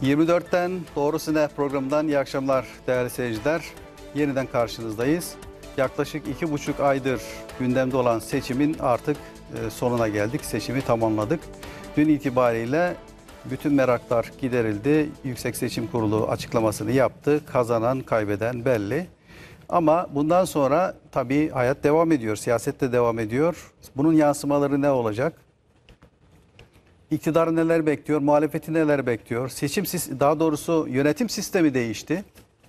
24'ten Doğrusuna programından iyi akşamlar değerli seyirciler. Yeniden karşınızdayız. Yaklaşık 2,5 aydır gündemde olan seçimin artık sonuna geldik. Seçimi tamamladık. Dün itibariyle bütün meraklar giderildi. Yüksek Seçim Kurulu açıklamasını yaptı. Kazanan, kaybeden belli. Ama bundan sonra tabii hayat devam ediyor, siyaset de devam ediyor. Bunun yansımaları ne olacak? İktidarı neler bekliyor, muhalefeti neler bekliyor? Daha doğrusu yönetim sistemi değişti.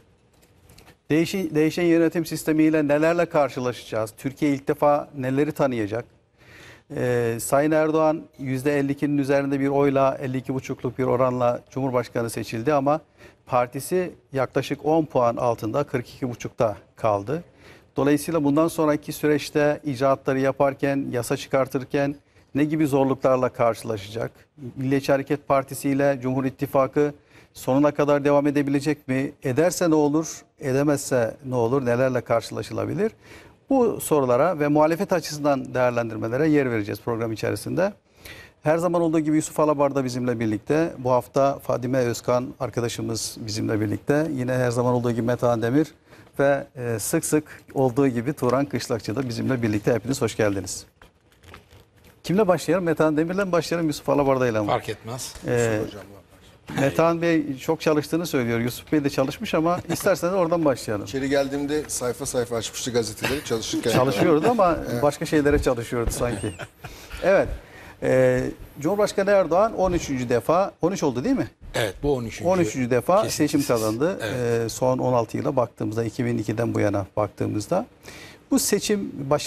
Değişen yönetim sistemiyle nelerle karşılaşacağız? Türkiye ilk defa neleri tanıyacak? Sayın Erdoğan %52'nin üzerinde bir oyla, 52,5'luk bir oranla Cumhurbaşkanı seçildi ama partisi yaklaşık 10 puan altında 42,5'ta kaldı. Dolayısıyla bundan sonraki süreçte icraatları yaparken, yasa çıkartırken ne gibi zorluklarla karşılaşacak? Milliyetçi Hareket Partisi ile Cumhur İttifakı sonuna kadar devam edebilecek mi? Ederse ne olur? Edemezse ne olur? Nelerle karşılaşılabilir? Bu sorulara ve muhalefet açısından değerlendirmelere yer vereceğiz program içerisinde. Her zaman olduğu gibi Yusuf Alabar da bizimle birlikte. Bu hafta Fadime Özkan arkadaşımız bizimle birlikte. Yine her zaman olduğu gibi Metehan Demir ve sık sık olduğu gibi Turan Kışlakçı da bizimle birlikte. Hepiniz hoş geldiniz. Kimle başlayalım? Metehan Demir'le mi başlayalım? Yusuf Alabar'dayla mı? Fark etmez. Metehan Bey çok çalıştığını söylüyor. Yusuf Bey de çalışmış ama isterseniz oradan başlayalım. İçeri geldiğimde sayfa sayfa açmıştı gazeteleri çalışırken. Çalışıyordu ama başka şeylere çalışıyordu sanki. Evet. Cumhurbaşkanı Erdoğan 13. defa, 13 oldu değil mi? Evet, bu 13. 13. defa Kesintisiz. seçim kazandı. Evet. Son 16 yıla baktığımızda, 2002'den bu yana baktığımızda. Bu seçim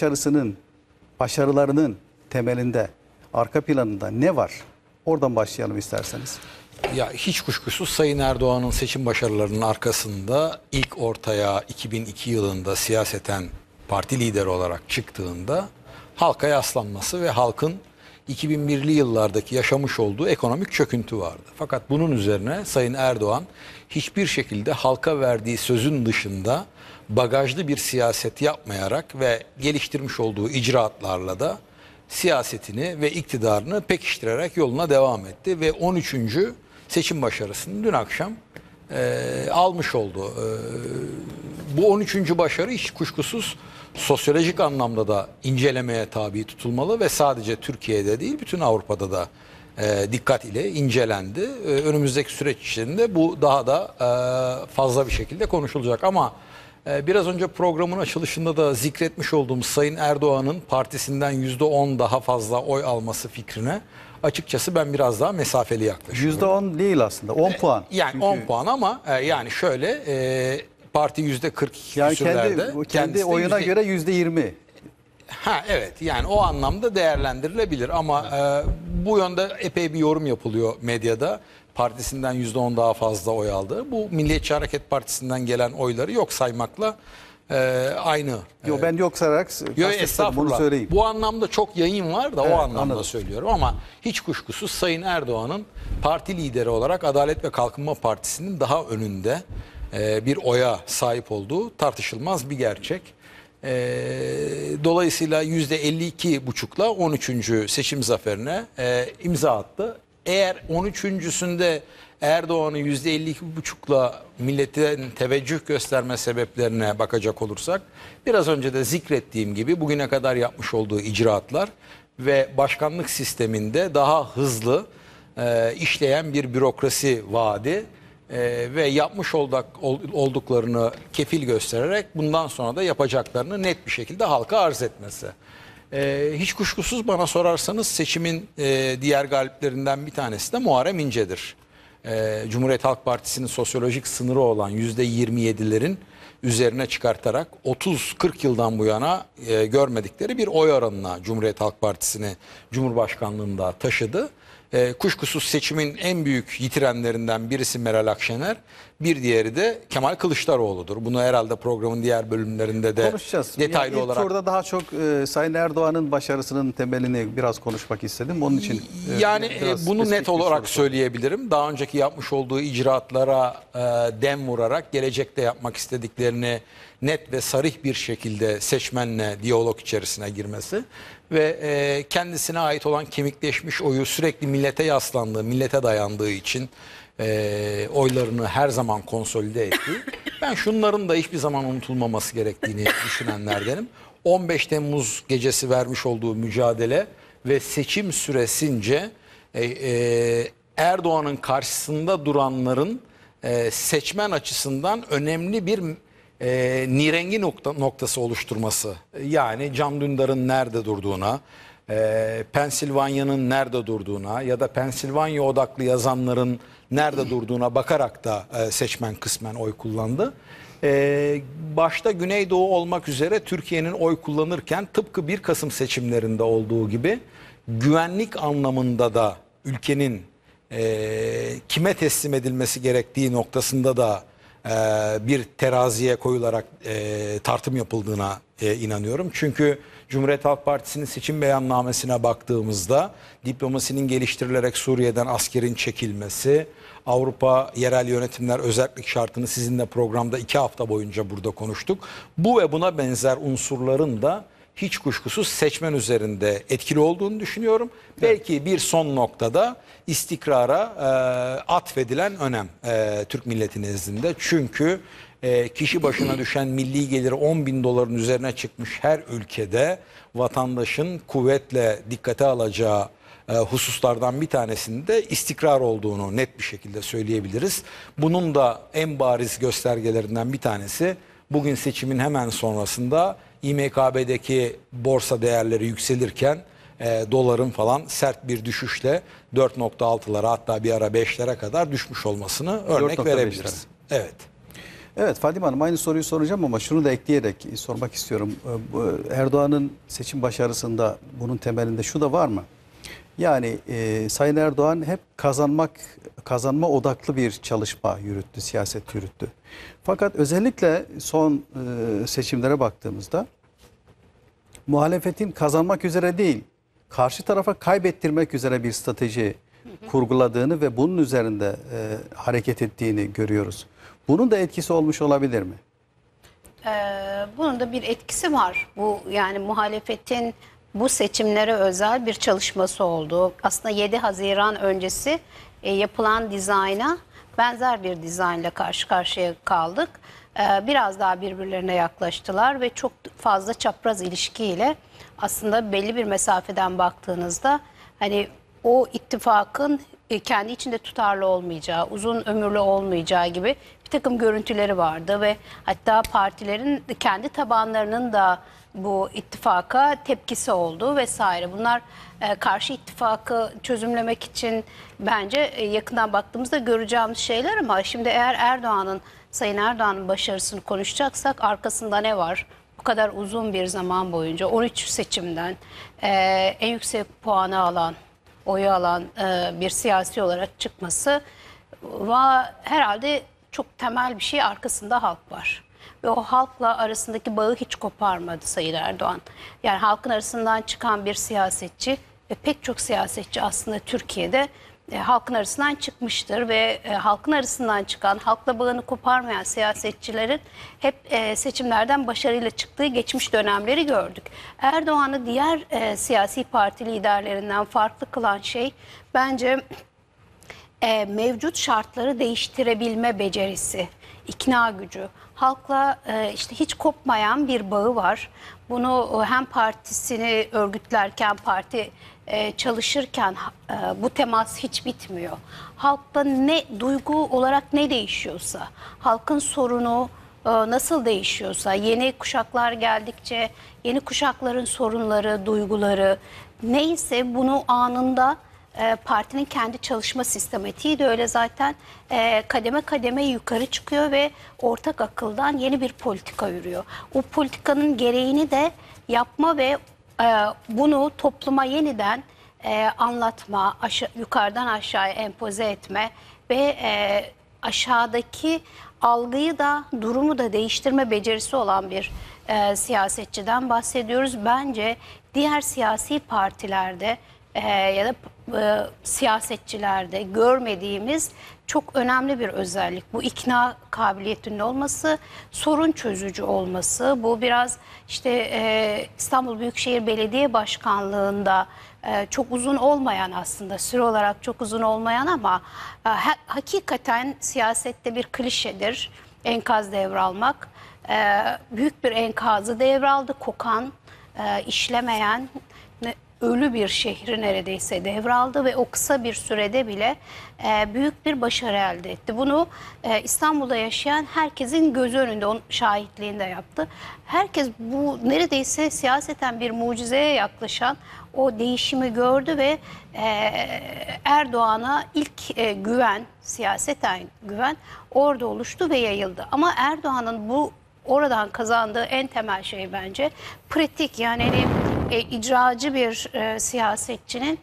başarılarının temelinde, arka planında ne var? Oradan başlayalım isterseniz. Ya hiç kuşkusuz Sayın Erdoğan'ın seçim başarılarının arkasında ilk ortaya 2002 yılında siyaseten parti lideri olarak çıktığında halka yaslanması ve halkın 2001'li yıllardaki yaşamış olduğu ekonomik çöküntü vardı. Fakat bunun üzerine Sayın Erdoğan hiçbir şekilde halka verdiği sözün dışında bagajlı bir siyaset yapmayarak ve geliştirmiş olduğu icraatlarla da siyasetini ve iktidarını pekiştirerek yoluna devam etti ve 13. seçim başarısını dün akşam almış oldu. Bu 13. başarı hiç kuşkusuz sosyolojik anlamda da incelemeye tabi tutulmalı ve sadece Türkiye'de değil bütün Avrupa'da da dikkat ile incelendi. Önümüzdeki süreç içinde bu daha da fazla bir şekilde konuşulacak ama biraz önce programın açılışında da zikretmiş olduğum Sayın Erdoğan'ın partisinden %10 daha fazla oy alması fikrine açıkçası ben biraz daha mesafeli yaklaşıyorum. %10 değil aslında, 10 puan. Yani Çünkü 10 puan ama yani şöyle parti %42 yani küsürlerde. kendi oyuna göre %20. Ha evet yani o anlamda değerlendirilebilir ama bu yönde epey bir yorum yapılıyor medyada. Partisinden %10 daha fazla oy aldı. Bu Milliyetçi Hareket Partisi'nden gelen oyları yok saymakla aynı. Yok ben yok sayarak bunu söyleyeyim. Bu anlamda çok yayın var da Evet, o anlamda anladım. söylüyorum ama hiç kuşkusuz Sayın Erdoğan'ın parti lideri olarak Adalet ve Kalkınma Partisi'nin daha önünde bir oya sahip olduğu tartışılmaz bir gerçek. Dolayısıyla %52,5'la 13. seçim zaferine imza attı. Eğer 13.sünde Erdoğan'ın %52,5'la milletin teveccüh gösterme sebeplerine bakacak olursak biraz önce de zikrettiğim gibi bugüne kadar yapmış olduğu icraatlar ve başkanlık sisteminde daha hızlı işleyen bir bürokrasi vaadi ve yapmış olduklarını kefil göstererek bundan sonra da yapacaklarını net bir şekilde halka arz etmesi. Hiç kuşkusuz bana sorarsanız seçimin diğer galiplerinden bir tanesi de Muharrem İnce'dir. Cumhuriyet Halk Partisi'nin sosyolojik sınırı olan %27'lerin üzerine çıkartarak 30-40 yıldan bu yana görmedikleri bir oy oranına Cumhuriyet Halk Partisi'ni Cumhurbaşkanlığında taşıdı. Kuşkusuz seçimin en büyük yitirenlerinden birisi Meral Akşener, bir diğeri de Kemal Kılıçdaroğlu'dur. Bunu herhalde programın diğer bölümlerinde de konuşacağız. Detaylı olarak. Turda daha çok Sayın Erdoğan'ın başarısının temelini biraz konuşmak istedim. Onun için yani bunu net spesifik bir olarak soru söyleyebilirim. Daha önceki yapmış olduğu icraatlara dem vurarak gelecekte yapmak istediklerini net ve sarih bir şekilde seçmenle diyalog içerisine girmesi ve kendisine ait olan kemikleşmiş oyu sürekli millete yaslandığı, millete dayandığı için oylarını her zaman konsolide etti. Ben şunların da hiçbir zaman unutulmaması gerektiğini düşünenlerdenim. 15 Temmuz gecesi vermiş olduğu mücadele ve seçim süresince Erdoğan'ın karşısında duranların seçmen açısından önemli bir nirengi noktası oluşturması. Yani Can Dündar'ın nerede durduğuna, Pensilvanya'nın nerede durduğuna ya da Pensilvanya odaklı yazanların nerede durduğuna bakarak da seçmen kısmen oy kullandı. Başta Güneydoğu olmak üzere Türkiye'nin oy kullanırken tıpkı 1 Kasım seçimlerinde olduğu gibi güvenlik anlamında da ülkenin kime teslim edilmesi gerektiği noktasında da bir teraziye koyularak tartım yapıldığına inanıyorum. Çünkü Cumhuriyet Halk Partisi'nin seçim beyannamesine baktığımızda diplomasinin geliştirilerek Suriye'den askerin çekilmesi, Avrupa yerel yönetimler özellik şartını sizinle programda 2 hafta boyunca burada konuştuk. Bu ve buna benzer unsurların da hiç kuşkusuz seçmen üzerinde etkili olduğunu düşünüyorum. Evet. Belki bir son noktada istikrara atfedilen önem Türk milleti nezdinde. Çünkü kişi başına düşen milli geliri 10 bin doların üzerine çıkmış her ülkede vatandaşın kuvvetle dikkate alacağı hususlardan bir tanesinin de istikrar olduğunu net bir şekilde söyleyebiliriz. Bunun da en bariz göstergelerinden bir tanesi bugün seçimin hemen sonrasında İMKB'deki borsa değerleri yükselirken doların falan sert bir düşüşle 4.6'lara hatta bir ara 5'lere kadar düşmüş olmasını örnek verebiliriz. Evet. Evet Fadime Hanım, aynı soruyu soracağım ama şunu da ekleyerek sormak istiyorum. Erdoğan'ın seçim başarısında bunun temelinde şu da var mı? Yani Sayın Erdoğan hep kazanma odaklı bir çalışma yürüttü, siyaset yürüttü. Fakat özellikle son seçimlere baktığımızda muhalefetin kazanmak üzere değil, karşı tarafa kaybettirmek üzere bir strateji kurguladığını ve bunun üzerinde hareket ettiğini görüyoruz. Bunun da etkisi olmuş olabilir mi? Bunun da bir etkisi var. Bu yani muhalefetin bu seçimlere özel bir çalışması oldu. Aslında 7 Haziran öncesi yapılan dizayna benzer bir dizaynla karşı karşıya kaldık. Biraz daha birbirlerine yaklaştılar ve çok fazla çapraz ilişkiyle aslında belli bir mesafeden baktığınızda hani o ittifakın kendi içinde tutarlı olmayacağı, uzun ömürlü olmayacağı gibi bir takım görüntüleri vardı ve hatta partilerin kendi tabanlarının da bu ittifaka tepkisi oldu vesaire. Bunlar karşı ittifakı çözümlemek için bence yakından baktığımızda göreceğimiz şeyler ama şimdi eğer Sayın Erdoğan'ın başarısını konuşacaksak arkasında ne var? Bu kadar uzun bir zaman boyunca 13 seçimden en yüksek puanı alan, oyu alan bir siyasi olarak çıkması herhalde çok temel bir şey, arkasında halk var. Ve o halkla arasındaki bağı hiç koparmadı Sayın Erdoğan. Yani halkın arasından çıkan bir siyasetçi ve pek çok siyasetçi aslında Türkiye'de halkın arasından çıkmıştır ve halkın arasından çıkan, halkla bağını koparmayan siyasetçilerin hep seçimlerden başarıyla çıktığı geçmiş dönemleri gördük. Erdoğan'ı diğer siyasi parti liderlerinden farklı kılan şey bence mevcut şartları değiştirebilme becerisi, ikna gücü. Halkla işte hiç kopmayan bir bağı var. Bunu hem partisini örgütlerken, parti çalışırken bu temas hiç bitmiyor. Halkta ne duygu olarak ne değişiyorsa, halkın sorunu nasıl değişiyorsa, yeni kuşaklar geldikçe yeni kuşakların sorunları, duyguları neyse bunu anında partinin kendi çalışma sistematiği de öyle zaten kademe kademe yukarı çıkıyor ve ortak akıldan yeni bir politika yürüyor. O politikanın gereğini de yapma ve bunu topluma yeniden anlatma, yukarıdan aşağıya empoze etme ve aşağıdaki algıyı da durumu da değiştirme becerisi olan bir siyasetçiden bahsediyoruz. Bence diğer siyasi partilerde ya da siyasetçilerde görmediğimiz çok önemli bir özellik. Bu ikna kabiliyetinin olması, sorun çözücü olması. Bu biraz işte İstanbul Büyükşehir Belediye Başkanlığı'nda çok uzun olmayan, aslında süre olarak çok uzun olmayan ama hakikaten siyasette bir klişedir enkaz devralmak. Büyük bir enkazı devraldı, kokan, işlemeyen, ölü bir şehri neredeyse devraldı ve o kısa bir sürede bile büyük bir başarı elde etti. Bunu İstanbul'da yaşayan herkesin gözü önünde, onun şahitliğinde yaptı. Herkes bu neredeyse siyaseten bir mucizeye yaklaşan o değişimi gördü ve Erdoğan'a ilk güven, siyaseten güven orada oluştu ve yayıldı. Ama Erdoğan'ın bu oradan kazandığı en temel şey bence pratik, yani hani, icracı bir siyasetçinin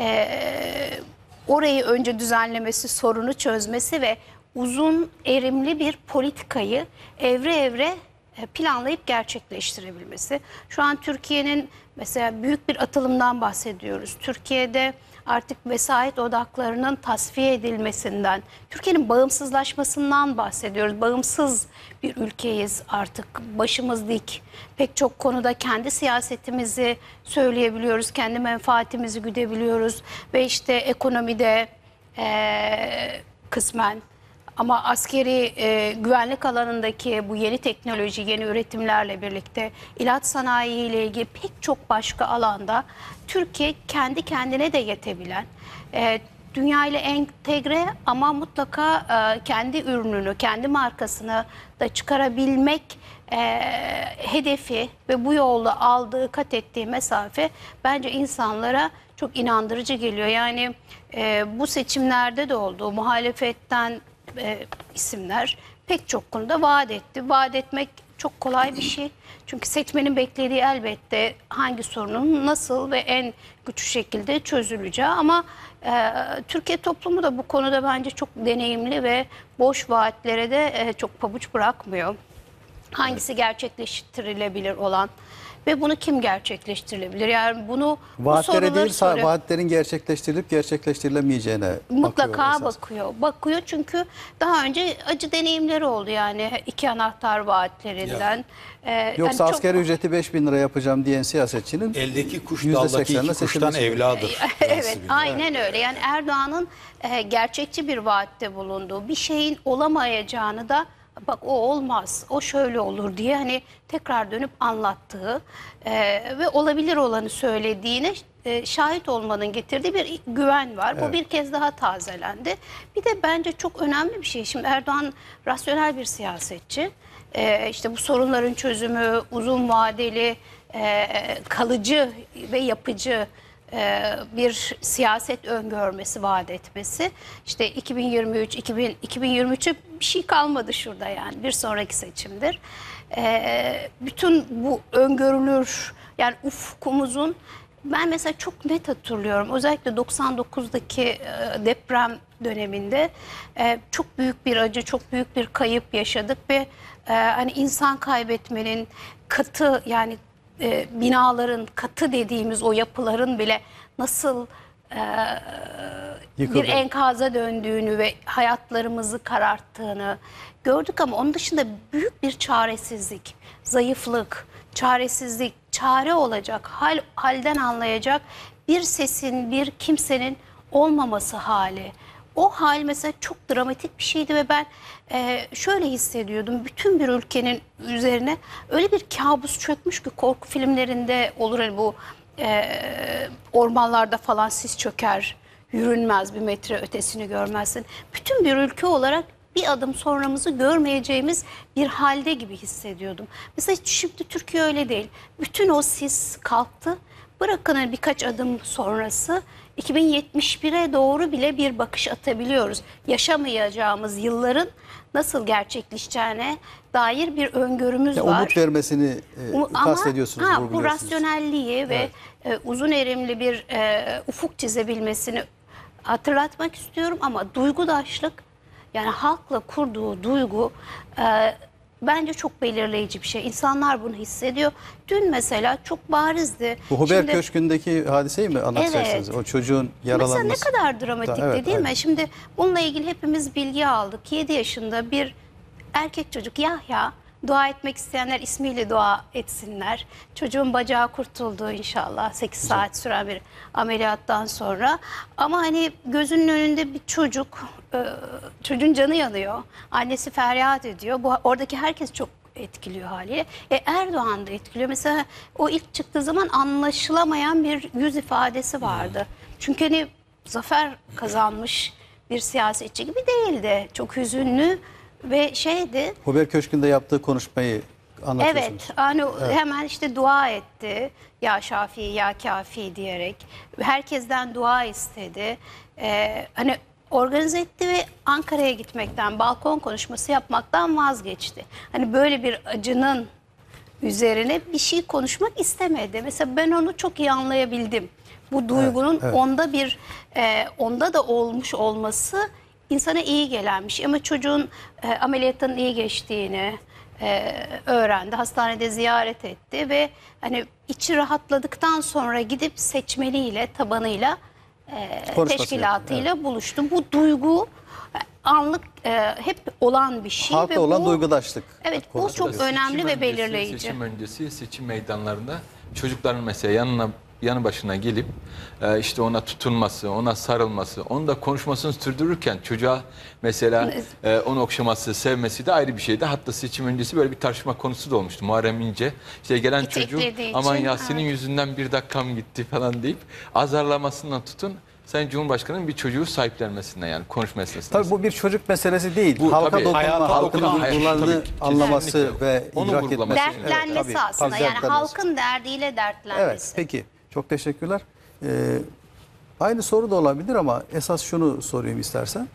orayı önce düzenlemesi, sorunu çözmesi ve uzun erimli bir politikayı evre evre planlayıp gerçekleştirebilmesi. Şu an Türkiye'nin mesela büyük bir atılımdan bahsediyoruz. Türkiye'de artık vesayet odaklarının tasfiye edilmesinden, Türkiye'nin bağımsızlaşmasından bahsediyoruz. Bağımsız bir ülkeyiz artık, başımız dik. Pek çok konuda kendi siyasetimizi söyleyebiliyoruz, kendi menfaatimizi güdebiliyoruz ve işte ekonomide kısmen, ama askeri güvenlik alanındaki bu yeni teknoloji, yeni üretimlerle birlikte ilaç sanayi ile ilgili pek çok başka alanda Türkiye kendi kendine de yetebilen, dünya ile entegre ama mutlaka kendi ürününü, kendi markasını da çıkarabilmek hedefi ve bu yolda aldığı, kat ettiği mesafe bence insanlara çok inandırıcı geliyor. Yani bu seçimlerde de oldu. Muhalefetten isimler pek çok konuda vaat etti. Vaat etmek çok kolay bir şey. Çünkü seçmenin beklediği elbette hangi sorunun nasıl ve en güçlü şekilde çözüleceği. Ama Türkiye toplumu da bu konuda bence çok deneyimli ve boş vaatlere de çok pabuç bırakmıyor. Hangisi gerçekleştirilebilir olan ve bunu kim gerçekleştirilebilir? Yani bunu, bu Vaatlere soruları değil, soruyor. vaatlerin gerçekleştirilip gerçekleştirilemeyeceğine Mutlaka bakıyor. bakıyor çünkü daha önce acı deneyimleri oldu, yani 2 anahtar vaatlerinden. Yoksa yani çok- asgari ücreti 5.000 lira yapacağım diyen siyasetçinin Eldeki kuş %80'le daldaki iki kuştan seçilmesi gerekiyor. evladır. Evet, prensibinde. aynen öyle. Yani Erdoğan'ın gerçekçi bir vaatte bulunduğu, bir şeyin olamayacağını da bak o olmaz, o şöyle olur diye hani tekrar dönüp anlattığı ve olabilir olanı söylediğine şahit olmanın getirdiği bir güven var. Bu bir kez daha tazelendi. Bir de bence çok önemli bir şey. Şimdi Erdoğan rasyonel bir siyasetçi. İşte bu sorunların çözümü, uzun vadeli, kalıcı ve yapıcı bir siyaset öngörmesi, vaat etmesi. İşte 2023'e bir şey kalmadı şurada, yani bir sonraki seçimdir. Bütün bu öngörülür, yani ufkumuzun, ben mesela çok net hatırlıyorum. Özellikle 99'daki deprem döneminde çok büyük bir acı, çok büyük bir kayıp yaşadık ve hani insan kaybetmenin, katı, yani binaların katı dediğimiz o yapıların bile nasıl Yıkıldı. bir enkaza döndüğünü ve hayatlarımızı kararttığını gördük. Ama onun dışında büyük bir çaresizlik, zayıflık, çaresizlik, çare olacak, halden anlayacak bir sesin, bir kimsenin olmaması hali. O hal mesela çok dramatik bir şeydi ve ben şöyle hissediyordum. Bütün bir ülkenin üzerine öyle bir kabus çökmüş ki, korku filmlerinde olur hani bu ormanlarda falan sis çöker, yürünmez, bir metre ötesini görmezsin. Bütün bir ülke olarak bir adım sonramızı görmeyeceğimiz bir halde gibi hissediyordum. Mesela şimdi Türkiye öyle değil. Bütün o sis kalktı. Bırakın hani birkaç adım sonrası 2071'e doğru bile bir bakış atabiliyoruz. Yaşamayacağımız yılların nasıl gerçekleşeceğine dair bir öngörümüz var. Umut vermesini kastediyorsunuz, bu vurguluyorsunuz. rasyonelliği ve uzun erimli bir ufuk çizebilmesini hatırlatmak istiyorum, ama duygudaşlık, yani halkla kurduğu duygu bence çok belirleyici bir şey. İnsanlar bunu hissediyor. Dün mesela çok barizdi. Bu Huber Şimdi- Köşkü'ndeki hadiseyi mi anlatacaksınız? Evet. O çocuğun yaralanması. Mesela ne kadar dramatikti Evet, değil mi? evet. Şimdi bununla ilgili hepimiz bilgi aldık. 7 yaşında bir erkek çocuk Yahya, dua etmek isteyenler ismiyle dua etsinler. Çocuğun bacağı kurtuldu inşallah 8 saat süren bir ameliyattan sonra. Ama hani gözünün önünde bir çocuk, çocuğun canı yanıyor. Annesi feryat ediyor. Oradaki herkes çok etkiliyor haliyle. Erdoğan da etkiliyor. Mesela o ilk çıktığı zaman anlaşılamayan bir yüz ifadesi vardı. Çünkü hani zafer kazanmış bir siyasetçi gibi değildi. Çok hüzünlü ve şeydi. Huber Köşkü'nde yaptığı konuşmayı anlatıyorsunuz. Evet, hani hemen işte dua etti. Ya Şafii, ya Kafi diyerek. Herkesten dua istedi. Hani organize etti ve Ankara'ya gitmekten, balkon konuşması yapmaktan vazgeçti. Hani böyle bir acının üzerine bir şey konuşmak istemedi. Mesela ben onu çok iyi anlayabildim. Bu duygunun onda da olmuş olması insana iyi gelenmiş. Ama çocuğun ameliyatın iyi geçtiğini öğrendi. Hastanede ziyaret etti ve hani içi rahatladıktan sonra gidip seçmeniyle, tabanıyla, Konuşması teşkilatıyla buluştu. Bu duygu anlık hep olan bir şey. Halkla ve olan bu, duygudaşlık. Evet, bu çok Seçim önemli ve öncesi, belirleyici. Seçim öncesi seçim meydanlarında çocukların mesela yanı başına gelip işte ona tutunması, ona sarılması, onu da konuşmasını sürdürürken çocuğa mesela onu okşaması, sevmesi de ayrı bir şeydi. Hatta seçim öncesi böyle bir tartışma konusu da olmuştu. Muharrem İnce işte gelen çocuğu İteklediği aman için, ya senin evet. yüzünden bir dakikam gitti falan deyip azarlamasından tutun. Sayın Cumhurbaşkanı'nın bir çocuğu sahiplenmesinden yani konuşma esnasında. Tabii bu bir çocuk meselesi değil. Bu Halka tabii, dokunma, hayata halkın dokunma, duygularını tabii ki, anlaması kesinlikle. ve Onu idrak vurgulaması. etmesi. Dertlenmesi tabii, aslında tabii, yani dertlenmesi. halkın derdiyle dertlenmesi. Evet, peki. Çok teşekkürler. Aynı soru da olabilir ama esas şunu sorayım istersen.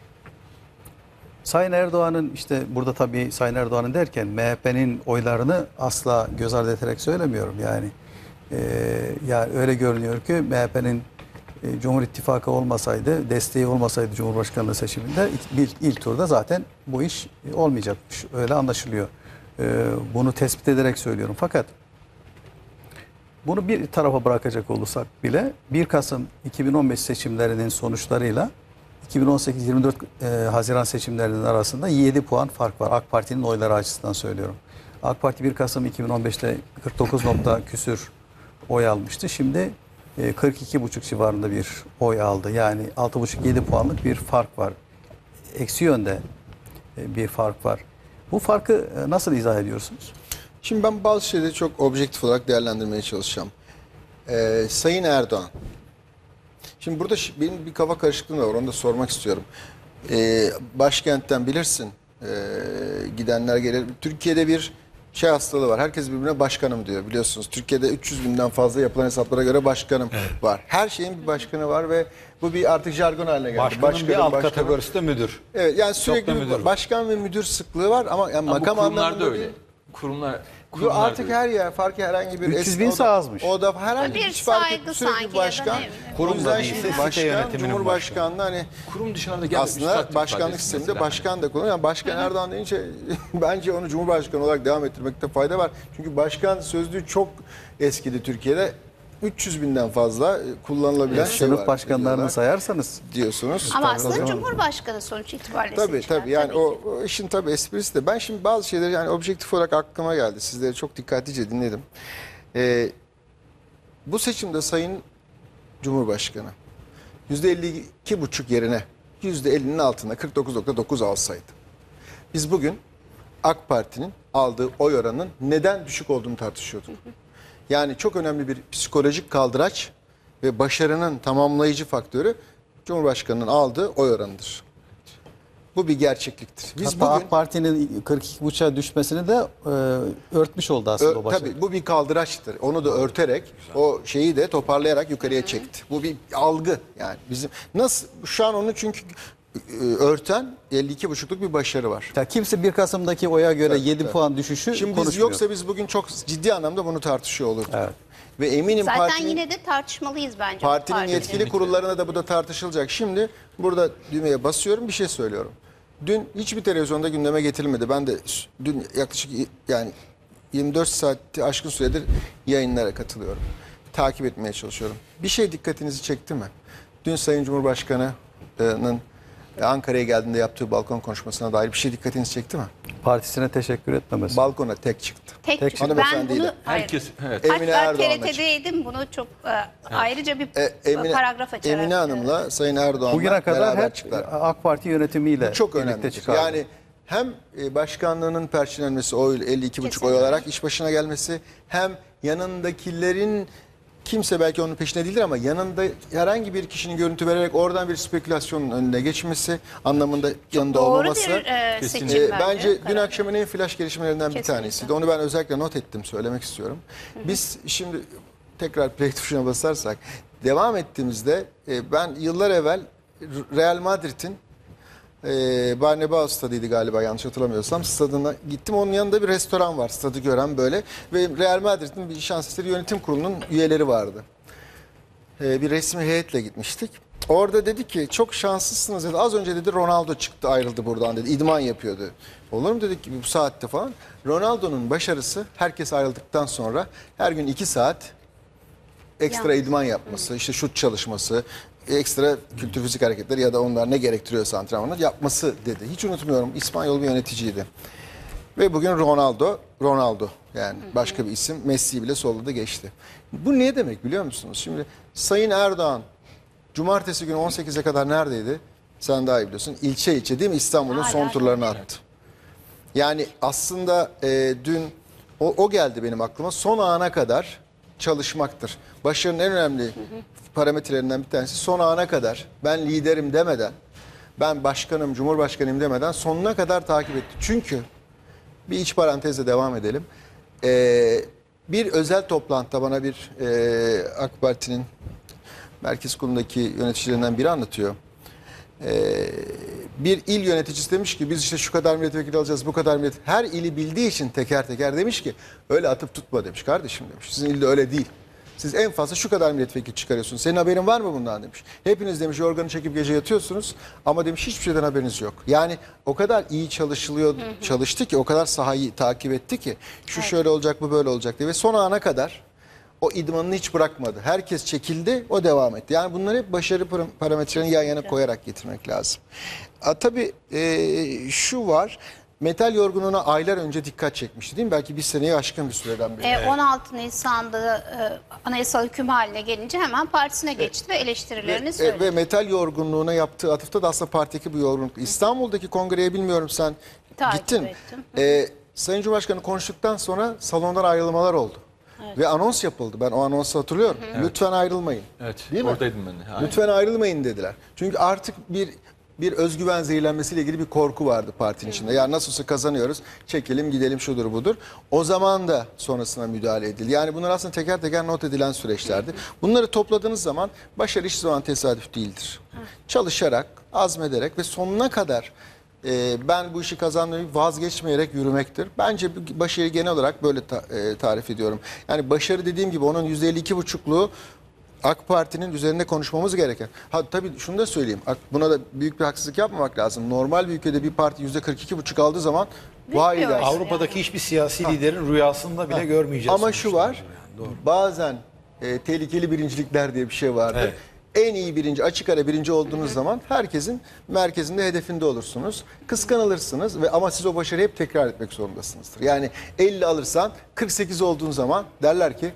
Sayın Erdoğan'ın işte burada tabii Sayın Erdoğan'ın derken MHP'nin oylarını asla göz ardı ederek söylemiyorum. Yani öyle görünüyor ki MHP'nin Cumhur İttifakı olmasaydı, desteği olmasaydı Cumhurbaşkanlığı seçiminde ilk turda zaten bu iş olmayacakmış. Öyle anlaşılıyor. Bunu tespit ederek söylüyorum. Fakat bunu bir tarafa bırakacak olursak bile 1 Kasım 2015 seçimlerinin sonuçlarıyla 2018-24 Haziran seçimlerinin arasında 7 puan fark var. AK Parti'nin oyları açısından söylüyorum. AK Parti 1 Kasım 2015'te 49 nokta küsür oy almıştı. Şimdi 42,5 civarında bir oy aldı. Yani 6,5-7 puanlık bir fark var. Eksi yönde bir fark var. Bu farkı nasıl izah ediyorsunuz? Şimdi ben bazı şeyleri çok objektif olarak değerlendirmeye çalışacağım. Sayın Erdoğan. Şimdi burada benim bir kafa karışıklığım var. Onu da sormak istiyorum. Başkentten bilirsin. Gidenler gelir. Türkiye'de bir şey hastalığı var. Herkes birbirine başkanım diyor biliyorsunuz. Türkiye'de 300 binden fazla yapılan hesaplara göre başkanım var. Her şeyin bir başkanı var ve bu bir artık jargon haline geldi. Başkanın bir alt kategorisi de müdür. Evet yani da sürekli müdür bir başkan ve müdür sıklığı var ama yani Ama bu makam kurumlarda anlamında öyle. değil. Kurumlar Yo, artık öyle. her yer farkı herhangi bir 300 binse o da- azmış. O da herhangi Bir hiç fark saygı etmiyor. Sürekli sanki ya da başkan. ne bileyim. Kurum O yüzden da şimdi değilse site başkan, yönetiminin Cumhurbaşkanlığı hani Kurum dışına da geldi. aslında başkanlık sisteminde başkan da kullanıyor. Yani Başkan Erdoğan deyince bence onu Cumhurbaşkanı olarak devam ettirmekte fayda var. Çünkü başkan sözlüğü çok eskidi Türkiye'de. 300 binden fazla kullanılabilen şey var. Sınıf başkanlarını diyorlar, sayarsanız diyorsunuz. Ama Tabii, aslında o zaman- Cumhurbaşkanı sonuç itibariyle Tabii seçilen, tabii yani tabii ki. o işin tabii esprisi de. Ben şimdi bazı şeyleri yani objektif olarak aklıma geldi. Sizleri çok dikkatlice dinledim. Bu seçimde Sayın Cumhurbaşkanı %52,5 yerine %50'nin altında 49,9 alsaydı. Biz bugün AK Parti'nin aldığı oy oranının neden düşük olduğunu tartışıyorduk. Yani çok önemli bir psikolojik kaldıraç ve başarının tamamlayıcı faktörü Cumhurbaşkanı'nın aldığı oy oranıdır. Bu bir gerçekliktir. Biz hatta bugün AK Parti'nin 42,5'a düşmesini de örtmüş oldu aslında o başarı. tabii bu bir kaldıraçtır. Onu da örterek o şeyi de toparlayarak yukarıya çekti. Bu bir algı yani bizim nasıl şu an onu çünkü örten 52,5'luk bir başarı var. Ya kimse 1 Kasım'daki oya göre Tabii, 7 tabii. puan düşüşü Şimdi biz konuşmuyor. yoksa biz bugün çok ciddi anlamda bunu tartışıyor olurduk. Evet. Ve eminim Zaten yine de tartışmalıyız bence. partinin Partinin. yetkili kurullarına da bu da tartışılacak. Şimdi burada düğmeye basıyorum bir şey söylüyorum. dün hiçbir televizyonda gündeme getirilmedi. Ben de dün yaklaşık yani 24 saati aşkın süredir yayınlara katılıyorum. Takip etmeye çalışıyorum. Bir şey dikkatinizi çekti mi? Dün Sayın Cumhurbaşkanı'nın Ankara'ya geldiğinde yaptığı balkon konuşmasına dair bir şey dikkatinizi çekti mi? Partisine teşekkür etmemesi. Balkona tek çıktı. Tek Tek ben hanımefendiyle. bunu Herkes, evet. Emine hatta Erdoğan'la TRT'deydim bunu çok ayrıca bir Emine, paragraf açarak. Emine Hanım'la Sayın Erdoğan'la Bugüne kadar beraber hep çıktılar. AK Parti yönetimiyle Bu çok birlikte önemli. çıkardı. Yani hem başkanlığının perçinlenmesi oy 52,5 oy Kesinlikle. olarak iş başına gelmesi, hem yanındakilerin kimse belki onun peşine değildir ama yanında herhangi bir kişinin görüntü vererek oradan bir spekülasyonun önüne geçmesi anlamında yanında Doğru olmaması. bir Kesinlikle. seçim Bence dün karar. akşamın en flash gelişmelerinden bir Kesinlikle. tanesiydi. Onu ben özellikle not ettim, söylemek istiyorum. Biz şimdi tekrar play tuşuna basarsak devam ettiğimizde ben yıllar evvel Real Madrid'in Bernabéu stadıydı galiba yanlış hatırlamıyorsam. Stadına gittim. Onun yanında bir restoran var. Stadı gören böyle. Ve Real Madrid'in bir şans eseri yönetim kurulunun üyeleri vardı. Bir resmi heyetle gitmiştik. Orada dedi ki çok şanslısınız dedi. Az önce dedi Ronaldo çıktı ayrıldı buradan dedi. İdman yapıyordu. Olur mu dedik bu saatte falan. Ronaldo'nun başarısı herkes ayrıldıktan sonra her gün 2 saat ekstra idman yapması, işte şut çalışması, ekstra kültür fizik hareketleri ya da onlar ne gerektiriyorsa antrenmanlar yapması dedi. Hiç unutmuyorum. İspanyol bir yöneticiydi. Ve bugün Ronaldo yani başka bir isim. Messi bile solladı geçti. Bu ne demek biliyor musunuz? Şimdi Sayın Erdoğan cumartesi günü 18'e kadar neredeydi? Sen daha iyi biliyorsun. İlçe ilçe değil mi? İstanbul'un son Hala turlarını attı. Yani aslında dün o geldi benim aklıma. Son ana kadar çalışmaktır. Başarının en önemli parametrelerinden bir tanesi son ana kadar ben liderim demeden, ben başkanım, cumhurbaşkanıyım demeden sonuna kadar takip etti. Çünkü bir iç parantezle devam edelim. Bir özel toplantıda bana bir AK Parti'nin merkez kurulundaki yöneticilerinden biri anlatıyor. Bir il yöneticisi demiş ki biz işte şu kadar milletvekili alacağız, bu kadar milletvekili. Her ili bildiği için teker teker demiş ki öyle atıp tutma demiş kardeşim demiş. Sizin ilde öyle değil. Siz en fazla şu kadar milletvekili çıkarıyorsunuz. Senin haberin var mı bundan demiş. Hepiniz demiş yorganı çekip gece yatıyorsunuz ama demiş hiçbir şeyden haberiniz yok. Yani o kadar iyi çalıştı ki o kadar sahayı takip etti ki şu şöyle olacak bu böyle olacak diye ve son ana kadar o idmanını hiç bırakmadı. Herkes çekildi, o devam etti. Yani bunları hep başarı parametrelerini yan yana koyarak getirmek lazım. Tabii şu var, metal yorgunluğuna aylar önce dikkat çekmişti değil mi? Belki bir seneye aşkın bir süreden beri. 16 Nisan'da anayasal hüküm haline gelince hemen partisine geçti ve eleştirilerini söyledi. Ve metal yorgunluğuna yaptığı atıfta da aslında partideki bu yorgunluk. İstanbul'daki kongreye bilmiyorum sen Takip gittin. ettim. Sayın Cumhurbaşkanı konuştuktan sonra salondan ayrılmalar oldu. Ve anons yapıldı. Ben o anonsu hatırlıyorum. Lütfen ayrılmayın. Evet, Değil mi? oradaydım ben de. Aynen. Lütfen ayrılmayın dediler. Çünkü artık bir özgüven zehirlenmesiyle ilgili bir korku vardı partinin içinde. Ya nasılsa kazanıyoruz, çekelim gidelim şudur budur. O zaman da sonrasına müdahale edildi. Yani bunlar aslında teker teker not edilen süreçlerdi. Bunları topladığınız zaman başarı hiçbir zaman tesadüf değildir. Çalışarak, azmederek ve sonuna kadar ben bu işi kazanmayı vazgeçmeyerek yürümektir. Bence başarıyı genel olarak böyle tarif ediyorum. Yani başarı dediğim gibi onun %52,5'luğu AK Parti'nin üzerinde konuşmamız gereken. Tabii şunu da söyleyeyim. Buna da büyük bir haksızlık yapmamak lazım. Normal bir ülkede bir parti %42,5 aldığı zaman vay bir dersin. Avrupa'daki hiçbir siyasi liderin rüyasında bile görmeyeceğiz. Ama şu var. Bazen tehlikeli birincilikler diye bir şey vardır. Evet. En iyi birinci, açık ara birinci olduğunuz zaman herkesin merkezinde, hedefinde olursunuz. Kıskanılırsınız ama siz o başarıyı hep tekrar etmek zorundasınızdır. Yani 50 alırsan 48 olduğun zaman derler ki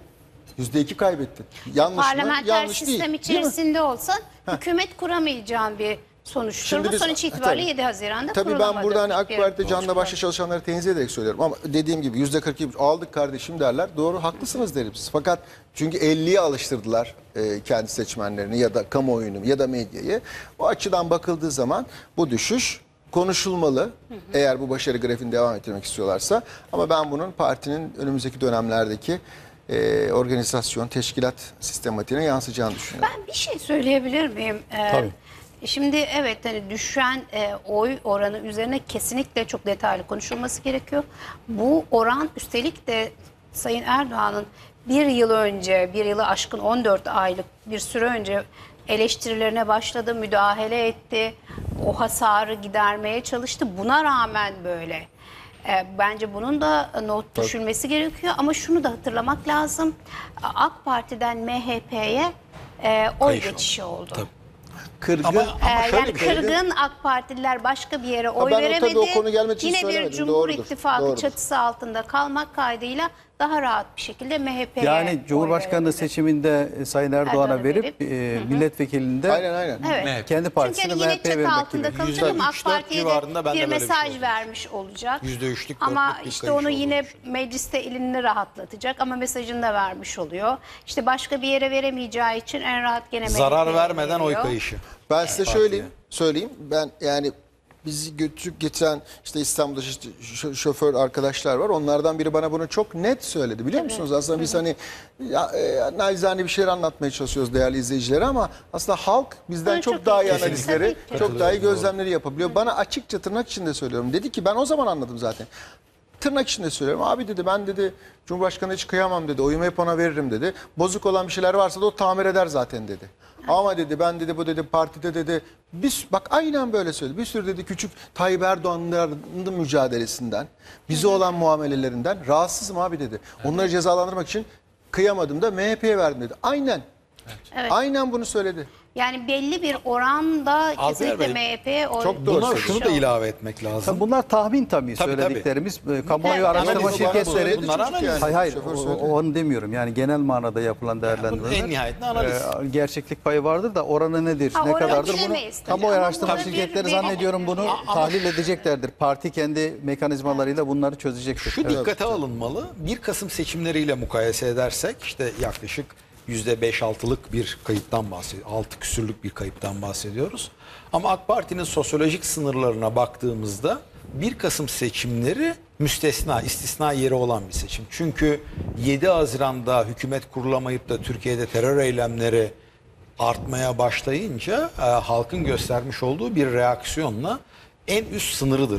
%2 kaybettin. Yanlış mı? Parlamenter Yanlış sistem değil. Değil mi? içerisinde olsan hükümet kuramayacağın bir sonuçtur. Şimdi Bu biz- sonuç itibariyle tabii. 7 Haziran'da Tabii ben kurulamadı. burada hani AK Bir- Parti'de canla başla çalışanları tenzih ederek söylüyorum. Ama dediğim gibi %42 aldık kardeşim derler. Doğru haklısınız derim siz. Fakat çünkü 50'ye alıştırdılar kendi seçmenlerini ya da kamuoyunu ya da medyayı. O açıdan bakıldığı zaman bu düşüş konuşulmalı. Eğer bu başarı grafiğini devam ettirmek istiyorlarsa. Ama ben bunun partinin önümüzdeki dönemlerdeki organizasyon, teşkilat sistematiğine yansıyacağını düşünüyorum. Ben bir şey söyleyebilir miyim? Tabii. Şimdi evet hani düşen oy oranı üzerine kesinlikle çok detaylı konuşulması gerekiyor. Bu oran üstelik de Sayın Erdoğan'ın bir yıl önce, bir yılı aşkın 14 aylık bir süre önce eleştirilerine başladı, müdahale etti. O hasarı gidermeye çalıştı. Buna rağmen böyle. Bence bunun da not düşülmesi gerekiyor. Ama şunu da hatırlamak lazım. AK Parti'den MHP'ye oy Kayış oldu. geçişi oldu. Tabii. Kırgın. Ama şöyle Yani bir şey. kırgın AK Partililer başka bir yere oy ben o veremedi. tabii o konu gelmek için Yine bir söylemedim. Cumhur Doğrudur. İttifakı Doğrudur. çatısı altında kalmak kaydıyla daha rahat bir şekilde MHP'ye Yani Cumhurbaşkanlığı oy verebildi. seçiminde Sayın Erdoğan'a Erdoğan'a verip Aynen milletvekilinde aynen. Evet. kendi partisine Çünkü hani yine MHP'ye çatı vermek altında gibi. kalacak ama AK %3-4 Parti'ye civarında de ben de bir böyle bir şey mesaj olacak. vermiş olacak. %3'lük, Ama 4'lük bir işte kayış onu yine olduğunu düşünüyorum. mecliste elini rahatlatacak ama mesajını da vermiş oluyor. İşte başka bir yere veremeyeceği için en rahat gene Zarar MHP'ye vermeden oy veriyor. kayışı. Ben size söyleyeyim. Ben yani bizi götürüp getiren işte İstanbul'da işte şoför arkadaşlar var. Onlardan biri bana bunu çok net söyledi. Biliyor musunuz? Aslında biz hani naizane bir şeyler anlatmaya çalışıyoruz değerli izleyicilere ama aslında halk bizden Bunu çok çok daha iyi iyi analizleri, tabii ki. çok daha iyi gözlemleri yapabiliyor. Bana açıkça tırnak içinde söylüyorum. Dedi ki ben o zaman anladım zaten. Tırnak içinde söylüyorum. Abi dedi ben dedi Cumhurbaşkanı hiç kıyamam dedi. Oyumu hep ona veririm dedi. Bozuk olan bir şeyler varsa da o tamir eder zaten dedi. Ama dedi ben dedi bu dedi partide dedi bak aynen böyle söyledi. Bir sürü dedi küçük Tayyip Erdoğan'ın mücadelesinden, bize olan muamelelerinden rahatsızım abi dedi. Onları cezalandırmak için kıyamadım da MHP'ye verdim dedi. Aynen. Evet. Aynen bunu söyledi. Yani belli bir oranda kesinlikle Bey, MHP'ye oy çok doğru Buna söylüyorsun. şunu da ilave etmek lazım. Tabii bunlar tahmin tabii Tabii, söylediklerimiz. Kamuoyu Evet, araştırma analiz şirketleri. bunlar analiz. Hayır Şoför söyledi. onu demiyorum. Yani genel manada yapılan en değerlendirmeler. nihayetinde analiz. Gerçeklik payı vardır da oranı nedir, Ha, ne oranı kadardır bunu bilemeyiz tabii. kamuoyu Ama araştırma burada bir şirketleri veri- zannediyorum bunu tahlil edeceklerdir. Parti kendi mekanizmalarıyla bunları çözecektir. Şu Evet. dikkate alınmalı. 1 Kasım seçimleriyle mukayese edersek işte yaklaşık %5-6'lık bir kayıptan bahsediyoruz. 6 küsürlük bir kayıptan bahsediyoruz. Ama AK Parti'nin sosyolojik sınırlarına baktığımızda 1 Kasım seçimleri müstesna, istisna yeri olan bir seçim. Çünkü 7 Haziran'da hükümet kurulamayıp da Türkiye'de terör eylemleri artmaya başlayınca halkın göstermiş olduğu bir reaksiyonla en üst sınırıdır.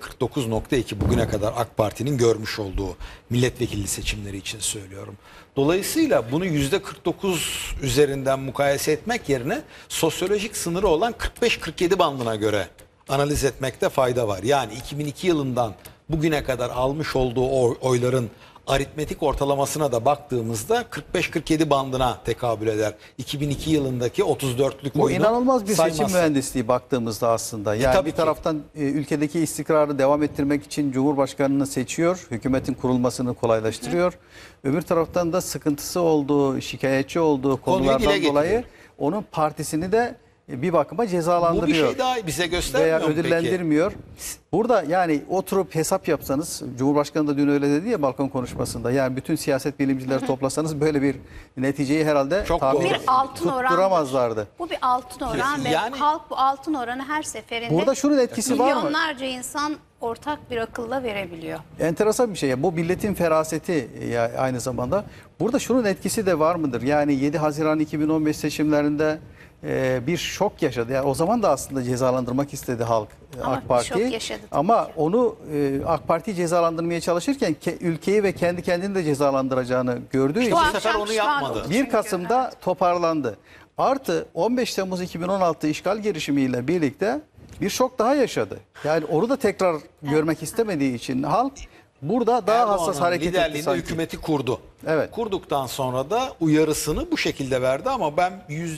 %49.2 bugüne kadar AK Parti'nin görmüş olduğu milletvekili seçimleri için söylüyorum. Dolayısıyla bunu %49 üzerinden mukayese etmek yerine sosyolojik sınırı olan 45-47 bandına göre analiz etmekte fayda var. Yani 2002 yılından bugüne kadar almış olduğu oyların aritmetik ortalamasına da baktığımızda 45-47 bandına tekabül eder. 2002 yılındaki 34'lük Bu oyunu inanılmaz bir seçim saymazsak. mühendisliği baktığımızda aslında. Yani tabii bir ki. taraftan ülkedeki istikrarı devam ettirmek için Cumhurbaşkanını seçiyor, hükümetin kurulmasını kolaylaştırıyor. Öbür taraftan da sıkıntısı olduğu, şikayetçi olduğu Konuyu dile konulardan dolayı getiriyor. onun partisini de bir bakıma Bu bir cezalandırıyor. şey daha bize göstermiyor Veya mu peki? ödüllendirmiyor. Burada yani oturup hesap yapsanız, Cumhurbaşkanı da dün öyle dedi ya balkon konuşmasında. Yani bütün siyaset bilimcileri toplasanız böyle bir neticeyi herhalde Çok tahmin doğru. Bir altın oran. tutturamazlardı. Bu bir altın oran ve Yani- halk bu altın oranı her seferinde Burada şunun etkisi var mı? milyonlarca insan ortak bir akılla verebiliyor. Enteresan bir şey. Bu milletin feraseti aynı zamanda. Burada şunun etkisi de var mıdır? Yani 7 Haziran 2015 seçimlerinde bir şok yaşadı. Yani o zaman da aslında cezalandırmak istedi halk Ama AK bir Parti. şok yaşadı tabii Ama ki. onu AK Parti cezalandırmaya çalışırken ülkeyi ve kendi kendini de cezalandıracağını gördüğü Bu için sefer akşam onu pişman yapmadı. oldu 1 çünkü. Kasım'da toparlandı. Artı 15 Temmuz 2016 işgal girişimiyle birlikte bir şok daha yaşadı. Yani onu da tekrar görmek istemediği için halk burada daha hassas Erdoğan'ın hareket etti liderliğinde sanki. hükümeti kurdu. Evet. Kurduktan sonra da uyarısını bu şekilde verdi ama ben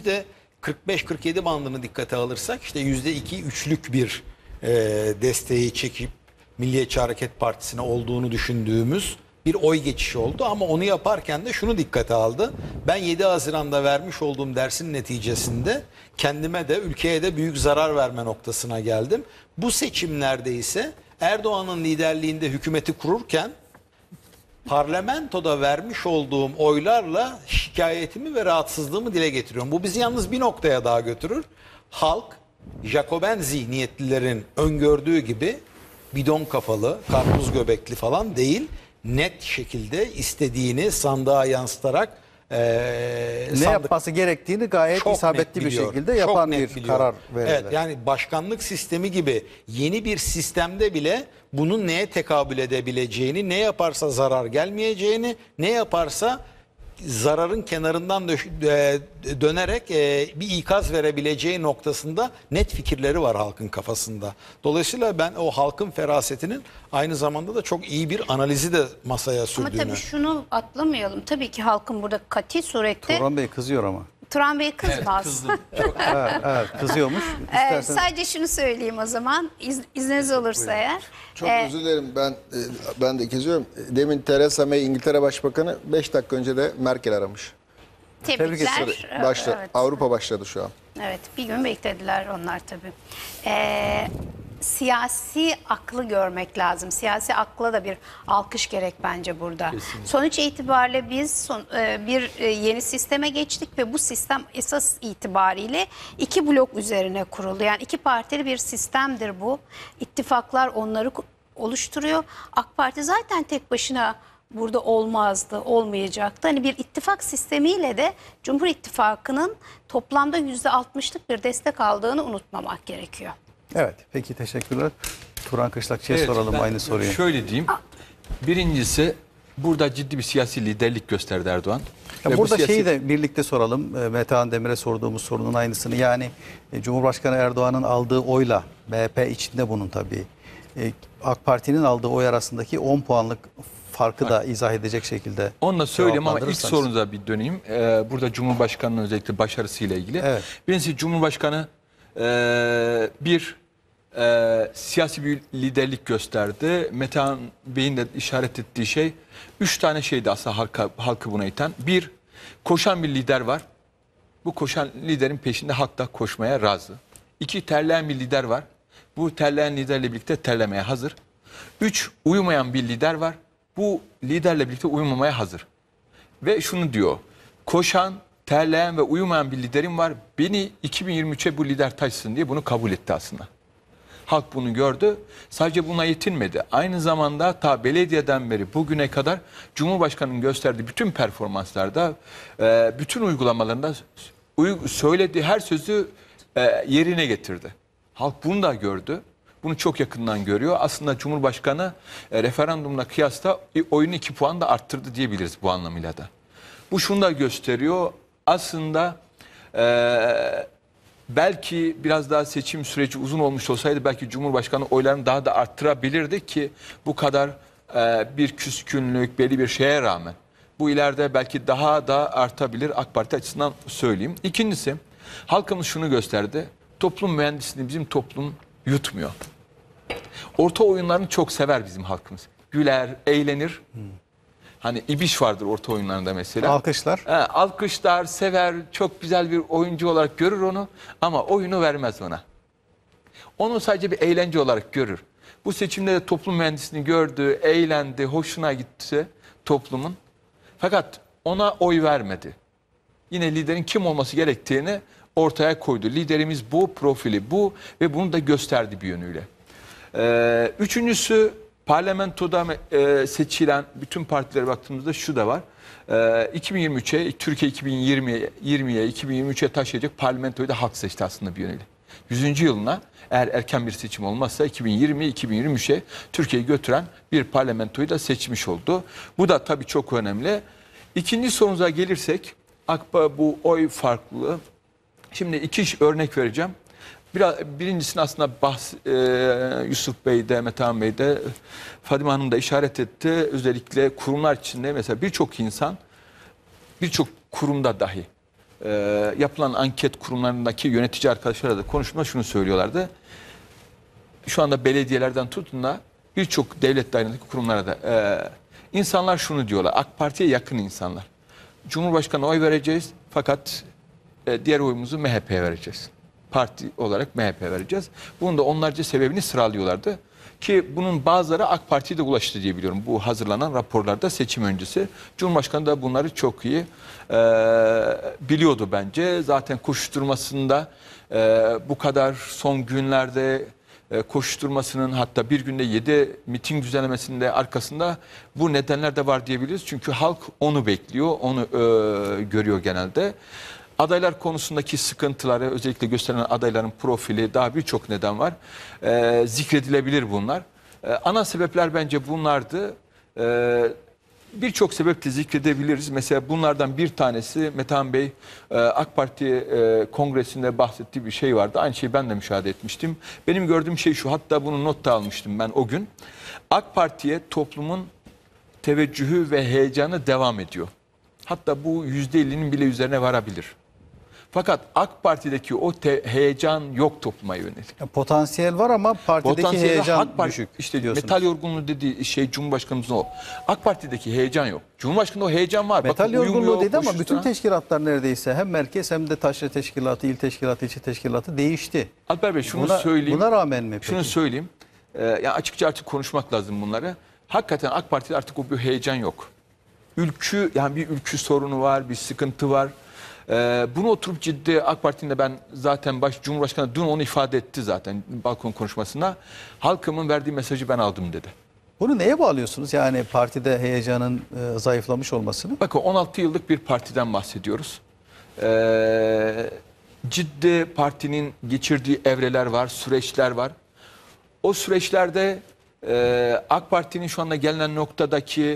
%45-47 bandını dikkate alırsak işte %2-3'lük bir desteği çekip Milliyetçi Hareket Partisi'ne olduğunu düşündüğümüz bir oy geçişi oldu. Ama onu yaparken de şunu dikkate aldı. Ben 7 Haziran'da vermiş olduğum dersin neticesinde kendime de ülkeye de büyük zarar verme noktasına geldim. Bu seçimlerde ise Erdoğan'ın liderliğinde hükümeti kururken parlamentoda vermiş olduğum oylarla şikayetimi ve rahatsızlığımı dile getiriyorum. Bu bizi yalnız bir noktaya daha götürür. Halk, Jacoben zihniyetlilerin öngördüğü gibi bidon kafalı, karpuz göbekli falan değil, net şekilde istediğini sandığa yansıtarak Ne yapması gerektiğini gayet çok isabetli net bir biliyor. şekilde Çok yapan net bir biliyor. karar verirler. Evet, yani başkanlık sistemi gibi yeni bir sistemde bile bunun neye tekabül edebileceğini, ne yaparsa zarar gelmeyeceğini, ne yaparsa zararın kenarından dönerek bir ikaz verebileceği noktasında net fikirleri var halkın kafasında. Dolayısıyla ben o halkın ferasetinin aynı zamanda da çok iyi bir analizi de masaya sürdüğünü. Ama tabii şunu atlamayalım. Tabii ki halkın burada kati surette Turan Bey kızıyor ama. Turan Bey kızmaz. Kızdım. Evet, kızıyormuş. İstersen Sadece şunu söyleyeyim o zaman. İzniniz olursa eğer. Çok özür dilerim, ben de kesiyorum. Demin Theresa May İngiltere Başbakanı 5 dakika önce de Merkel aramış. Tebrikler. Evet. Avrupa başladı şu an. Evet, bir gün beklediler onlar tabii. Siyasi aklı görmek lazım. Siyasi akla da bir alkış gerek bence burada. Kesinlikle. Sonuç itibariyle biz bir yeni sisteme geçtik ve bu sistem esas itibariyle 2 blok üzerine kuruldu. Yani 2 partili bir sistemdir bu. İttifaklar onları oluşturuyor. AK Parti zaten tek başına burada olmazdı, olmayacaktı. Hani bir ittifak sistemiyle de Cumhur İttifakı'nın toplamda %60'lık bir destek aldığını unutmamak gerekiyor. evet, peki teşekkürler. Turan Kışlakçı'ya Evet, soralım ben aynı soruyu. Şöyle diyeyim. Birincisi burada ciddi bir siyasi liderlik gösterdi Erdoğan. Ya Ve bu burada siyasi- şeyi de birlikte soralım. Metehan Demir'e sorduğumuz sorunun aynısını. Yani Cumhurbaşkanı Erdoğan'ın aldığı oyla MHP içinde bunun tabii AK Parti'nin aldığı oy arasındaki 10 puanlık farkı da izah edecek şekilde Onu da söyleyeyim ama ilk cevaplandırırsanız. sorunuza bir döneyim. Burada Cumhurbaşkanı'nın özellikle başarısıyla ilgili. Evet. Birincisi Cumhurbaşkanı siyasi bir liderlik gösterdi. Metehan Bey'in de işaret ettiği şey 3 tane şeydi aslında halkı buna iten. Bir, koşan bir lider var. Bu koşan liderin peşinde halk da koşmaya razı. 2, terleyen bir lider var. Bu terleyen liderle birlikte terlemeye hazır. 3, uyumayan bir lider var. Bu liderle birlikte uyumamaya hazır. Ve şunu diyor. Koşan, terleyen ve uyumayan bir liderim var. Beni 2023'e bu lider taşısın diye bunu kabul etti aslında. Halk bunu gördü. Sadece buna yetinmedi. Aynı zamanda ta belediyeden beri bugüne kadar Cumhurbaşkanı'nın gösterdiği bütün performanslarda, bütün uygulamalarında söylediği her sözü yerine getirdi. Halk bunu da gördü. Bunu çok yakından görüyor. Aslında Cumhurbaşkanı referandumla kıyasla oyunu 2 puan da arttırdı diyebiliriz bu anlamıyla da. Bu şunu da gösteriyor. Aslında belki biraz daha seçim süreci uzun olmuş olsaydı belki Cumhurbaşkanı oylarını daha da arttırabilirdi ki bu kadar bir küskünlük, belli bir şeye rağmen bu ileride belki daha da artabilir AK Parti açısından söyleyeyim. İkincisi, halkımız şunu gösterdi. Toplum mühendisliğini bizim toplum yutmuyor. Orta oyunlarını çok sever bizim halkımız. Güler, eğlenir. Hani İbiş vardır orta oyunlarında mesela. Alkışlar. Alkışlar, sever, çok güzel bir oyuncu olarak görür onu ama oyunu vermez ona. Onu sadece bir eğlence olarak görür. Bu seçimde de toplum mühendisliğini gördü, eğlendi, hoşuna gitti toplumun. Fakat ona oy vermedi. Yine liderin kim olması gerektiğini ortaya koydu. Liderimiz bu, profili bu ve bunu da gösterdi bir yönüyle. Üçüncüsü, parlamentoda seçilen bütün partilere baktığımızda şu da var. 2023'e, Türkiye 2020'ye, 2023'e taşıyacak parlamentoyu da halk seçti aslında bir yönüyle. 100. yılına eğer erken bir seçim olmazsa 2020-2023'e Türkiye'yi götüren bir parlamentoyu da seçmiş oldu. Bu da tabii çok önemli. İkinci sorunuza gelirsek, bu oy farklılığı. Şimdi 2 örnek vereceğim. Birincisini aslında Yusuf Bey de, Metehan Bey de, Fadime Hanım da işaret etti. Özellikle kurumlar içinde mesela birçok insan, birçok kurumda dahi yapılan anket kurumlarındaki yönetici arkadaşlarla da konuşma şunu söylüyorlardı. Şu anda belediyelerden tutun da birçok devlet dairesindeki kurumlara da insanlar şunu diyorlar. AK Parti'ye yakın insanlar. Cumhurbaşkanı'na oy vereceğiz fakat diğer oyumuzu MHP'ye vereceğiz. Parti olarak MHP vereceğiz. Bunun da onlarca sebebini sıralıyorlardı. Ki bunun bazıları AK Parti'ye de ulaştı diye biliyorum. Bu hazırlanan raporlarda seçim öncesi. Cumhurbaşkanı da bunları çok iyi biliyordu bence. Zaten koşuşturmasında bu kadar son günlerde koşuşturmasının hatta bir günde 7 miting düzenlemesinde arkasında bu nedenler de var diyebiliriz. Çünkü halk onu bekliyor, onu görüyor genelde. Adaylar konusundaki sıkıntıları, özellikle gösterilen adayların profili, daha birçok neden var. Zikredilebilir bunlar. Ana sebepler bence bunlardı. birçok sebeple zikredebiliriz. Mesela bunlardan bir tanesi Metehan Bey AK Parti kongresinde bahsettiği bir şey vardı. Aynı şeyi ben de müşahede etmiştim. Benim gördüğüm şey şu, hatta bunu not da almıştım ben o gün. AK Parti'ye toplumun teveccühü ve heyecanı devam ediyor. Hatta bu %50'nin bile üzerine varabilir. Fakat AK Parti'deki o heyecan yok topluma yönelik. Potansiyel var ama partideki Potansiyeli heyecan AK Parti, düşük işte diyorsunuz. metal yorgunluğu dediği şey Cumhurbaşkanımızın o. AK Parti'deki heyecan yok. Cumhurbaşkanı'nda o heyecan var. Metal Bakın, uyum yorgunluğu yok, dedi ama koşuşturan- bütün teşkilatlar neredeyse hem merkez hem de taşra teşkilatı, il teşkilatı, ilçe teşkilatı değişti. Alper Bey şunu Buna- söyleyeyim. buna rağmen mi peki? Şunu söyleyeyim. Yani açıkça artık konuşmak lazım bunları. Hakikaten AK Parti'de artık o bir heyecan yok. Ülkü, yani bir ülkü sorunu var, bir sıkıntı var. Bunu oturup ciddi AK Parti'nin de ben zaten Cumhurbaşkanı dün onu ifade etti zaten balkon konuşmasında. Halkımın verdiği mesajı ben aldım dedi. Bunu neye bağlıyorsunuz? Yani partide heyecanın zayıflamış olmasını? Bakın 16 yıllık bir partiden bahsediyoruz. Ciddi partinin geçirdiği evreler var, süreçler var. O süreçlerde AK Parti'nin şu anda gelinen noktadaki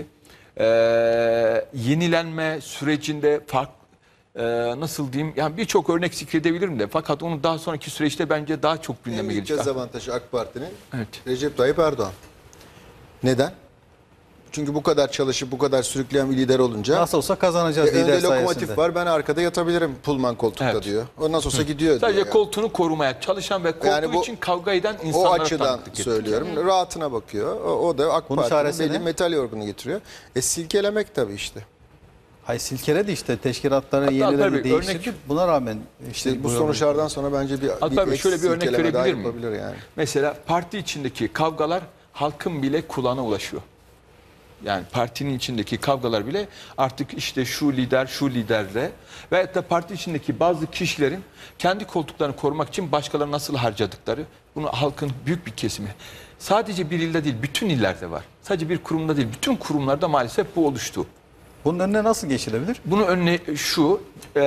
yenilenme sürecinde nasıl diyeyim, yani birçok örnek zikredebilirim de, fakat onu daha sonraki süreçte bence daha çok En gündeme büyük gelecek. dezavantajı AK Parti'nin Evet. Recep Tayyip Erdoğan. Neden? Çünkü bu kadar çalışıp bu kadar sürükleyen bir lider olunca Nasıl olsa kazanacağız lider önde sayesinde. lokomotif var, ben arkada yatabilirim Pullman koltukta Evet. diyor. O nasıl olsa gidiyor Sadece diyor. Yani. koltuğunu korumaya çalışan ve koltuğu Yani bu- için kavga eden O insanlara açıdan tanıklık ediyor. söylüyorum. Rahatına bakıyor. O da AK Bunun Parti'nin çaresi belli ne? metal yorgunu getiriyor. Silkelemek tabii işte. Hay silkeledi işte teşkilatları Hatta Alper yeniledi, Bey, değiştirdi. Buna rağmen İşte bu yorgunluk. sonuçlardan sonra bence bir Alper Bey, ek şöyle bir örnek silkeleme daha verebilir miyim? yapabilir yani. Mesela parti içindeki kavgalar halkın bile kulağına ulaşıyor. Yani partinin içindeki kavgalar bile artık işte şu lider şu liderle ve hatta parti içindeki bazı kişilerin kendi koltuklarını korumak için başkalarını nasıl harcadıkları, bunu halkın büyük bir kesimi. Sadece bir ilde değil, bütün illerde var. Sadece bir kurumda değil, bütün kurumlarda maalesef bu oluştu. Bunun önüne nasıl geçilebilir? Bunun önüne şu,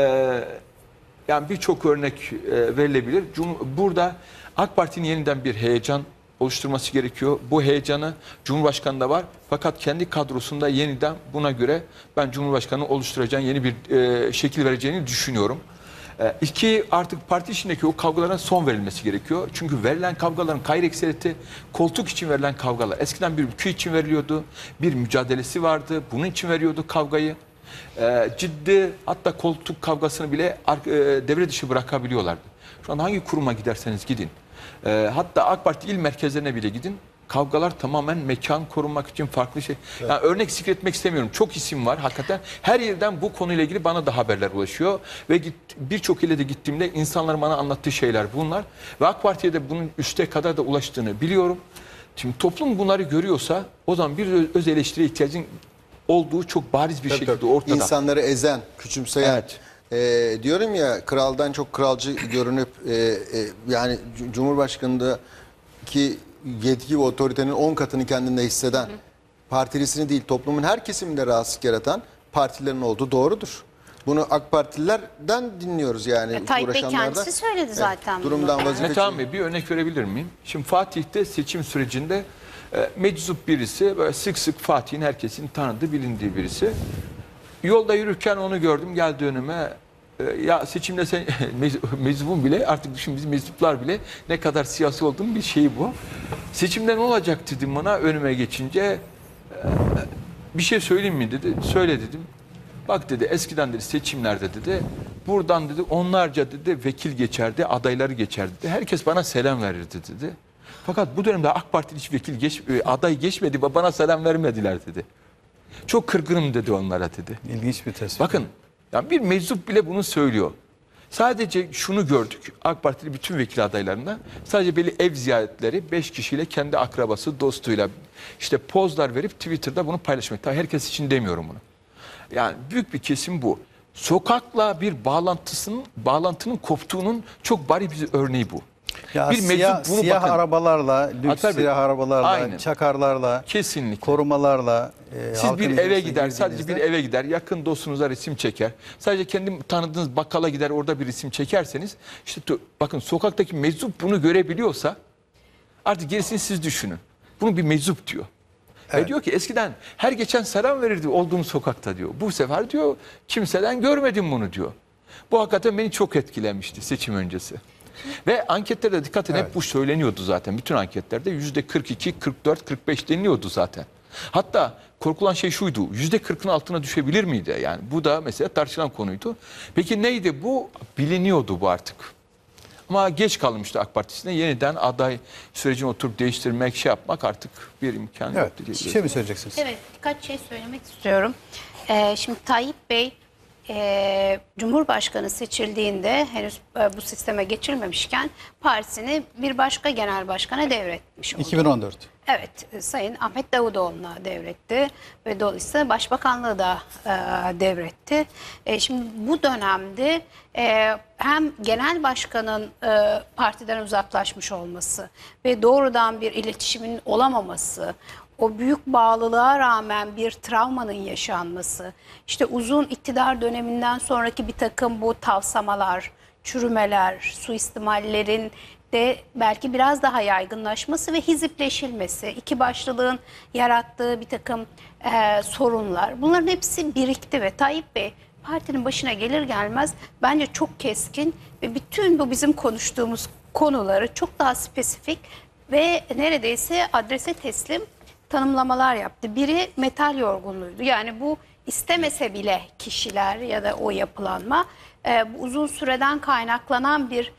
yani birçok örnek verilebilir. Burada AK Parti'nin yeniden bir heyecan oluşturması gerekiyor. Bu heyecanı Cumhurbaşkanı'nda var. Fakat kendi kadrosunda yeniden buna göre ben Cumhurbaşkanı'nın oluşturacağını yeni bir şekil vereceğini düşünüyorum. İki, artık parti içindeki o kavgalara son verilmesi gerekiyor. Çünkü verilen kavgaların gayri ekseriyeti koltuk için verilen kavgalar. Eskiden bir ülke için veriliyordu. Bir mücadelesi vardı. Bunun için veriyordu kavgayı. Ciddi, hatta koltuk kavgasını bile devre dışı bırakabiliyorlardı. Şu an hangi kuruma giderseniz gidin. Hatta AK Parti il merkezlerine bile gidin. Kavgalar tamamen mekan korunmak için farklı şey. Yani örnek zikretmek istemiyorum. Çok isim var hakikaten. Her yerden bu konuyla ilgili bana da haberler ulaşıyor. Ve birçok ile de gittiğimde insanların bana anlattığı şeyler bunlar. Ve AK Parti'ye de bunun üste kadar da ulaştığını biliyorum. Şimdi toplum bunları görüyorsa o zaman bir öz eleştiriye ihtiyacın olduğu çok bariz bir şekilde ortada. İnsanları ezen, küçümseyen. Evet. Diyorum ya, kraldan çok kralcı görünüp yani Cumhurbaşkanı'ndaki yetki ve otoritenin 10 katını kendinde hisseden, partilisini değil toplumun her kesiminde rahatsızlık yaratan partilerin olduğu doğrudur. Bunu AK Partililerden dinliyoruz yani. Tayyip Bey uğraşanlardan. kendisi söyledi zaten. Durumdan bunu. vazifeli. Metehan Bey, bir örnek verebilir miyim? Şimdi Fatih'te seçim sürecinde meczup birisi, böyle sık sık Fatih'in herkesin tanıdığı, bilindiği birisi. Yolda yürürken onu gördüm, geldi önüme. Ya seçimde sen meczubun bile, artık düşün bizim meczuplar bile ne kadar siyasi olduğum bir şey bu. Seçimde ne olacak dedim bana önüme geçince. Bir şey söyleyeyim mi dedi. Söyle dedim. Bak dedi, eskiden dedi seçimlerde dedi buradan dedi onlarca dedi vekil geçerdi, adayları geçerdi dedi. Herkes bana selam verirdi dedi. Fakat bu dönemde AK Parti hiç aday geçmedi ve bana selam vermediler dedi. Çok kırgınım dedi onlara dedi. İlginç bir tespit. Bakın, yani bir meczup bile bunu söylüyor. Sadece şunu gördük AK Partili bütün vekil adaylarında, sadece belli ev ziyaretleri 5 kişiyle kendi akrabası, dostuyla işte pozlar verip Twitter'da bunu paylaşmak. Tabii herkes için demiyorum bunu. Yani büyük bir kesim bu. Sokakla bir bağlantının koptuğunun çok bariz bir örneği bu. Ya bir meczup bunu siyah bakın. arabalarla, lüks Alper Bey, siyah arabalarla, aynen. çakarlarla, Kesinlikle. korumalarla. Siz halkın bir eve içerisine gider, sadece bir girdiğinizde- eve gider, yakın dostunuza resim çeker. Sadece kendi tanıdığınız bakkala gider, orada bir resim çekerseniz, işte bakın sokaktaki meczup bunu görebiliyorsa artık gerisini siz düşünün. Bunu bir meczup diyor. Evet. Diyor ki eskiden her geçen selam verirdi olduğum sokakta diyor. Bu sefer diyor kimseden görmedim bunu diyor. Bu hakikaten beni çok etkilemişti seçim öncesi. Ve anketlerde dikkat edin hep bu söyleniyordu zaten. Bütün anketlerde %42, 44, 45 deniliyordu zaten. Hatta korkulan şey şuydu. %40'ın altına düşebilir miydi? Yani bu da mesela tartışılan konuydu. Peki neydi bu? Biliniyordu bu artık. Ama geç kalmıştı AK Partisi'ne. Yeniden aday sürecini oturup değiştirmek, şey yapmak artık bir imkan Evet. yoktu Bir diye. şey mi söyleyeceksiniz? Evet, birkaç şey söylemek istiyorum. Şimdi Tayyip Bey Cumhurbaşkanı seçildiğinde henüz bu sisteme geçilmemişken partisini bir başka genel başkana devretmiş oldu. 2014. Evet, Sayın Ahmet Davutoğlu'na devretti ve dolayısıyla başbakanlığı da devretti. Şimdi bu dönemde hem genel başkanın partiden uzaklaşmış olması ve doğrudan bir iletişimin olamaması, o büyük bağlılığa rağmen bir travmanın yaşanması, işte uzun iktidar döneminden sonraki bir takım bu tavsamalar, çürümeler, suistimallerin de belki biraz daha yaygınlaşması ve hizipleşilmesi, iki başlılığın yarattığı bir takım sorunlar. Bunların hepsi birikti ve Tayyip Bey partinin başına gelir gelmez bence çok keskin ve bütün bu bizim konuştuğumuz konuları çok daha spesifik ve neredeyse adrese teslim tanımlamalar yaptı. Biri metal yorgunluğuydu. Yani bu istemese bile kişiler ya da o yapılanma bu uzun süreden kaynaklanan bir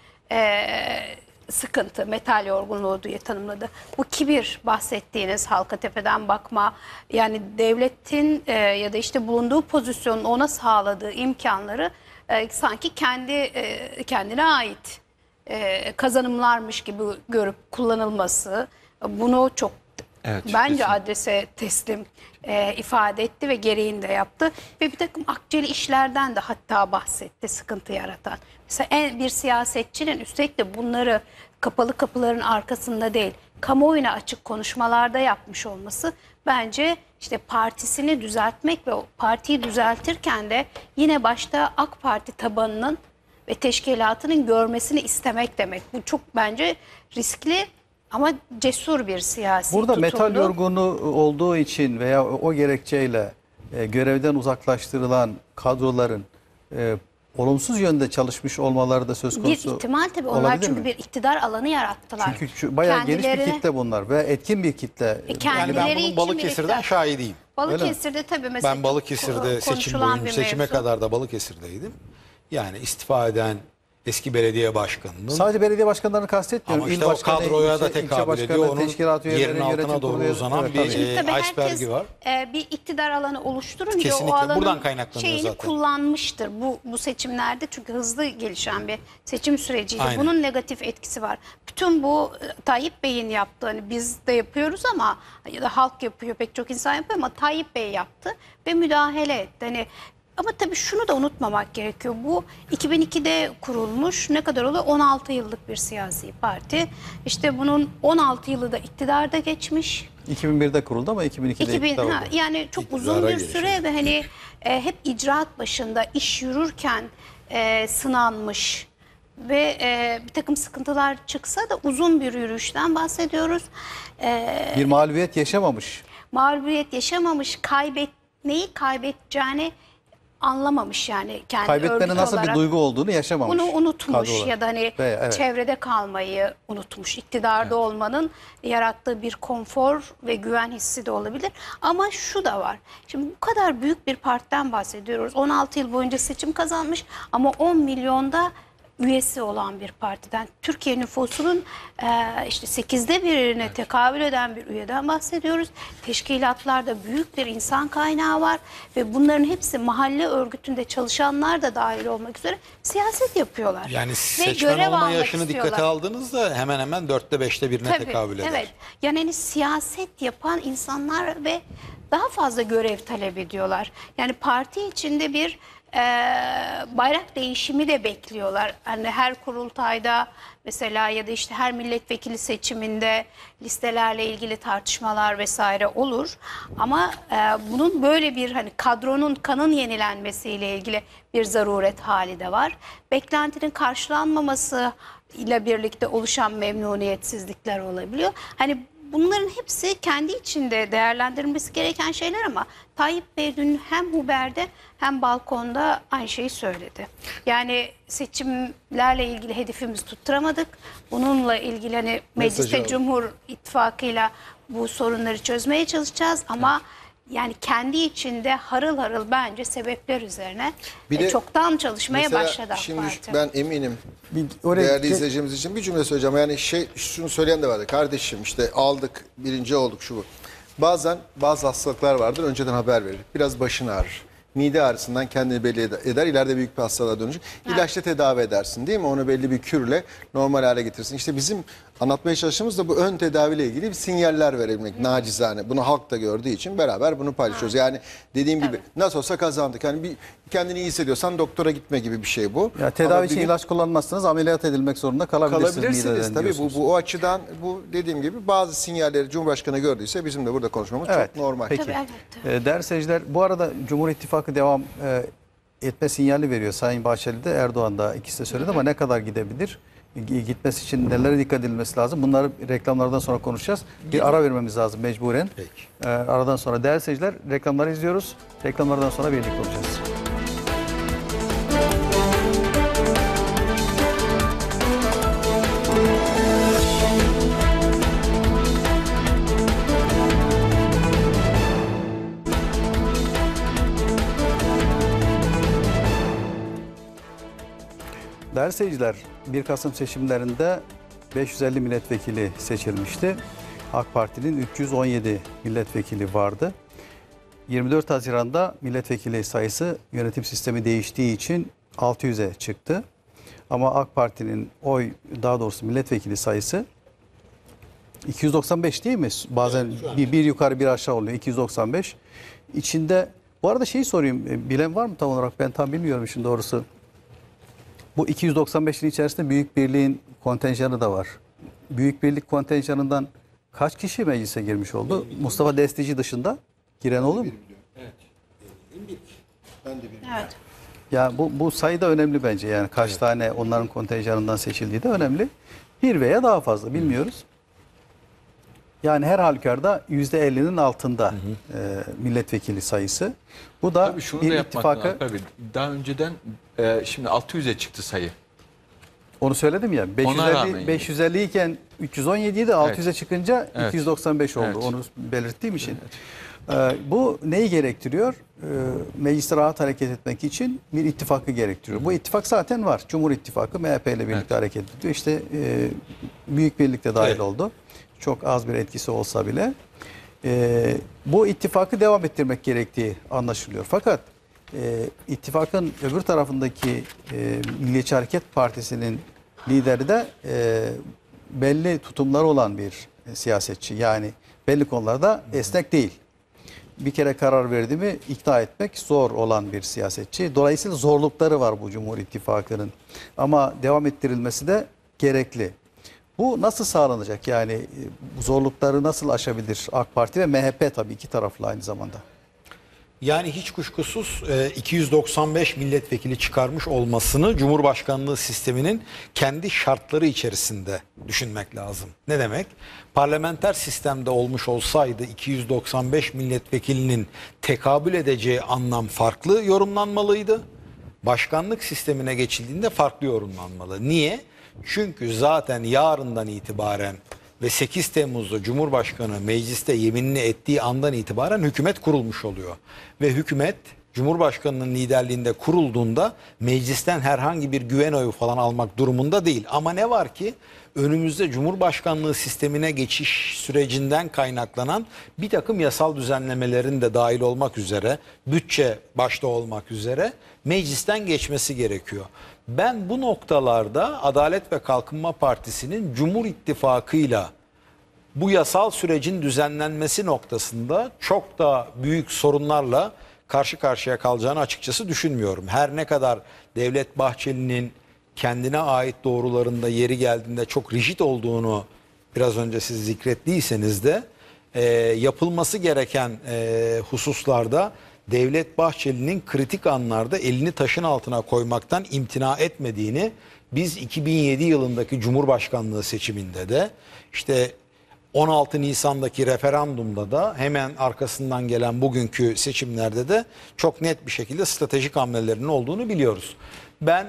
sıkıntı, metal yorgunluğu diye tanımladı. Bu kibir bahsettiğiniz halka tepeden bakma, yani devletin ya da işte bulunduğu pozisyonun ona sağladığı imkanları sanki kendine ait kazanımlarmış gibi görüp kullanılması, bunu çok bence kesin. adrese teslim ifade etti ve gereğini de yaptı. Ve bir takım akçeli işlerden de hatta bahsetti, sıkıntı yaratan. Mesela bir siyasetçinin üstelik de bunları kapalı kapıların arkasında değil, kamuoyuna açık konuşmalarda yapmış olması bence işte partisini düzeltmek ve o partiyi düzeltirken de yine başta AK Parti tabanının ve teşkilatının görmesini istemek demek. Bu çok bence riskli ama cesur bir siyasi Burada tutumdu. metal yorgunu olduğu için veya o gerekçeyle görevden uzaklaştırılan kadroların olumsuz yönde çalışmış olmaları da söz konusu Bir ihtimal tabii, onlar olabilir çünkü mi? bir iktidar alanı yarattılar. Çünkü bayağı geniş bir Kendilerine- kitle bunlar ve etkin bir kitle. Yani ben kendileri bunun için Balıkesir'den bir şahidiyim. Balıkesir'de tabii mesela Ben Balıkesir'de çok seçim konuşulan boyunca, bir seçime mevzu. kadar da Balıkesir'deydim. Yani istifa eden eski belediye başkanının Sadece belediye başkanlarını kastetmiyorum. ama işte İl o başkanı, kadroya da ilçe tekabül başkanı, ediyor. Onun teşkilat üyeleri, yerinin yönetim altına doğru kurulu üyeleri. uzanan Evet, bir tabii. Tabii iceberg'i var. bir iktidar alanı oluşturunca Kesinlikle o alanın buradan kaynaklanıyor şeyini zaten. kullanmıştır. Bu seçimlerde çünkü hızlı gelişen bir seçim süreciydi. Aynen. Bunun negatif etkisi var. Bütün bu Tayyip Bey'in yaptığı, hani biz de yapıyoruz ama ya da halk yapıyor, pek çok insan yapıyor ama Tayyip Bey yaptı ve müdahale etti. Hani ama tabii şunu da unutmamak gerekiyor. Bu 2002'de kurulmuş, ne kadar oluyor? 16 yıllık bir siyasi parti. İşte bunun 16 yılı da iktidarda geçmiş. 2001'de kuruldu ama 2002'de 2000, iktidar oldu. yani çok uzun İktidara bir gelişi. süre ve hani hep icraat başında iş yürürken sınanmış ve bir takım sıkıntılar çıksa da uzun bir yürüyüşten bahsediyoruz. Bir mağlubiyet yaşamamış. Mağlubiyet yaşamamış, neyi kaybedeceğini anlamamış yani kendi Kaybetmenin örgüt nasıl olarak. bir duygu olduğunu yaşamamış. Bunu unutmuş kadrolar. ya da hani Ve evet. çevrede kalmayı unutmuş. İktidarda olmanın yarattığı bir konfor ve güven hissi de olabilir. Ama şu da var. Şimdi bu kadar büyük bir partiden bahsediyoruz. 16 yıl boyunca seçim kazanmış ama 10 milyonda üyesi olan bir partiden, Türkiye nüfusunun işte 8'de birine tekabül eden bir üyeden bahsediyoruz. Teşkilatlarda büyük bir insan kaynağı var ve bunların hepsi mahalle örgütünde çalışanlar da dahil olmak üzere siyaset yapıyorlar. Yani Ve seçmen görev olma almak yaşını istiyorlar. dikkate aldığınızda hemen hemen 4'te 5'te birine Tabii, tekabül eder. evet. Yani hani siyaset yapan insanlar ve daha fazla görev talep ediyorlar. Yani parti içinde bir bayrak değişimi de bekliyorlar. Hani her kurultayda mesela ya da işte her milletvekili seçiminde listelerle ilgili tartışmalar vesaire olur. Ama bunun böyle bir hani kadronun, kanın yenilenmesiyle ilgili bir zaruret hali de var. Beklentinin karşılanmaması ile birlikte oluşan memnuniyetsizlikler olabiliyor. Hani bunların hepsi kendi içinde değerlendirilmesi gereken şeyler ama Tayyip Bey dün hem Huber'de hem balkonda aynı şeyi söyledi. Yani seçimlerle ilgili hedefimizi tutturamadık. Bununla ilgili hani mecliste aldım. Cumhur İttifakı'yla bu sorunları çözmeye çalışacağız ama yani kendi içinde harıl harıl bence sebepler üzerine Bir de çoktan çalışmaya Mesela başladı AK şimdi Parti. ben eminim Oraya değerli izleyicimiz için bir cümle söyleyeceğim. Yani şunu söyleyen de vardı. Kardeşim işte aldık, birinci olduk şu bu. Bazen bazı hastalıklar vardır. Önceden haber verir. Biraz başın ağrır. Mide ağrısından kendini belli eder. İleride büyük bir hastalığa dönecek. İlaçla tedavi edersin değil mi? Onu belli bir kürle normal hale getirsin. İşte bizim anlatmaya çalıştığımız da bu ön tedaviyle ilgili bir sinyaller verebilmek nacizane. Bunu halk da gördüğü için beraber bunu paylaşıyoruz. Yani dediğim gibi nasıl olsa kazandık. Yani bir kendini iyi hissediyorsan doktora gitme gibi bir şey bu. Ya tedavi Ama için bir- ilaç kullanmazsanız ameliyat edilmek zorunda kalabilirsiniz. kalabilirsiniz mideden tabii. diyorsunuz. O açıdan bu dediğim gibi bazı sinyalleri Cumhurbaşkanı gördüyse bizim de burada konuşmamız çok normal. Peki. Tabii, evet. Değerli seyirciler, bu arada Cumhur İttifakı devam etme sinyali veriyor. Sayın Bahçeli de Erdoğan da ikisi de söyledi ama ne kadar gidebilir? Gitmesi için nelere dikkat edilmesi lazım? Bunları reklamlardan sonra konuşacağız. Bir ara vermemiz lazım mecburen. Peki. Aradan sonra değerli seyirciler reklamları izliyoruz. Reklamlardan sonra birlikte olacağız. Değerli seyirciler, 1 Kasım seçimlerinde 550 milletvekili seçilmişti. AK Parti'nin 317 milletvekili vardı. 24 Haziran'da milletvekili sayısı yönetim sistemi değiştiği için 600'e çıktı. Ama AK Parti'nin daha doğrusu milletvekili sayısı 295 değil mi? Bazen bir yukarı bir aşağı oluyor. 295. İçinde bu arada şeyi sorayım. Bilen var mı tam olarak? Ben tam bilmiyorum işin doğrusu. Bu 295'in içerisinde Büyük Birliğin kontenjanı da var. Büyük Birlik kontenjanından kaç kişi meclise girmiş oldu? Mustafa Destici dışında giren oldu mu? Evet. Ya bu sayı da önemli bence. Yani kaç tane onların kontenjanından seçildiği de önemli. Bir veya daha fazla bilmiyoruz. Yani her halükarda %50'nin altında milletvekili sayısı. Bu da Tabii şunu bir da yapmak ittifakı, lazım. Tabii daha önceden şimdi 600'e çıktı sayı. onu söyledim ya, Ona rağmen 550 iken 317 idi, 600'e çıkınca Evet. 295 oldu. Evet. Onu belirttiğim için. Bu neyi gerektiriyor? Mecliste rahat hareket etmek için bir ittifakı gerektiriyor. Bu ittifak zaten var. Cumhur İttifakı MHP ile birlikte hareket ediyor. İşte Büyük Birlik de dahil Evet. oldu. Çok az bir etkisi olsa bile. Bu ittifakı devam ettirmek gerektiği anlaşılıyor. Fakat ittifakın öbür tarafındaki Milliyetçi Hareket Partisi'nin lideri de belli tutumları olan bir siyasetçi. Yani belli konularda esnek değil. Bir kere karar verdi mi ikna etmek zor olan bir siyasetçi. Dolayısıyla zorlukları var bu Cumhur İttifakı'nın. Ama devam ettirilmesi de gerekli. Bu nasıl sağlanacak? Yani bu zorlukları nasıl aşabilir AK Parti ve MHP, tabii iki taraflı aynı zamanda? Yani hiç kuşkusuz 295 milletvekili çıkarmış olmasını Cumhurbaşkanlığı sisteminin kendi şartları içerisinde düşünmek lazım. Ne demek? Parlamenter sistemde olmuş olsaydı 295 milletvekilinin tekabül edeceği anlam farklı yorumlanmalıydı. Başkanlık sistemine geçildiğinde farklı yorumlanmalı. Niye? Çünkü zaten yarından itibaren ve 8 Temmuz'da Cumhurbaşkanı mecliste yeminini ettiği andan itibaren hükümet kurulmuş oluyor. Ve hükümet Cumhurbaşkanı'nın liderliğinde kurulduğunda meclisten herhangi bir güven oyu falan almak durumunda değil. Ama ne var ki önümüzde Cumhurbaşkanlığı sistemine geçiş sürecinden kaynaklanan bir takım yasal düzenlemelerin de dahil olmak üzere, bütçe başta olmak üzere meclisten geçmesi gerekiyor. Ben bu noktalarda Adalet ve Kalkınma Partisi'nin Cumhur İttifakı'yla bu yasal sürecin düzenlenmesi noktasında çok da büyük sorunlarla karşı karşıya kalacağını açıkçası düşünmüyorum. Her ne kadar Devlet Bahçeli'nin kendine ait doğrularında yeri geldiğinde çok rigid olduğunu biraz önce siz zikrettiyseniz de yapılması gereken hususlarda Devlet Bahçeli'nin kritik anlarda elini taşın altına koymaktan imtina etmediğini biz 2007 yılındaki Cumhurbaşkanlığı seçiminde de işte 16 Nisan'daki referandumda da hemen arkasından gelen bugünkü seçimlerde de çok net bir şekilde stratejik hamlelerinin olduğunu biliyoruz. Ben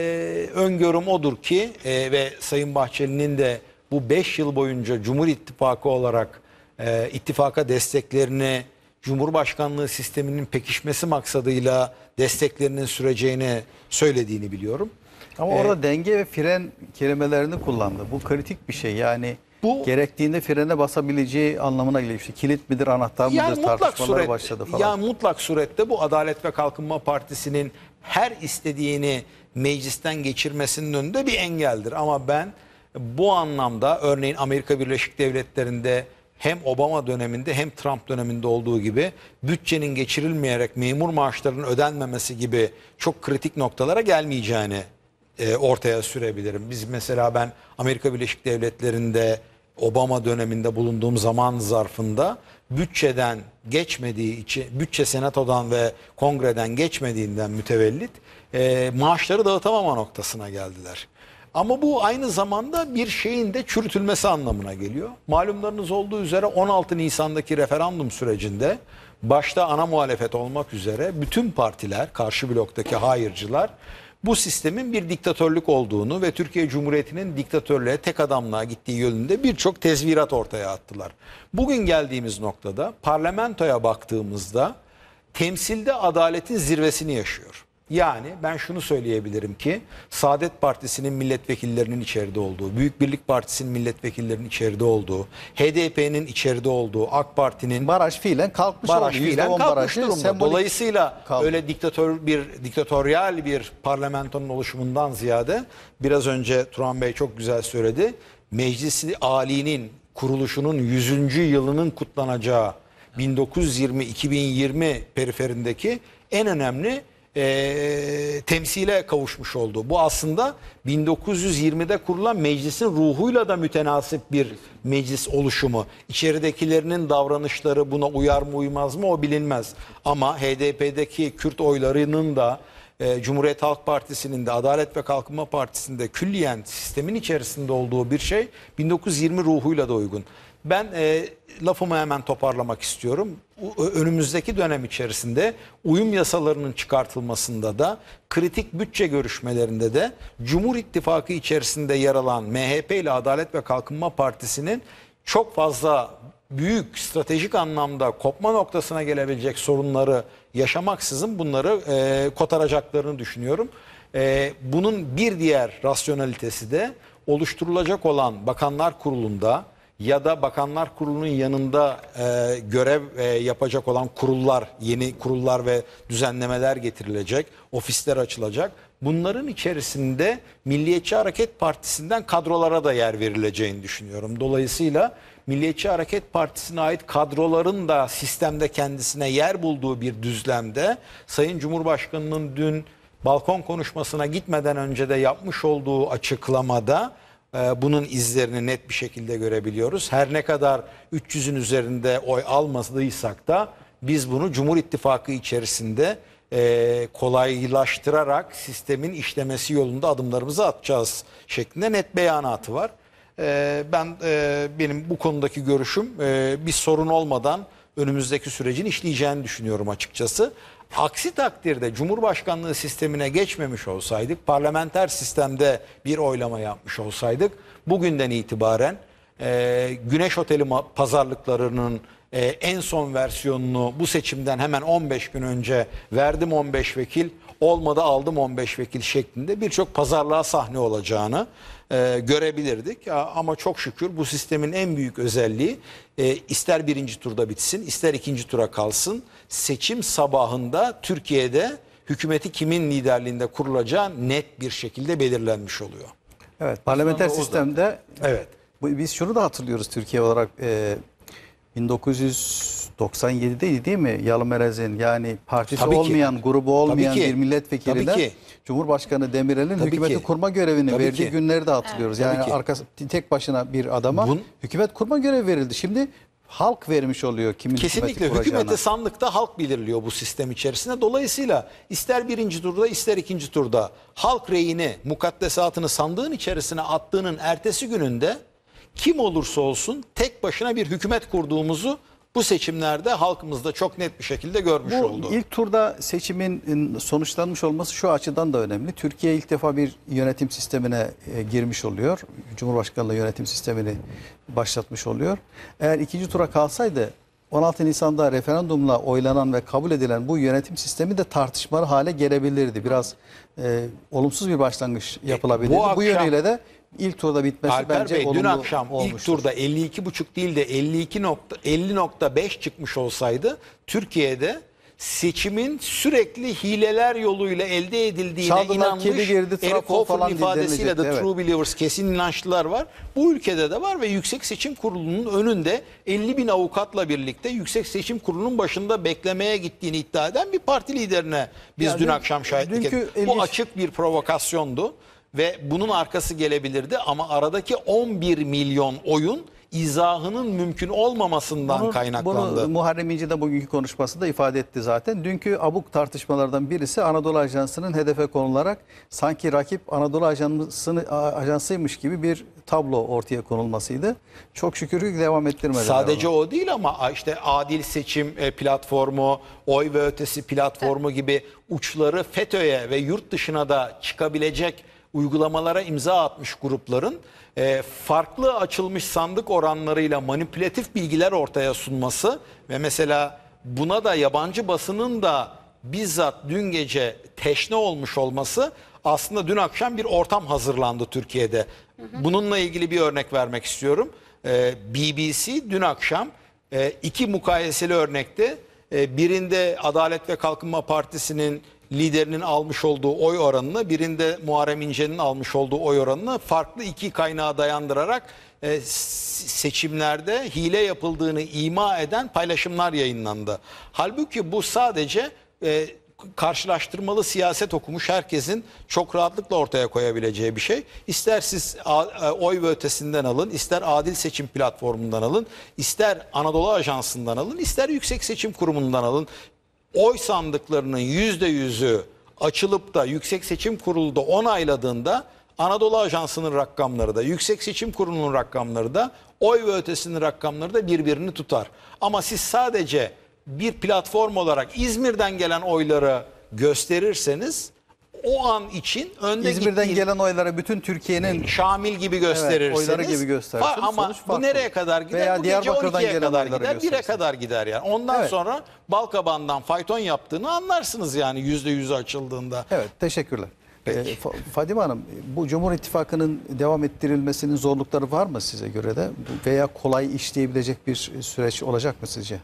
öngörüm odur ki ve Sayın Bahçeli'nin de bu 5 yıl boyunca Cumhur İttifakı olarak ittifaka desteklerini Cumhurbaşkanlığı sisteminin pekişmesi maksadıyla desteklerinin süreceğini söylediğini biliyorum. Ama orada denge ve fren kelimelerini kullandı. Bu kritik bir şey. Yani Bu- gerektiğinde frene basabileceği anlamına geliyor. İşte kilit midir, anahtar mıdır tartışmaları başladı falan. Yani mutlak surette bu Adalet ve Kalkınma Partisi'nin her istediğini meclisten geçirmesinin önünde bir engeldir. Ama ben bu anlamda örneğin Amerika Birleşik Devletleri'nde hem Obama döneminde hem Trump döneminde olduğu gibi bütçenin geçirilmeyerek memur maaşlarının ödenmemesi gibi çok kritik noktalara gelmeyeceğini ortaya sürebilirim. Biz mesela ben Amerika Birleşik Devletleri'nde Obama döneminde bulunduğum zaman zarfında bütçeden geçmediği için, bütçe senatodan ve kongreden geçmediğinden mütevellit maaşları dağıtamama noktasına geldiler. Ama bu aynı zamanda bir şeyin de çürütülmesi anlamına geliyor. Malumlarınız olduğu üzere 16 Nisan'daki referandum sürecinde başta ana muhalefet olmak üzere bütün partiler, karşı bloktaki hayırcılar bu sistemin bir diktatörlük olduğunu ve Türkiye Cumhuriyeti'nin diktatörlüğe, tek adamlığa gittiği yönünde birçok tezvirat ortaya attılar. Bugün geldiğimiz noktada parlamentoya baktığımızda temsilde adaletin zirvesini yaşıyor. Yani ben şunu söyleyebilirim ki Saadet Partisi'nin milletvekillerinin içeride olduğu, Büyük Birlik Partisi'nin milletvekillerinin içeride olduğu, HDP'nin içeride olduğu, AK Parti'nin Baraj fiilen kalkmış baraj oldu. fiilen %10 kalkmış barajı durumda. sembolik Dolayısıyla kaldı. öyle diktatöryal bir parlamentonun oluşumundan ziyade biraz önce Turan Bey çok güzel söyledi. Meclisi Ali'nin kuruluşunun 100. yılının kutlanacağı 1920-2020 periferindeki en önemli temsile kavuşmuş oldu. Bu aslında 1920'de kurulan meclisin ruhuyla da mütenasip bir meclis oluşumu. İçeridekilerinin davranışları buna uyar mı uymaz mı o bilinmez. Ama HDP'deki Kürt oylarının da Cumhuriyet Halk Partisi'nin de Adalet ve Kalkınma Partisi'nin de külliyen sistemin içerisinde olduğu bir şey 1920 ruhuyla da uygun. Ben lafımı hemen toparlamak istiyorum. Önümüzdeki dönem içerisinde uyum yasalarının çıkartılmasında da kritik bütçe görüşmelerinde de Cumhur İttifakı içerisinde yer alan MHP ile Adalet ve Kalkınma Partisi'nin çok fazla büyük stratejik anlamda kopma noktasına gelebilecek sorunları yaşamaksızın bunları kotaracaklarını düşünüyorum. Bunun bir diğer rasyonalitesi de oluşturulacak olan Bakanlar Kurulu'nda ya da Bakanlar Kurulu'nun yanında görev yapacak olan kurullar, yeni kurullar ve düzenlemeler getirilecek, ofisler açılacak. Bunların içerisinde Milliyetçi Hareket Partisi'nden kadrolara da yer verileceğini düşünüyorum. Dolayısıyla Milliyetçi Hareket Partisi'ne ait kadroların da sistemde kendisine yer bulduğu bir düzlemde Sayın Cumhurbaşkanı'nın dün balkon konuşmasına gitmeden önce de yapmış olduğu açıklamada bunun izlerini net bir şekilde görebiliyoruz. Her ne kadar 300'ün üzerinde oy almadıysak da biz bunu Cumhur İttifakı içerisinde kolaylaştırarak sistemin işlemesi yolunda adımlarımızı atacağız şeklinde net beyanatı var. Benim bu konudaki görüşüm bir sorun olmadan önümüzdeki sürecin işleyeceğini düşünüyorum açıkçası. Aksi takdirde Cumhurbaşkanlığı sistemine geçmemiş olsaydık, parlamenter sistemde bir oylama yapmış olsaydık, bugünden itibaren Güneş Oteli pazarlıklarının en son versiyonunu bu seçimden hemen 15 gün önce verdim 15 vekil, olmadı aldım 15 vekil şeklinde birçok pazarlığa sahne olacağını görebilirdik. Ama çok şükür bu sistemin en büyük özelliği ister birinci turda bitsin, ister ikinci tura kalsın. Seçim sabahında Türkiye'de hükümeti kimin liderliğinde kurulacağı net bir şekilde belirlenmiş oluyor. Evet, parlamenter Şu anda o sistemde Evet. biz şunu da hatırlıyoruz Türkiye olarak 1997'deydi değil mi? Yalın yani partisi Tabii ki. olmayan, grubu olmayan Tabii ki. bir milletvekiliyle Tabii ki. Cumhurbaşkanı Demirel'in Tabii hükümeti ki. kurma görevini Tabii verdiği ki. günleri de hatırlıyoruz. Tabii Yani ki. arkası tek başına bir adama hükümet kurma görevi verildi. Şimdi halk vermiş oluyor kimin Kesinlikle hükümeti kuracağına. hükümeti sandıkta halk belirliyor bu sistem içerisinde. Dolayısıyla ister birinci turda ister ikinci turda halk reyini, mukaddesatını sandığın içerisine attığının ertesi gününde kim olursa olsun tek başına bir hükümet kurduğumuzu bu seçimlerde halkımız da çok net bir şekilde görmüş Bu oldu. ilk turda seçimin sonuçlanmış olması şu açıdan da önemli. Türkiye ilk defa bir yönetim sistemine girmiş oluyor. Cumhurbaşkanlığı yönetim sistemini başlatmış oluyor. Eğer ikinci tura kalsaydı 16 Nisan'da referandumla oylanan ve kabul edilen bu yönetim sistemi de tartışmalı hale gelebilirdi. Biraz olumsuz bir başlangıç yapılabilirdi. bu Bu akşam- yönüyle de ilk turda bitmesi Alper bence Bey dün olumlu akşam ilk olmuştur. turda 52,5 değil de 50,5 çıkmış olsaydı Türkiye'de seçimin sürekli hileler yoluyla elde edildiğine Çaldılar, inanmış kedi girdi, Eric trafo falan Hoffer'ın ifadesiyle de denilecekti, True Believers, kesin inançlılar var. Bu ülkede de var ve Yüksek Seçim Kurulu'nun önünde 50 bin avukatla birlikte Yüksek Seçim Kurulu'nun başında beklemeye gittiğini iddia eden bir parti liderine biz Ya dün dün- akşam şahitlik dünkü ettik. Bu ilginç- açık bir provokasyondu ve bunun arkası gelebilirdi ama aradaki 11 milyon oyun izahının mümkün olmamasından kaynaklandı. Bunu Muharrem İnce de bugünkü konuşmasında ifade etti zaten. Dünkü abuk tartışmalardan birisi Anadolu Ajansı'nın hedefe konularak sanki rakip Anadolu Ajansı'ymış gibi bir tablo ortaya konulmasıydı. Çok şükür devam ettirmediler. Sadece onu. o değil ama işte adil seçim platformu, oy ve ötesi platformu gibi uçları FETÖ'ye ve yurt dışına da çıkabilecek uygulamalara imza atmış grupların farklı açılmış sandık oranlarıyla manipülatif bilgiler ortaya sunması ve mesela buna da yabancı basının da bizzat dün gece teşne olmuş olması, aslında dün akşam bir ortam hazırlandı Türkiye'de. Bununla ilgili bir örnek vermek istiyorum. BBC dün akşam iki mukayeseli örnekte, birinde Adalet ve Kalkınma Partisi'nin liderinin almış olduğu oy oranını, birinde Muharrem İnce'nin almış olduğu oy oranını farklı iki kaynağa dayandırarak seçimlerde hile yapıldığını ima eden paylaşımlar yayınlandı. Halbuki bu sadece karşılaştırmalı siyaset okumuş herkesin çok rahatlıkla ortaya koyabileceği bir şey. İster siz oy ve ötesinden alın, ister adil seçim platformundan alın, ister Anadolu Ajansı'ndan alın, ister Yüksek Seçim Kurumu'ndan alın. Oy sandıklarının %100'ü açılıp da Yüksek Seçim Kurulu da onayladığında Anadolu Ajansı'nın rakamları da, Yüksek Seçim Kurulu'nun rakamları da, oy ve ötesinin rakamları da birbirini tutar. Ama siz sadece bir platform olarak İzmir'den gelen oyları gösterirseniz o an için önde İzmir'den gelen oylara bütün Türkiye'nin Şamil gibi gösterirseniz, oyları gibi gösterirseniz ama sonuç bu farklı. nereye kadar gider? Veya Bu gece Diyarbakır'dan 12'ye gelen kadar oyları gider, 1'e gösterirsiniz. kadar gider yani. Ondan Evet. sonra Balkaban'dan fayton yaptığını anlarsınız yani %100'ü açıldığında. Evet, teşekkürler. Fadime Hanım, bu Cumhur İttifakı'nın devam ettirilmesinin zorlukları var mı size göre de? Veya kolay işleyebilecek bir süreç olacak mı sizce?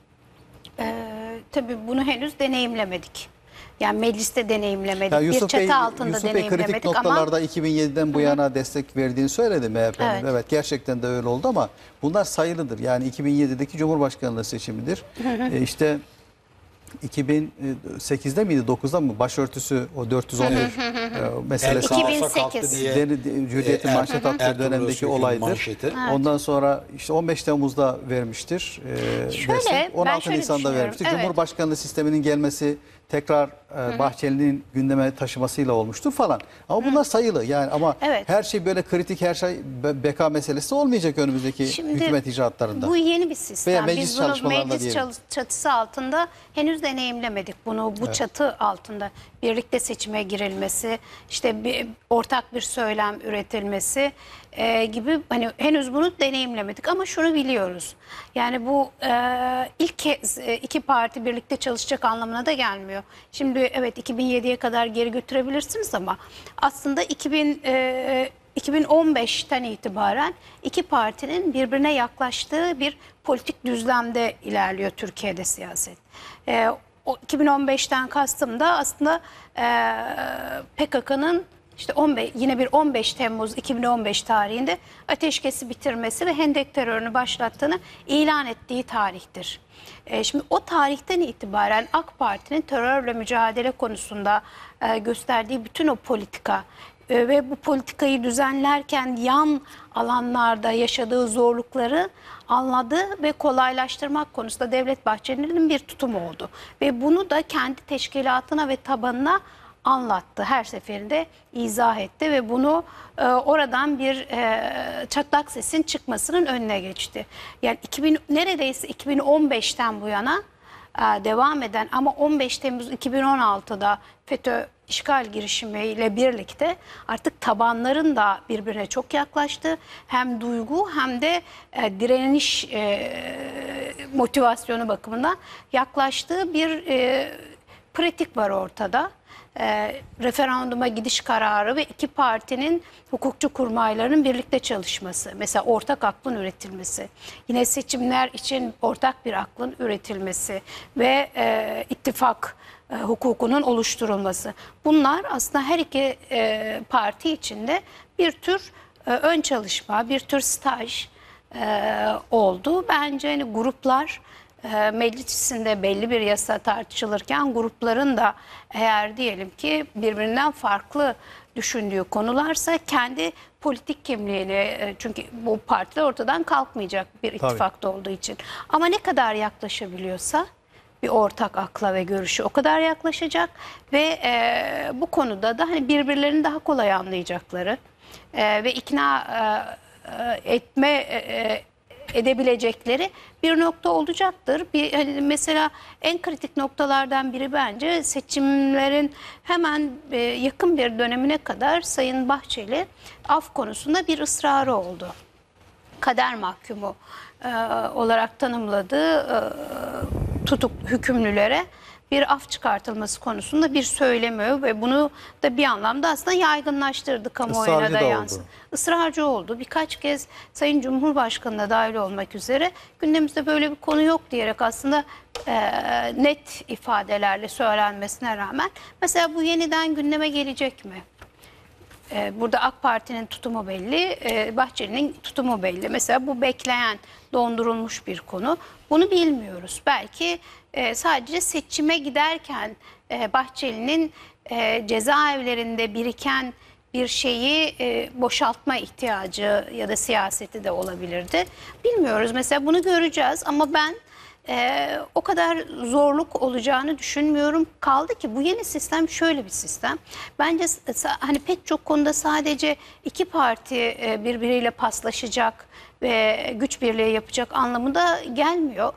Tabii bunu henüz deneyimlemedik. Yani mecliste deneyimlemedik. Ya Bir çatı altında Yusuf Bey kritik deneyimlemedik ama noktalarda 2007'den bu yana destek verdiğini söyledi MHP'nin. Evet. Evet, gerçekten de öyle oldu ama bunlar sayılıdır. Yani 2007'deki Cumhurbaşkanlığı seçimidir. İşte 2008'de miydi, 9'da mı başörtüsü o 411 meselesi. Kaosa 2008. kalktı diye. Hürriyet'in manşet attığı Ertuğrul dönemdeki Öztürk'ün olaydır. manşeti. Ondan sonra işte 15 Temmuz'da vermiştir. Şöyle, destek. ben 16 şöyle Nisan'da düşünüyorum. vermiştir. Evet. Cumhurbaşkanlığı sisteminin gelmesi tekrar Bahçeli'nin gündeme taşımasıyla olmuştur falan. Ama bunlar sayılı yani, ama Evet. her şey böyle kritik, her şey beka meselesi olmayacak önümüzdeki hükümet icraatlarında. Bu yeni bir sistem. Veya meclis Biz bunu çalışmalarında meclis diyelim. çatısı altında henüz deneyimlemedik bunu. Bu çatı altında birlikte seçime girilmesi, işte bir, ortak bir söylem üretilmesi gibi, hani henüz bunu deneyimlemedik ama şunu biliyoruz. Yani bu ilk kez iki parti birlikte çalışacak anlamına da gelmiyor. Şimdi evet 2007'ye kadar geri götürebilirsiniz ama aslında 2015'ten itibaren iki partinin birbirine yaklaştığı bir politik düzlemde ilerliyor Türkiye'de siyaset. O 2015'ten kastım da aslında PKK'nın işte yine bir 15 Temmuz 2015 tarihinde ateşkesi bitirmesi ve Hendek terörünü başlattığını ilan ettiği tarihtir. Şimdi o tarihten itibaren AK Parti'nin terörle mücadele konusunda gösterdiği bütün o politika ve bu politikayı düzenlerken yan alanlarda yaşadığı zorlukları anladı ve kolaylaştırmak konusunda Devlet Bahçeli'nin bir tutumu oldu. Ve bunu da kendi teşkilatına ve tabanına anlattı. Her seferinde izah etti ve bunu oradan bir çatlak sesin çıkmasının önüne geçti. Yani neredeyse 2015'ten bu yana devam eden ama 15 Temmuz 2016'da FETÖ işgal girişimiyle birlikte artık tabanların da birbirine çok yaklaştı. Hem duygu hem de direniş motivasyonu bakımından yaklaştığı bir pratik var ortada. Referanduma gidiş kararı ve iki partinin hukukçu kurmaylarının birlikte çalışması. Mesela ortak aklın üretilmesi. Yine seçimler için ortak bir aklın üretilmesi ve ittifak hukukunun oluşturulması. Bunlar aslında her iki parti içinde bir tür ön çalışma, bir tür staj oldu. Bence hani gruplar meclisinde belli bir yasa tartışılırken grupların da eğer diyelim ki birbirinden farklı düşündüğü konularsa kendi politik kimliğini, çünkü bu partiler ortadan kalkmayacak bir ittifakta olduğu için. Ama ne kadar yaklaşabiliyorsa bir ortak akla ve görüşü o kadar yaklaşacak ve bu konuda da hani birbirlerini daha kolay anlayacakları ve ikna edebilecekleri bir nokta olacaktır. Hani mesela en kritik noktalardan biri bence seçimlerin hemen yakın bir dönemine kadar Sayın Bahçeli af konusunda bir ısrarı oldu. Kader mahkumu olarak tanımladığı hükümlülere bir af çıkartılması konusunda bir söylemi ve bunu da bir anlamda aslında yaygınlaştırdı, kamuoyuna Israrcı da da yansıdı. oldu. Israrcı oldu. Birkaç kez Sayın Cumhurbaşkanı'na dahil olmak üzere gündemimizde böyle bir konu yok diyerek aslında net ifadelerle söylenmesine rağmen mesela bu yeniden gündeme gelecek mi? Burada AK Parti'nin tutumu belli, Bahçeli'nin tutumu belli. Mesela bu bekleyen, dondurulmuş bir konu. Bunu bilmiyoruz. Belki sadece seçime giderken Bahçeli'nin cezaevlerinde biriken bir şeyi boşaltma ihtiyacı ya da siyaseti de olabilirdi. Bilmiyoruz. Mesela bunu göreceğiz ama ben o kadar zorluk olacağını düşünmüyorum. Kaldı ki bu yeni sistem şöyle bir sistem. Bence hani pek çok konuda sadece iki parti birbiriyle paslaşacak ve güç birliği yapacak anlamında gelmiyor.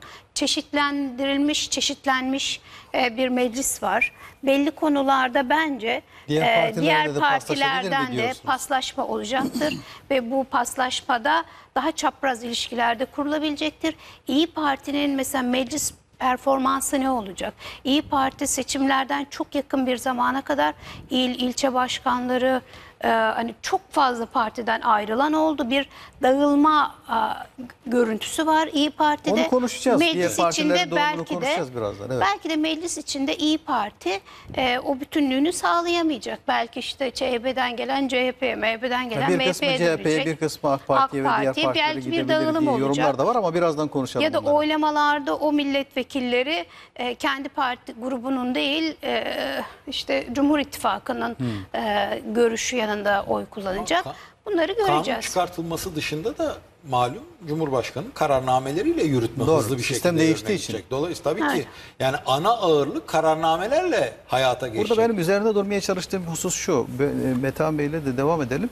Çeşitlenmiş bir meclis var. Belli konularda bence diğer partilerden de paslaşma olacaktır ve bu paslaşmada daha çapraz ilişkilerde kurulabilecektir. İyi Parti'nin mesela meclis performansı ne olacak? İyi Parti seçimlerden çok yakın bir zamana kadar ilçe başkanları hani çok fazla partiden ayrılan oldu. Bir dağılma görüntüsü var İyi Parti'de. Onu konuşacağız. Meclis Diğer içinde partilerin belki durumunu konuşacağız birazdan. Evet. belki de meclis içinde İyi Parti o bütünlüğünü sağlayamayacak. Belki işte CHP'den gelen CHP'ye, MHP'den gelen Bir kısmı MHP'ye CHP'ye, dönecek. bir kısmı AK Parti'ye ve diğer partilere belki bir gidebilir dağılım diye olacak. yorumlar da var ama birazdan konuşalım Ya da bunları. oylamalarda o milletvekilleri kendi parti grubunun değil işte Cumhur İttifakı'nın görüşü yanında oy kullanacak. Bunları Kanun göreceğiz. çıkartılması dışında da malum Cumhurbaşkanı kararnameleriyle yürütme Doğru, hızlı bir sistem şekilde değiştiği yerine için. gidecek. Dolayısıyla tabii Evet. ki yani ana ağırlık kararnamelerle hayata geçecek. Burada benim üzerinde durmaya çalıştığım husus şu. Metehan Bey'le de devam edelim.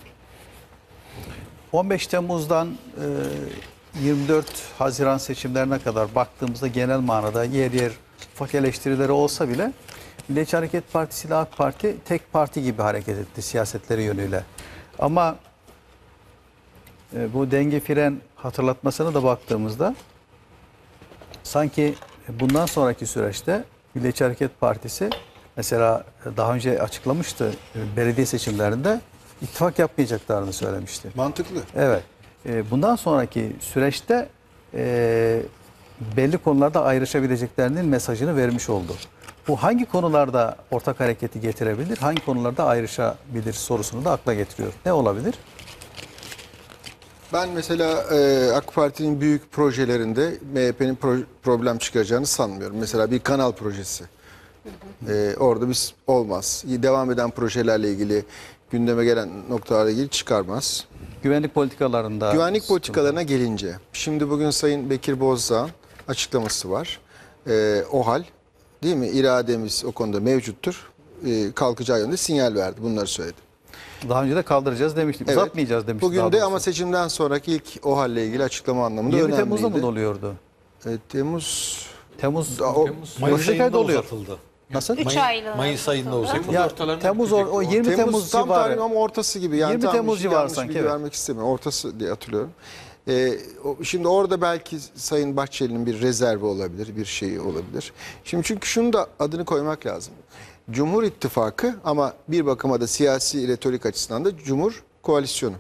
15 Temmuz'dan 24 Haziran seçimlerine kadar baktığımızda genel manada yer yer ufak eleştirileri olsa bile Milliyetçi Hareket Partisi ile AK Parti tek parti gibi hareket etti siyasetleri yönüyle. Ama bu denge fren hatırlatmasına da baktığımızda sanki bundan sonraki süreçte Milliyetçi Hareket Partisi mesela daha önce açıklamıştı belediye seçimlerinde ittifak yapmayacaklarını söylemişti. Mantıklı. Evet. Bundan sonraki süreçte belli konularda ayrışabileceklerinin mesajını vermiş oldu. Bu hangi konularda ortak hareketi getirebilir, hangi konularda ayrışabilir sorusunu da akla getiriyor. Ne olabilir? Ben mesela AK Parti'nin büyük projelerinde MHP'nin problem çıkaracağını sanmıyorum. Mesela bir kanal projesi. Orada biz olmaz. Devam eden projelerle ilgili gündeme gelen noktalarla ilgili çıkarmaz. Güvenlik politikalarında... Güvenlik politikalarına gelince, şimdi bugün Sayın Bekir Bozdağ'ın açıklaması var. OHAL, değil mi? İrademiz o konuda mevcuttur. kalkacağı yönde sinyal verdi. Bunları söyledi. Daha önce de kaldıracağız demiştik. Evet. Uzatmayacağız demiştik. Bugün daha de doğrusu. ama seçimden sonraki ilk OHAL'le ilgili açıklama anlamında 20 önemliydi. Temmuz'da mı doluyordu? Temmuz O, Temmuz. Mayıs Önümüzdeki ay ayında doluyor. uzatıldı. Nasıl? 3 aylığına. Mayıs ayında uzatıldı. Ya ortalarında Temmuz bitecek o 20 Temmuz tam tarih civarı. ama ortası gibi. Yani 20 tam Temmuz civarı yanlış sanki, bilgi evet. vermek istemiyorum. Ortası diye hatırlıyorum. Şimdi orada belki Sayın Bahçeli'nin bir rezervi olabilir, bir şeyi olabilir. Şimdi çünkü şunu da adını koymak lazım. Cumhur İttifakı ama bir bakıma da siyasi retorik açısından da Cumhur Koalisyonu.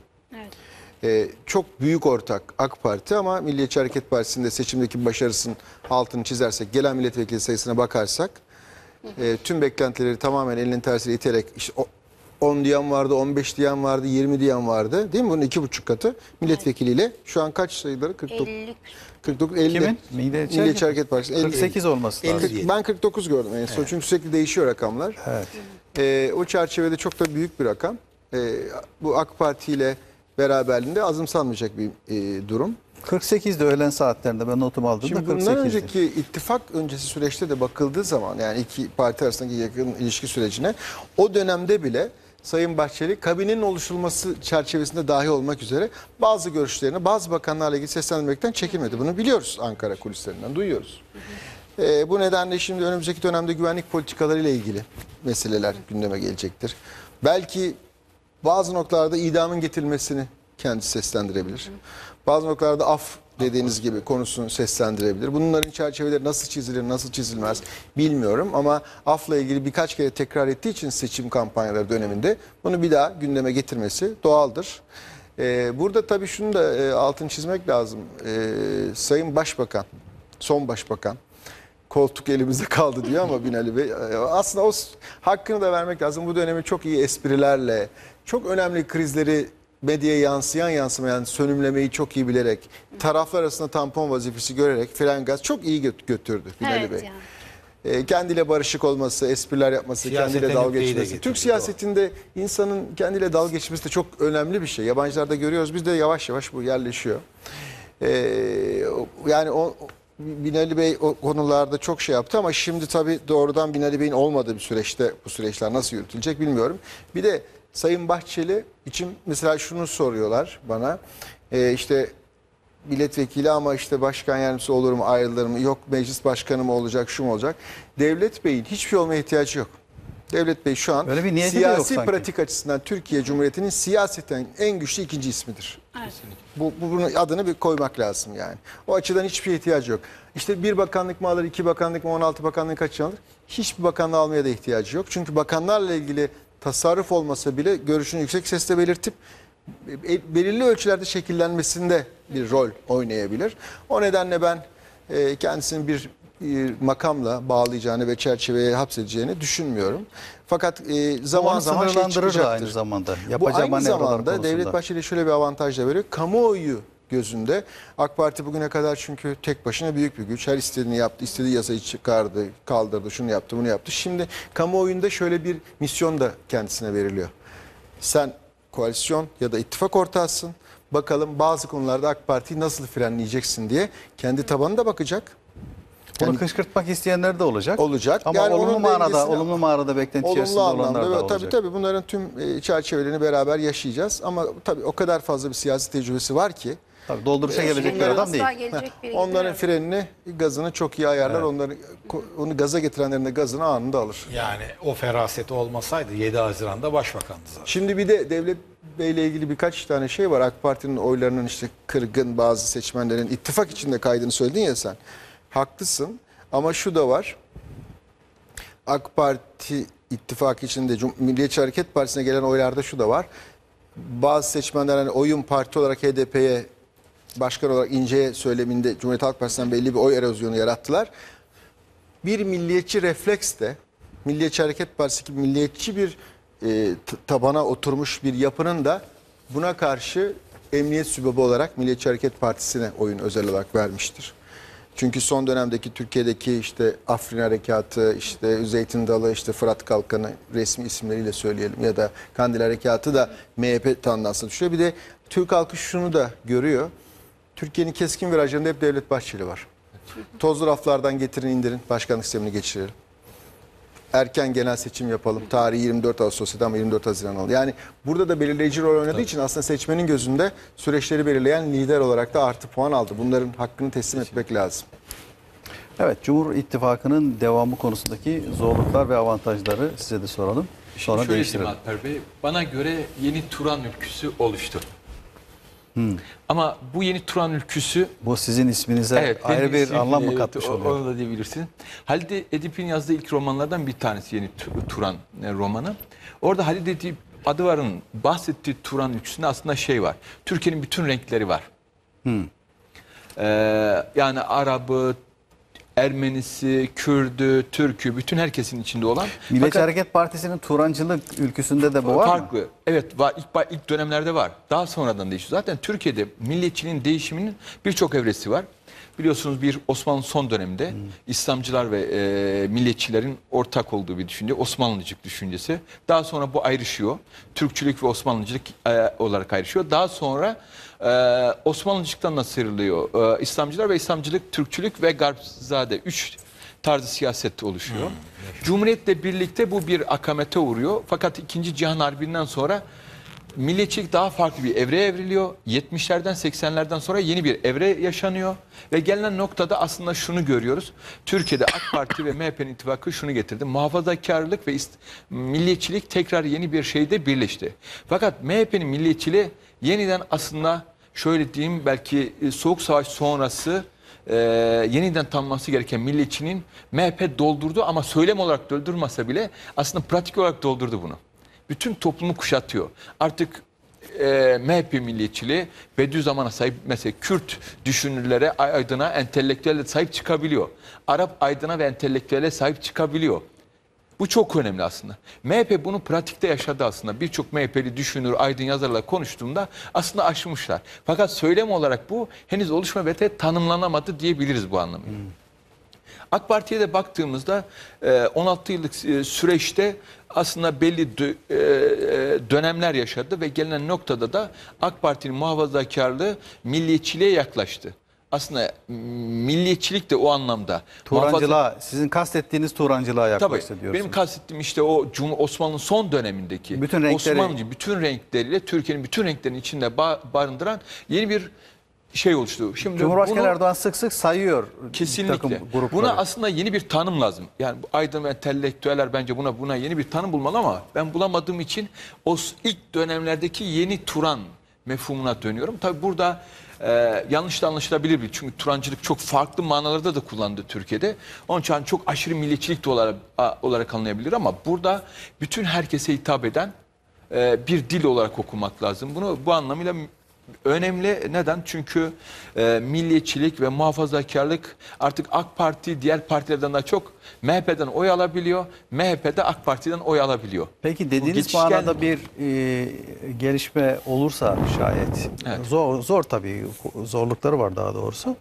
Çok büyük ortak AK Parti ama Milliyetçi Hareket Partisi'nde seçimdeki başarısının altını çizersek, gelen milletvekili sayısına bakarsak tüm beklentileri tamamen elinin tersiyle iterek işte 10 diyen vardı, 15 diyen vardı, 20 diyen vardı. Değil mi? Bunun 2,5 katı milletvekiliyle. Şu an kaç sayıları? 49, 50. Kimin? Milliyetçi Hareket Partisi. 48 olması lazım. Ben 49 gördüm en son. Çünkü sürekli değişiyor rakamlar. Evet. O çerçevede çok da büyük bir rakam. Bu AK Parti ile beraberliğinde azımsanmayacak bir durum. 48'de öğlen saatlerinde ben notumu aldığımda Şimdi 48'di. bundan önceki ittifak öncesi süreçte de bakıldığı zaman yani iki parti arasındaki yakın ilişki sürecine o dönemde bile Sayın Bahçeli kabinenin oluşturulması çerçevesinde dahi olmak üzere bazı görüşlerini bazı bakanlarla ilgili seslendirmekten çekinmedi. Bunu biliyoruz, Ankara kulislerinden duyuyoruz. Bu nedenle şimdi önümüzdeki dönemde güvenlik politikaları ile ilgili meseleler gündeme gelecektir. Belki bazı noktalarda idamın getirilmesini kendisi seslendirebilir. Bazı noktalarda af dediğiniz gibi konusunu seslendirebilir. Bunların çerçeveleri nasıl çizilir, nasıl çizilmez bilmiyorum ama afla ilgili birkaç kere tekrar ettiği için seçim kampanyaları döneminde bunu bir daha gündeme getirmesi doğaldır. Burada tabii şunu da altını çizmek lazım. Sayın Başbakan, son Başbakan, koltuk elimizde kaldı diyor ama Binali Bey aslında o hakkını da vermek lazım. Bu dönemi çok iyi esprilerle, çok önemli krizleri medyaya yansımayan sönümlemeyi çok iyi bilerek, taraflar arasında tampon vazifesi görerek fren gaz çok iyi götürdü Binali Bey. Yani. Kendiyle barışık olması, espriler yapması, Siyasete kendiyle dalga nükteyi de geçmesi. getirdi, Türk siyasetinde insanın kendiyle dalga geçmesi de çok önemli bir şey. Yabancılarda görüyoruz, bizde yavaş yavaş bu yerleşiyor. Yani Binali Bey o konularda çok şey yaptı ama şimdi tabii doğrudan Binali Bey'in olmadığı bir süreçte bu süreçler nasıl yürütülecek bilmiyorum. Bir de Sayın Bahçeli için mesela şunu soruyorlar bana. İşte milletvekili ama işte başkan yardımcısı olur mu, ayrılır mı? Yok meclis başkanı mı olacak, şu mu olacak? Devlet Bey'in hiçbir şey olmaya ihtiyacı yok. Devlet Bey şu an Öyle bir niyeti de yok siyasi sanki. pratik açısından Türkiye Cumhuriyeti'nin siyaseten en güçlü ikinci ismidir. Bunun adını bir koymak lazım yani. O açıdan hiçbir ihtiyacı yok. İşte bir bakanlık mı alır, 2 bakanlık mı, 16 bakanlık kaç alır? Hiçbir bakanlığı almaya da ihtiyacı yok. Çünkü bakanlarla ilgili tasarruf olmasa bile görüşünü yüksek sesle belirtip belirli ölçülerde şekillenmesinde bir rol oynayabilir. O nedenle ben kendisinin bir makamla bağlayacağını ve çerçeveye hapsedeceğini düşünmüyorum. Fakat zaman zaman şey sınırlandırır da çıkacaktır. aynı zamanda. Bu Yapacağı aynı manevralar zamanda konusunda. Devlet Bahçeli şöyle bir avantaj da veriyor. Kamuoyu gözünde AK Parti bugüne kadar çünkü tek başına büyük bir güç. Her istediğini yaptı, istediği yasayı çıkardı, kaldırdı, şunu yaptı, bunu yaptı. Şimdi kamuoyunda şöyle bir misyon da kendisine veriliyor. Sen koalisyon ya da ittifak ortağısın. Bakalım bazı konularda AK Parti'yi nasıl frenleyeceksin diye kendi tabanına da bakacak. Bunu Yani kışkırtmak isteyenler de olacak. olacak. Ama Yani olumlu onun manada, dengesini- olumlu manada beklenti içerisinde olumlu olanlar da anlamda ve olacak. tabii bunların tüm çerçevelerini beraber yaşayacağız. Ama tabii o kadar fazla bir siyasi tecrübesi var ki Tabii dolduruşa gelecek bir adam değil. onların frenini, gazını çok iyi ayarlar. Onu gaza getirenlerin de gazını anında alır. Yani o feraseti olmasaydı 7 Haziran'da başbakandı zaten. Şimdi bir de Devlet Bey'le ilgili birkaç tane şey var. AK Parti'nin oylarının işte kırgın, bazı seçmenlerin ittifak içinde kaydığını söyledin ya sen. Haklısın ama şu da var. AK Parti ittifakı içinde Milliyetçi Hareket Partisi'ne gelen oylarda şu da var. Bazı seçmenler hani oyun parti olarak HDP'ye, başkan olarak İnce'ye söyleminde Cumhuriyet Halk Partisi'nden belli bir oy erozyonu yarattılar. Bir milliyetçi refleks de Milliyetçi Hareket Partisi gibi milliyetçi bir tabana oturmuş bir yapının da buna karşı emniyet sübabı olarak Milliyetçi Hareket Partisi'ne oyun özel olarak vermiştir. Çünkü son dönemdeki Türkiye'deki işte Afrin Harekatı, işte Zeytin Dalı, işte Fırat Kalkanı resmi isimleriyle söyleyelim ya da Kandil Harekatı da MHP tandansına düşüyor. Bir de Türk halkı şunu da görüyor. Türkiye'nin keskin virajlarında hep Devlet Bahçeli var. Tozlu raflardan getirin indirin, başkanlık sistemini geçirelim. erken genel seçim yapalım. Tarihi 24 Ağustos'ta ama 24 Haziran oldu. Yani burada da belirleyici rol oynadığı için aslında seçmenin gözünde süreçleri belirleyen lider olarak da artı puan aldı. Bunların hakkını teslim etmek lazım. Evet, Cumhur İttifakı'nın devamı konusundaki zorluklar ve avantajları size de soralım. Sonra Şöyle diyeyim değiştirelim. Alper Bey, bana göre yeni Turan ülküsü oluştu. Ama bu yeni Turan ülküsü Bu sizin isminize ayrı benim bir ismim, anlam mı evet, katmış oluyor? Onu da diyebilirsin. Halide Edip'in yazdığı ilk romanlardan bir tanesi yeni Turan romanı. Orada Halide Edip adı varın bahsettiği Turan ülküsünde aslında şey var. Türkiye'nin bütün renkleri var. Yani Arabı, Ermenisi, Kürdü, Türkü, bütün herkesin içinde olan. Milliyetçi Fakat Hareket Partisi'nin Turancılık ülküsünde de bu var mı? farklı. Evet, var. İlk dönemlerde var. Daha sonradan değişiyor. Zaten Türkiye'de milliyetçiliğin değişiminin birçok evresi var. Biliyorsunuz bir Osmanlı son döneminde İslamcılar ve milliyetçilerin ortak olduğu bir düşünce. Osmanlıcılık düşüncesi. Daha sonra bu ayrışıyor. Türkçülük ve Osmanlıcılık olarak ayrışıyor. Daha sonra Osmanlıcılıktan da sıyrılıyor. İslamcılar ve İslamcılık, Türkçülük ve Garpzade. 3 tarzı siyaset oluşuyor. Cumhuriyetle birlikte bu bir akamete uğruyor. Fakat 2. Cihan Harbi'nden sonra milliyetçilik daha farklı bir evreye evriliyor. 70'lerden 80'lerden sonra yeni bir evre yaşanıyor. Ve gelinen noktada aslında şunu görüyoruz. Türkiye'de AK Parti ve MHP'nin ittifakı şunu getirdi. Muhafazakarlık ve milliyetçilik tekrar yeni bir şeyde birleşti. Fakat MHP'nin milliyetçiliği yeniden aslında şöyle diyeyim belki Soğuk Savaş sonrası yeniden tanınması gereken milliyetçinin MHP doldurdu ama söylem olarak doldurmasa bile aslında pratik olarak doldurdu bunu. Bütün toplumu kuşatıyor. Artık MHP milliyetçiliği Bediüzzaman'a sahip, mesela Kürt düşünürlere, aydına, entelektüele sahip çıkabiliyor. Arap aydına ve entelektüele sahip çıkabiliyor. Bu çok önemli aslında. MHP bunu pratikte yaşadı aslında. Birçok MHP'li düşünür, aydın yazarlarla konuştuğumda aslında aşmışlar. Fakat söylem olarak bu henüz oluşma ve tanımlanamadı diyebiliriz bu anlamda. AK Parti'ye de baktığımızda 16 yıllık süreçte aslında belli dönemler yaşadı ve gelinen noktada da AK Parti'nin muhafazakarlığı milliyetçiliğe yaklaştı. Aslında milliyetçilik de o anlamda. Turancılığa, sizin kastettiğiniz Turancılığa yaklaştı Tabii, diyorsunuz. benim kastettiğim işte o Osmanlı'nın son dönemindeki Bütün renkleri- Osmanlıcı bütün renkleriyle Türkiye'nin bütün renklerini içinde barındıran yeni bir şey oluştu. Şimdi Cumhurbaşkanı bunu, Erdoğan sık sık sayıyor kesinlikle. takım grupları. Buna aslında yeni bir tanım lazım. Yani bu aydın ve entelektüeller bence buna yeni bir tanım bulmalı ama ben bulamadığım için o ilk dönemlerdeki yeni Turan mefhumuna dönüyorum. Tabii burada yanlış da anlaşılabilir bir. Çünkü Turancılık çok farklı manalarda da kullandı Türkiye'de. Onun için çok aşırı milliyetçilik de olarak anlayabilir ama burada bütün herkese hitap eden bir dil olarak okumak lazım. Bunu bu anlamıyla önemli. Neden? Çünkü milliyetçilik ve muhafazakarlık artık AK Parti diğer partilerden daha çok MHP'den oy alabiliyor. MHP de AK Parti'den oy alabiliyor. Peki Bu dediğiniz geçişken- manada bir gelişme olursa şayet, Evet. zor tabii, zorlukları var daha doğrusu.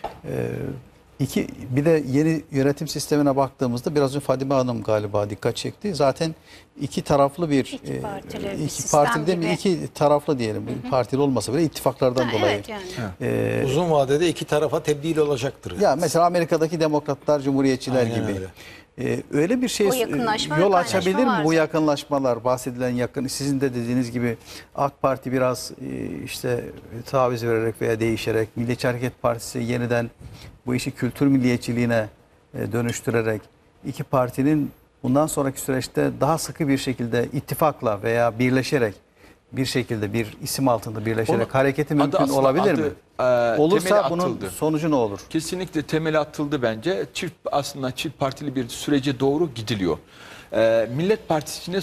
Bir de yeni yönetim sistemine baktığımızda biraz önce Fadime Hanım galiba dikkat çekti. Zaten iki taraflı bir İki partili bir iki sistem partili değil mi? gibi. İki taraflı diyelim. Partili olmasa bile ittifaklardan Ha, dolayı. evet yani. Uzun vadede iki tarafa tebdil olacaktır. Ya mesela Amerika'daki demokratlar, cumhuriyetçiler Aynen gibi. öyle. Öyle bir şey O yakınlaşma ve yol kaynaşma açabilir mi var bu zaten. yakınlaşmalar, bahsedilen yakın, sizin de dediğiniz gibi AK Parti biraz işte taviz vererek veya değişerek, Milliyetçi Hareket Partisi yeniden bu işi kültür milliyetçiliğine dönüştürerek iki partinin bundan sonraki süreçte daha sıkı bir şekilde ittifakla veya birleşerek bir şekilde bir isim altında birleşerek Onun hareketi adı mümkün aslında olabilir adı, mi? temeli Olursa bunun atıldı. sonucu ne olur? Kesinlikle temeli atıldı bence. Aslında çift partili bir sürece doğru gidiliyor. Millet Partisi içinde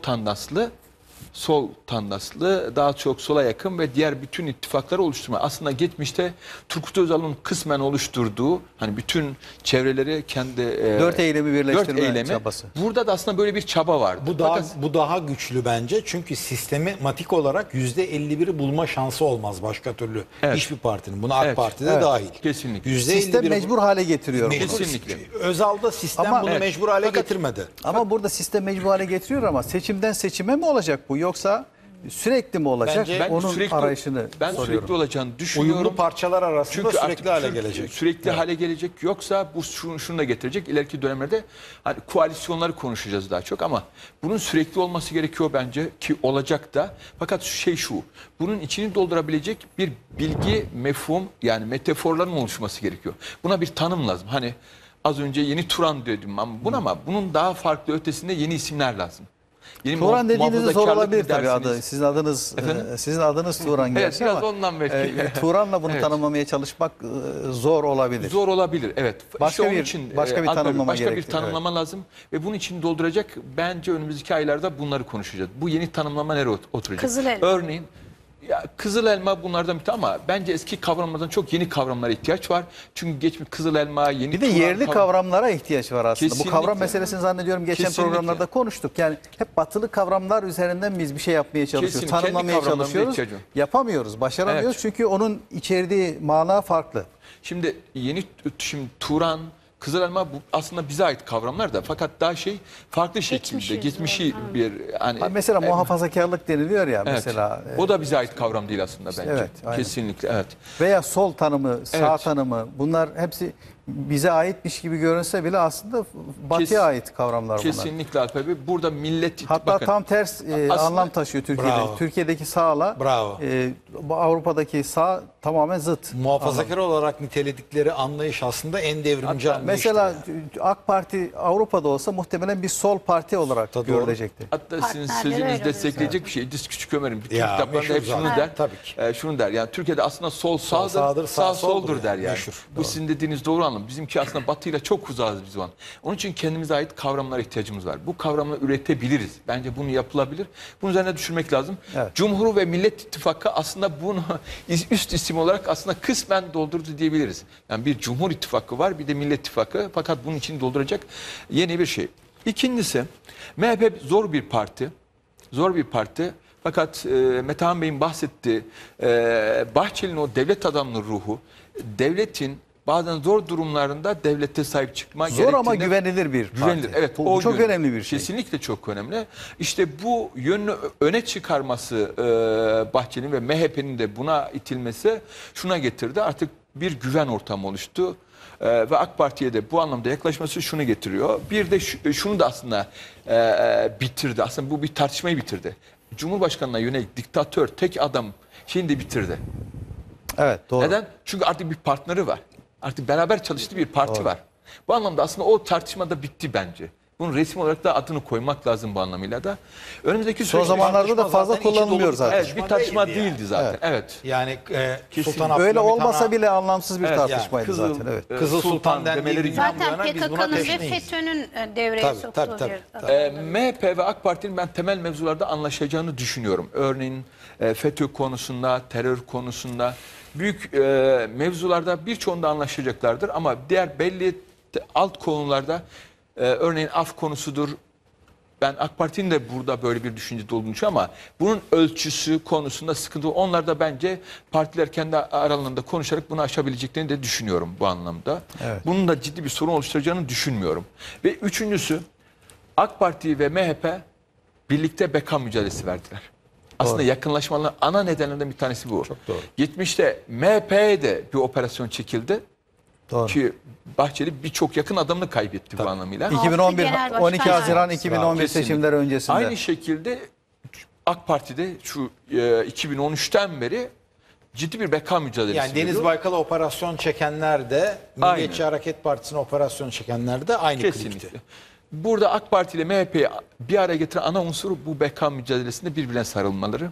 sol tandanslı, daha çok sola yakın ve diğer bütün ittifakları oluşturma. Aslında geçmişte Turgut Özal'ın kısmen oluşturduğu hani bütün çevreleri kendi Dört eylemi birleştirme dört eylemi. çabası. Burada da aslında böyle bir çaba vardı. Bu daha güçlü bence çünkü sistematik olarak %51'i bulma şansı olmaz başka türlü Evet. hiçbir partinin. Buna AK Evet. Parti'de Evet. dahil. Kesinlikle. Sistem mecbur hale getiriyor bunu. Kesinlikle. Özal'da sistem Ama- bunu Evet. mecbur hale Fakat- getirmedi. Ama burada sistem mecbur hale getiriyor ama seçimden seçime mi olacak bu? Yoksa sürekli mi olacak? Bence Onun arayışını ben soruyorum. sürekli olacağını düşünüyorum. Uyumlu parçalar arasında Çünkü sürekli artık hale gelecek. Sürekli hale gelecek. Yoksa bu şunu da getirecek. İleriki dönemlerde hani koalisyonları konuşacağız daha çok ama bunun sürekli olması gerekiyor bence ki olacak da. Fakat şu, bunun içini doldurabilecek bir bilgi, mefhum yani metaforların oluşması gerekiyor. Buna bir tanım lazım. Hani az önce yeni Turan dedim ama bunun daha farklı ötesinde yeni isimler lazım. Yeni Turan dediğiniz zor muhafazakarlık olabilir mı tabii adı. dersiniz? Sizin adınız Turan Evet, gerçi biraz ama ondan belki. Turan'la bunu Evet. tanımlamaya çalışmak zor olabilir. Zor olabilir, evet. Başka onun bir- için başka bir Alper Bey, tanımlama başka bir gerektirir, tanımlama lazım ve bunun için dolduracak bence önümüzdeki aylarda bunları konuşacağız. Bu yeni tanımlama nereye oturacak? Kızıl elma. Örneğin ya kızıl elma bunlardan bir ama bence eski kavramlardan çok yeni kavramlara ihtiyaç var. Çünkü geçmiş kızıl elma, yeni Bir de Turan yerli kavramlara ihtiyaç var aslında. Kesinlikle. Bu kavram meselesini zannediyorum geçen Kesinlikle. programlarda konuştuk. Yani hep batılı kavramlar üzerinden biz bir şey yapmaya çalışıyoruz. Kesinlikle. Kendi Tanımlamaya kavramlarımıza çalışıyoruz. ihtiyacı var. Yapamıyoruz, başaramıyoruz. Evet. Çünkü onun içerdiği mana farklı. Şimdi Turan, kızıl elma bu aslında bize ait kavramlar da fakat daha farklı şekilde geçmişi bir hani Mesela muhafazakarlık deniliyor ya evet. mesela. O da bize ait kavram değil aslında bence. Evet, aynen. Kesinlikle evet. Veya sol tanımı, sağ Evet. tanımı bunlar hepsi bize aitmiş gibi görünse bile aslında batıya Kes- ait kavramlar bunlar. Kesinlikle Alper Bey. Burada millet Hatta bakın, tam ters aslında- anlam taşıyor Türkiye'de. Bravo. Türkiye'deki sağla Bravo. Avrupa'daki sağ tamamen zıt. Muhafazakar olarak niteledikleri anlayış aslında en devrimci Hatta anlayıştır. Mesela yani. AK Parti Avrupa'da olsa muhtemelen bir sol parti olarak Doğru. görülecekti. hatta sizin Partnerleri sözünüz öyle destekleyecek bir şey. İdris Küçük Ömer'in bütün Ya, kitaplarında meşhur hep şunu zaten. der. Tabii ki. Şunu der. Yani Türkiye'de aslında sol sağdır, sağdır, sağ sağ soldur soldur der yani. yani. Meşhur, Bu doğru. sizin dediğiniz doğru anlam. Bizimki aslında batıyla çok uzağız biz o an. Onun için kendimize ait kavramlara ihtiyacımız var. Bu kavramları üretebiliriz. Bence bunu yapılabilir. Bunun üzerine düşünmek lazım. Evet. Cumhur ve Millet İttifakı aslında bunu üst isim olarak aslında kısmen doldurdu diyebiliriz. Yani bir Cumhur İttifakı var, bir de Millet İttifakı. Fakat bunun için dolduracak yeni bir şey. İkincisi, MHP zor bir parti. Zor bir parti. Fakat Metehan Bey'in bahsettiği Bahçeli'nin o devlet adamlığı ruhu, devletin bazen zor durumlarında devlete sahip çıkma Zor ama gerektiğinde- güvenilir bir parti. Güvenilir. Evet, Bu o çok yön. önemli bir şey. Kesinlikle çok önemli. İşte bu yönünü öne çıkarması Bahçeli'nin ve MHP'nin de buna itilmesi şuna getirdi. Artık bir güven ortamı oluştu. Ve AK Parti'ye de bu anlamda yaklaşması şunu getiriyor. Bir de şunu da aslında bitirdi. Aslında bu bir tartışmayı bitirdi. Cumhurbaşkanına yönelik diktatör tek adam şeyini de bitirdi. Evet, doğru. Neden? Çünkü artık bir partneri var. Artık beraber çalıştığı bir parti var. Bu anlamda aslında o tartışma da bitti bence. Bunun resmi olarak da adını koymak lazım bu anlamıyla da. Önümüzdeki Son süreçte- zamanlarda da tartışma fazla zaten içi kullanılmıyor dolu zaten. Evet, bir tartışma değildi yani. değildi zaten. Evet. Yani Kesin. Sultan Öyle Abdülhamit olmasa Han'a bile anlamsız bir Evet, tartışmaydı Kızıl- zaten. Evet. Kızıl Sultan Sultan dendiği demeleri günden gibi. bu Zaten yana biz buna PKK'nın ve teşneyiz. FETÖ'nün devreye Tabii, soktuğu tabii, tabii, bir tabii. MHP ve AK Parti'nin ben temel mevzularda anlaşacağını düşünüyorum. Örneğin FETÖ konusunda, terör konusunda büyük mevzularda birçoğunda anlaşacaklardır. Ama diğer belli alt konularda örneğin af konusudur. Ben AK Parti'nin de burada böyle bir düşüncede olduğunu düşünüyorum ama bunun ölçüsü konusunda sıkıntı. Onlar da bence partiler kendi aralarında konuşarak bunu aşabileceklerini de düşünüyorum bu anlamda. Evet. Bunun da ciddi bir sorun oluşturacağını düşünmüyorum. Ve üçüncüsü AK Parti ve MHP birlikte beka mücadelesi verdiler. Aslında yakınlaşmaların ana nedenlerinden bir tanesi bu. Çok doğru. 70'te MHP'ye de bir operasyon çekildi. Doğru. Ki Bahçeli birçok yakın adamını kaybetti bu anlamıyla. 2011 Genel Başkan 12 Haziran Yardımcısı. 2011 Kesinlikle. seçimleri öncesinde. Aynı şekilde AK Parti'de şu 2013'ten beri ciddi bir beka mücadelesi Yani Deniz veriyor. Baykal'a operasyon çekenler de Milliyetçi Aynen. Hareket Partisi'ne operasyon çekenler de aynı Kesinlikle. klipti. Burada AK Parti ile MHP'yi bir araya getiren ana unsur bu beka mücadelesinde birbirine sarılmaları.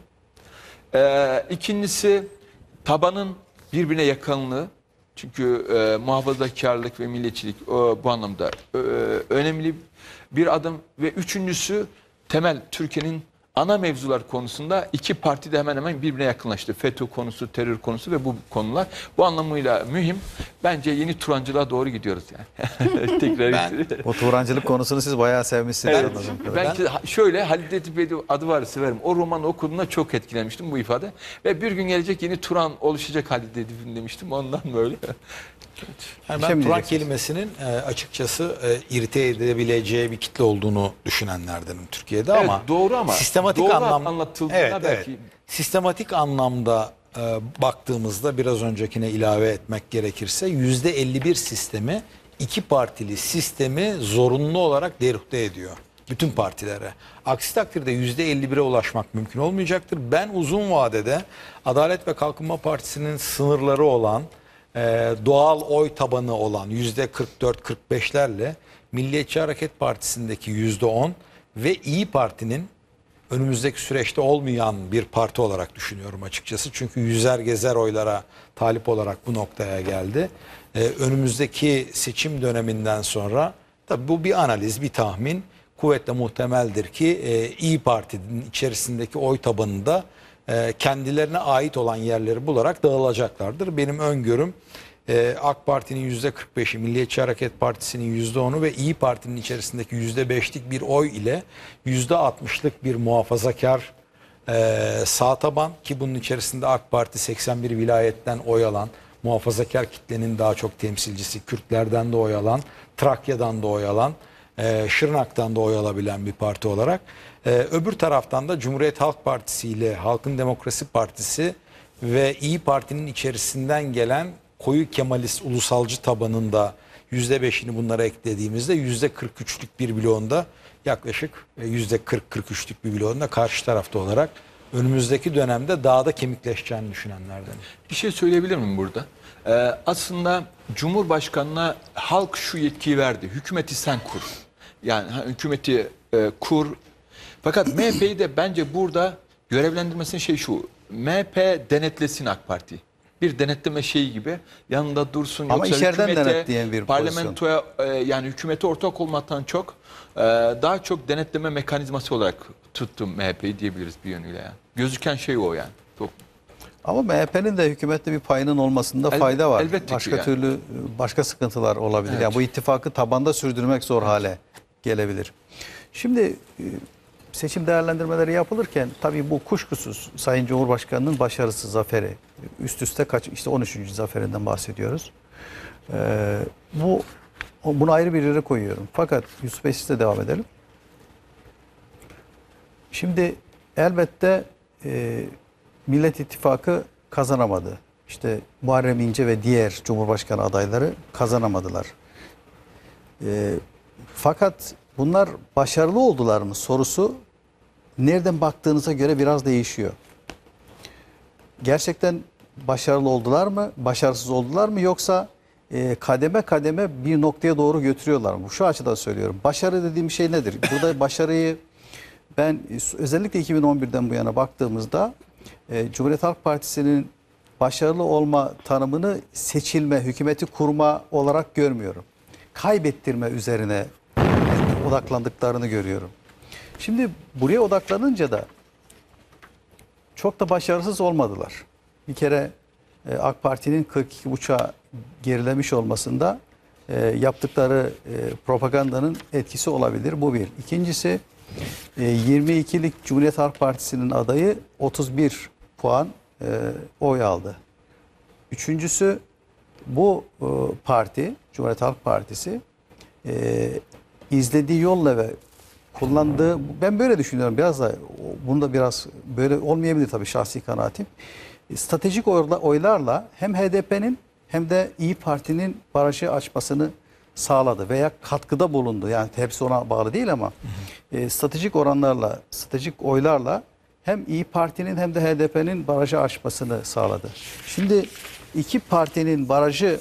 İkincisi tabanın birbirine yakınlığı. Çünkü muhafazakarlık ve milliyetçilik bu anlamda önemli bir adım. Ve üçüncüsü temel Türkiye'nin ana mevzular konusunda iki parti de hemen hemen birbirine yakınlaştı. FETÖ konusu, terör konusu ve bu konular. Bu anlamıyla mühim. Bence yeni Turancılığa doğru gidiyoruz yani. Tekrar Bu Turancılık konusunu siz bayağı sevmişsiniz. Evet. anladığım kadarıyla. Ben şöyle Halid Edip Bey adı var severim. O romanı okuduğumda çok etkilenmiştim bu ifade. Ve bir gün gelecek yeni Turan oluşacak Halid Edip'in demiştim. Ondan böyle. Yani ben Şimdi Turan diyeceksiniz. kelimesinin açıkçası irite edebileceği bir kitle olduğunu düşünenlerdenim Türkiye'de Evet, ama doğru ama- sistematik doğru anlam anlatıldığında evet, belki evet. Sistematik anlamda baktığımızda biraz öncekine ilave etmek gerekirse %51 sistemi iki partili sistemi zorunlu olarak deruhte ediyor bütün partilere. Aksi takdirde %51'e ulaşmak mümkün olmayacaktır. Ben uzun vadede Adalet ve Kalkınma Partisi'nin sınırları olan doğal oy tabanı olan %44-45'lerle Milliyetçi Hareket Partisi'ndeki %10 ve İyi Parti'nin önümüzdeki süreçte olmayan bir parti olarak düşünüyorum açıkçası. Çünkü yüzer gezer oylara talip olarak bu noktaya geldi. Önümüzdeki seçim döneminden sonra tabii bu bir analiz, bir tahmin. Kuvvetle muhtemeldir ki İyi Parti'nin içerisindeki oy tabanında kendilerine ait olan yerleri bularak dağılacaklardır. Benim öngörüm AK Parti'nin %45'i, Milliyetçi Hareket Partisi'nin %10'u ve İyi Parti'nin içerisindeki %5'lik bir oy ile %60'lık bir muhafazakar sağ taban, ki bunun içerisinde AK Parti 81 vilayetten oy alan, muhafazakar kitlenin daha çok temsilcisi, Kürtlerden de oy alan, Trakya'dan da oy alan, Şırnak'tan da oy alabilen bir parti olarak. Öbür taraftan da Cumhuriyet Halk Partisi ile Halkın Demokrasi Partisi ve İyi Parti'nin içerisinden gelen koyu Kemalist ulusalcı tabanında %5'ini bunlara eklediğimizde %43'lük bir bloğunda, yaklaşık %40-43'lük bir bloğunda karşı tarafta olarak önümüzdeki dönemde daha da kemikleşeceğini düşünenlerden. bir şey söyleyebilir miyim burada? Aslında Cumhurbaşkanı'na halk şu yetkiyi verdi. Hükümeti sen kur. Yani hükümeti kur. Fakat MHP'yi de bence burada görevlendirmesinin şey şu. MHP denetlesin AK Parti. Bir denetleme şeyi gibi yanında dursun. Ama Yoksa içeriden denetleyen bir parlamentoya yani hükümete ortak olmaktan çok daha çok denetleme mekanizması olarak tuttum MHP'yi diyebiliriz bir yönüyle yani. Gözüken şey o yani. Çok. Ama MHP'nin de hükümette bir payının olmasında fayda var. Elbette ki Başka yani. türlü başka sıkıntılar olabilir. Evet. Yani bu ittifakı tabanda sürdürmek zor hale gelebilir. Şimdi seçim değerlendirmeleri yapılırken tabii bu kuşkusuz Sayın Cumhurbaşkanı'nın başarısız zaferi. Üst üste işte 13. zaferinden bahsediyoruz. Bunu ayrı bir yere koyuyorum. Fakat Yusuf Bey sizle devam edelim. Şimdi elbette Millet İttifakı kazanamadı. İşte Muharrem İnce ve diğer Cumhurbaşkanı adayları kazanamadılar. Fakat bunlar başarılı oldular mı sorusu nereden baktığınıza göre biraz değişiyor. Gerçekten başarılı oldular mı, başarısız oldular mı, yoksa kademe kademe bir noktaya doğru götürüyorlar mı? Şu açıdan söylüyorum. Başarı dediğim şey nedir? Burada başarıyı ben özellikle 2011'den bu yana baktığımızda Cumhuriyet Halk Partisi'nin başarılı olma tanımını seçilme, hükümeti kurma olarak görmüyorum. Kaybettirme üzerine odaklandıklarını görüyorum. Şimdi buraya odaklanınca da çok da başarısız olmadılar. Bir kere AK Parti'nin 42,5'a gerilemiş olmasında yaptıkları propagandanın etkisi olabilir. Bu bir. İkincisi 22'lik Cumhuriyet Halk Partisi'nin adayı 31 puan oy aldı. Üçüncüsü bu parti, Cumhuriyet Halk Partisi izlediği yolla ve kullandığı, ben böyle düşünüyorum, biraz da bunu da biraz böyle olmayabilir tabii, şahsi kanaatim. Stratejik oylarla hem HDP'nin hem de İyi Parti'nin barajı açmasını sağladı veya katkıda bulundu. Yani hepsi ona bağlı değil ama stratejik oranlarla, stratejik oylarla hem İyi Parti'nin hem de HDP'nin barajı aşmasını sağladı. Şimdi iki partinin barajı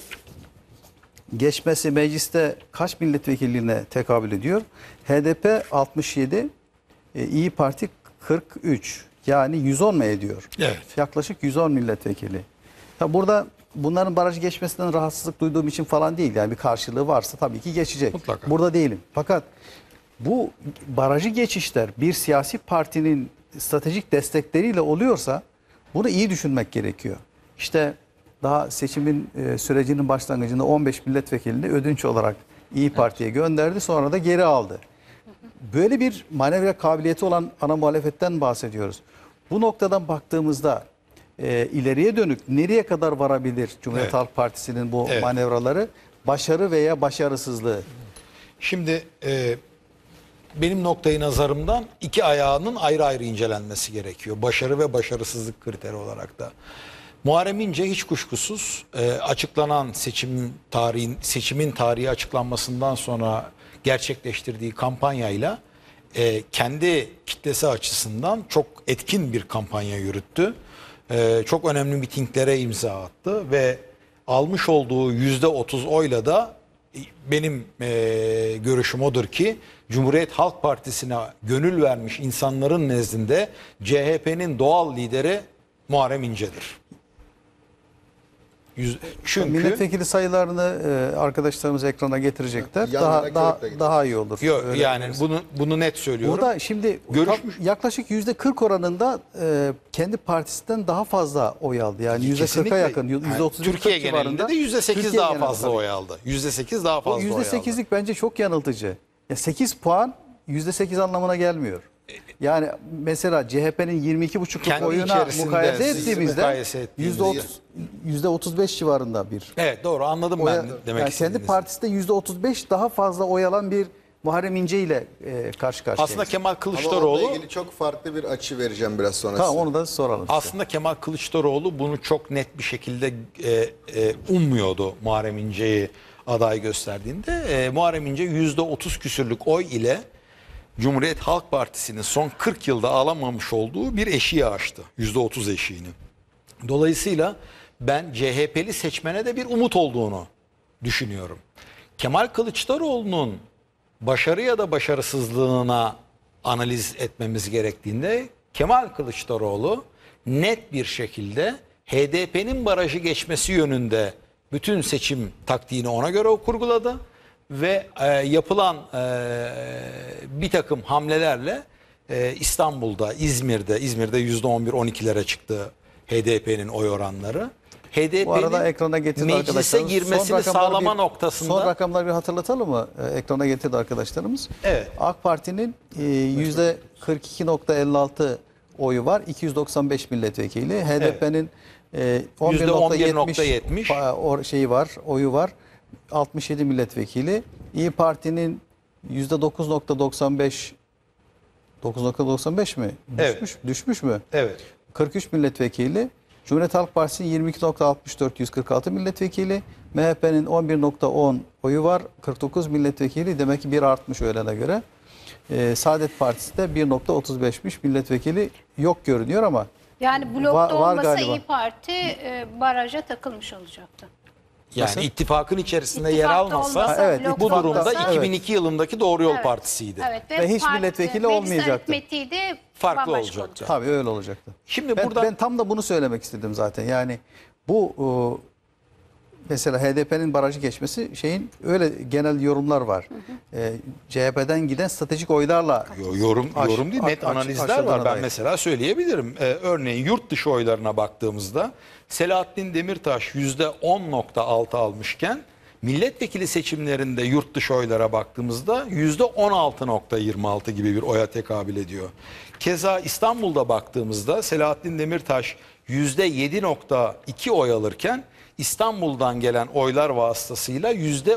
geçmesi mecliste kaç milletvekilliğine tekabül ediyor? HDP 67, İyi Parti 43. Yani 110 mu ediyor? Evet. Yaklaşık 110 milletvekili. Tabi burada bunların barajı geçmesinden rahatsızlık duyduğum için falan değil. Yani bir karşılığı varsa tabii ki geçecek. Mutlaka. Burada değilim. Fakat bu barajı geçişler bir siyasi partinin stratejik destekleriyle oluyorsa bunu iyi düşünmek gerekiyor. İşte daha seçimin sürecinin başlangıcında 15 milletvekilini ödünç olarak İyi Parti'ye gönderdi, sonra da geri aldı. Böyle bir manevra kabiliyeti olan ana muhalefetten bahsediyoruz. Bu noktadan baktığımızda ileriye dönük nereye kadar varabilir Cumhuriyet Halk Partisi'nin bu manevraları, başarı veya başarısızlığı? Şimdi benim noktayı nazarımdan iki ayağının ayrı ayrı incelenmesi gerekiyor. Başarı ve başarısızlık kriteri olarak da. Muharrem İnce hiç kuşkusuz açıklanan seçimin tarihi açıklanmasından sonra gerçekleştirdiği kampanyayla kendi kitlesi açısından çok etkin bir kampanya yürüttü. Çok önemli mitinglere imza attı ve almış olduğu %30 oyla da benim görüşüm odur ki Cumhuriyet Halk Partisi'ne gönül vermiş insanların nezdinde CHP'nin doğal lideri Muharrem İnce'dir. Çünkü Milletvekili sayılarını arkadaşlarımız ekrana getirecekler. Yanlara Daha körükle daha iyi olur. yok, Öyle yani yaparız. bunu net söylüyorum. Burada şimdi yaklaşık %40 oranında kendi partisinden daha fazla oy aldı. Yani %40'a Kesinlikle. yakın, Yani %30 Türkiye civarında. genelinde de %8 Türkiye daha genelinde fazla tabii. oy aldı. %8 daha O fazla oy aldı. %8'lik bence çok yanıltıcı. Ya 8 puan %8 anlamına gelmiyor. Yani mesela CHP'nin 22,5'luk Kendi oyuna içerisinde mukayese siz ettiğimizde mukayese ettiğinizde. %35 civarında bir Evet, doğru, anladım ben demek yani kendi istediğinizi. partisinde %35 daha fazla oy alan bir Muharrem İnce ile karşı karşıyayız. Aslında Kemal Ama onunla Kılıçdaroğlu ilgili çok farklı bir açı vereceğim biraz sonra Tamam, size. onu da soralım size. Aslında Kemal Kılıçdaroğlu bunu çok net bir şekilde ummuyordu Muharrem İnce'yi aday gösterdiğinde. Muharrem İnce %30 küsürlük oy ile Cumhuriyet Halk Partisi'nin son 40 yılda alamamış olduğu bir eşiği aştı. %30 eşiğini. Dolayısıyla ben CHP'li seçmene de bir umut olduğunu düşünüyorum. Kemal Kılıçdaroğlu'nun başarı ya da başarısızlığına analiz etmemiz gerektiğinde Kemal Kılıçdaroğlu net bir şekilde HDP'nin barajı geçmesi yönünde bütün seçim taktiğini ona göre kurguladı ve yapılan bir takım hamlelerle İstanbul'da, İzmir'de %11-12'lere çıktı HDP'nin oy oranları. Bu arada HDP'nin ekrana getirdi meclise arkadaşlarımız. girmesini sağlama noktasında Son rakamları bir hatırlatalım mı? Ekrana getirdi arkadaşlarımız. Evet. AK Parti'nin %42,56 oyu var. 295 milletvekili. HDP'nin %11,70 şeyi var, oyu var. 67 milletvekili. İyi Parti'nin %9,95 9,95 mi? Evet. Düşmüş mü? Evet. 43 milletvekili. Cumhuriyet Halk Partisi'nin 22,64 146 milletvekili. MHP'nin 11,10 oyu var. 49 milletvekili. Demek ki bir artmış öğlene göre. Saadet Partisi de 1,35'miş. Milletvekili yok görünüyor ama Yani blokta var olmasa galiba. İyi Parti baraja takılmış olacaktı. Yani Nasıl? ittifakın içerisinde yer İttifakta almasa olmasa, evet, blokta bu ittifakta- durumda olmasa- 2002 yılındaki Doğru Yol Evet. Partisiydi. Evet, Ve hiç parti- milletvekili meclis olmayacaktı. aritmetiği de Farklı bambaşka olacaktı. tabii öyle olacaktı. Şimdi Ben, burada ben tam da bunu söylemek istedim zaten. Yani bu mesela HDP'nin barajı geçmesi şeyin öyle genel yorumlar var. CHP'den giden stratejik oylarla yorum değil, net analizler var. Ben dair. mesela söyleyebilirim. Örneğin yurt dışı oylarına baktığımızda Selahattin Demirtaş %10,6 almışken milletvekili seçimlerinde yurt dışı oylara baktığımızda %16,26 gibi bir oya tekabül ediyor. Keza İstanbul'da baktığımızda Selahattin Demirtaş %7,2 oy alırken İstanbul'dan gelen oylar vasıtasıyla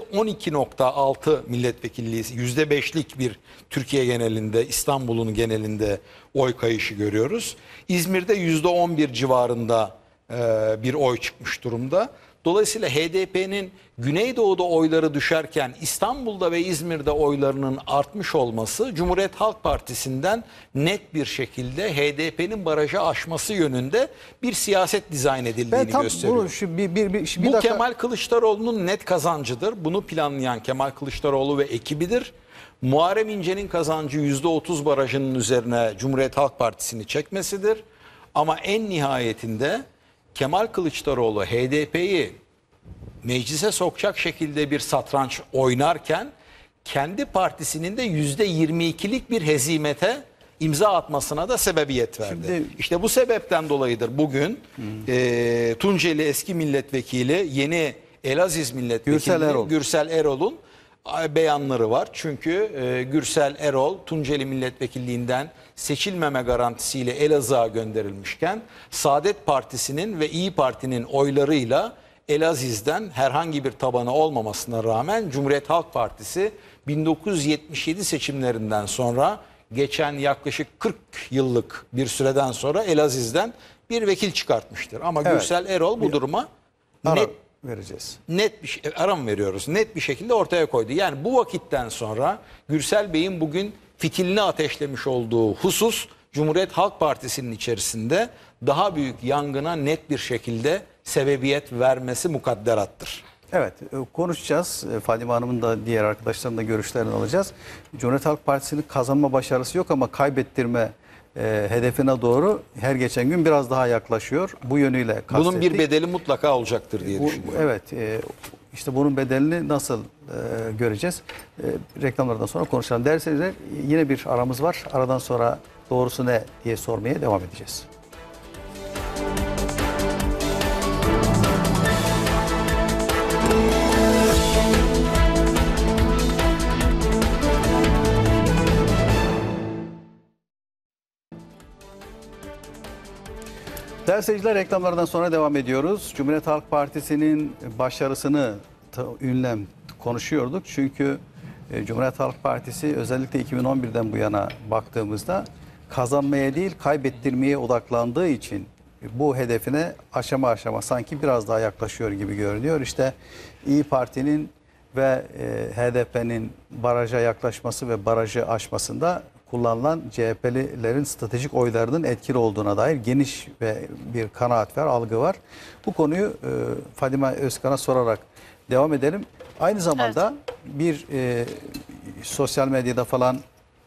%12,6 milletvekilliği, %5'lik bir Türkiye genelinde, İstanbul'un genelinde oy kayışı görüyoruz. İzmir'de %11 civarında bir oy çıkmış durumda. Dolayısıyla HDP'nin Güneydoğu'da oyları düşerken İstanbul'da ve İzmir'de oylarının artmış olması Cumhuriyet Halk Partisi'nden net bir şekilde HDP'nin barajı aşması yönünde bir siyaset dizayn Ben edildiğini tam gösteriyor. bunu şu bir Bu dakika. Kemal Kılıçdaroğlu'nun net kazancıdır. Bunu planlayan Kemal Kılıçdaroğlu ve ekibidir. Muharrem İnce'nin kazancı %30 barajının üzerine Cumhuriyet Halk Partisi'ni çekmesidir. Ama en nihayetinde Kemal Kılıçdaroğlu HDP'yi meclise sokacak şekilde bir satranç oynarken kendi partisinin de %22'lik bir hezimete imza atmasına da sebebiyet verdi. Şimdi- İşte bu sebepten dolayıdır bugün Tunceli eski milletvekili, yeni Elaziz milletvekili Gürsel Erol'un beyanları var. Çünkü Gürsel Erol Tunceli milletvekilliğinden seçilmeme garantisiyle Elazığ'a gönderilmişken Saadet Partisi'nin ve İyi Parti'nin oylarıyla Elaziz'den herhangi bir tabanı olmamasına rağmen Cumhuriyet Halk Partisi 1977 seçimlerinden sonra geçen yaklaşık 40 yıllık bir süreden sonra Elaziz'den bir vekil çıkartmıştır. Ama Evet. Gürsel Erol bu duruma Ara net vereceğiz. ara mı veriyoruz? Net bir şekilde ortaya koydu. Yani bu vakitten sonra Gürsel Bey'in bugün fitilini ateşlemiş olduğu husus Cumhuriyet Halk Partisi'nin içerisinde daha büyük yangına net bir şekilde sebebiyet vermesi mukadderattır. Evet, konuşacağız. Fadime Hanım'ın da diğer arkadaşların da görüşlerini alacağız. Cumhuriyet Halk Partisi'nin kazanma başarısı yok ama kaybettirme hedefine doğru her geçen gün biraz daha yaklaşıyor. Bu yönüyle kastettik. Bunun bir bedeli mutlaka olacaktır diye düşünüyorum. Evet, işte bunun bedelini nasıl göreceğiz? Reklamlardan sonra konuşalım. Derseniz yine bir aramız var. Aradan sonra doğrusu ne diye sormaya devam edeceğiz. Değerli seyirciler, reklamlardan sonra devam ediyoruz. Cumhuriyet Halk Partisi'nin başarısını ünlem konuşuyorduk. Çünkü Cumhuriyet Halk Partisi özellikle 2011'den bu yana baktığımızda kazanmaya değil kaybettirmeye odaklandığı için bu hedefine aşama aşama sanki biraz daha yaklaşıyor gibi görünüyor. İşte İyi Parti'nin ve HDP'nin baraja yaklaşması ve barajı aşmasında kullanılan CHP'lilerin stratejik oylarının etkili olduğuna dair geniş ve bir kanaat var, algı var. Bu konuyu Fadime Özkan'a sorarak devam edelim. Aynı zamanda bir sosyal medyada falan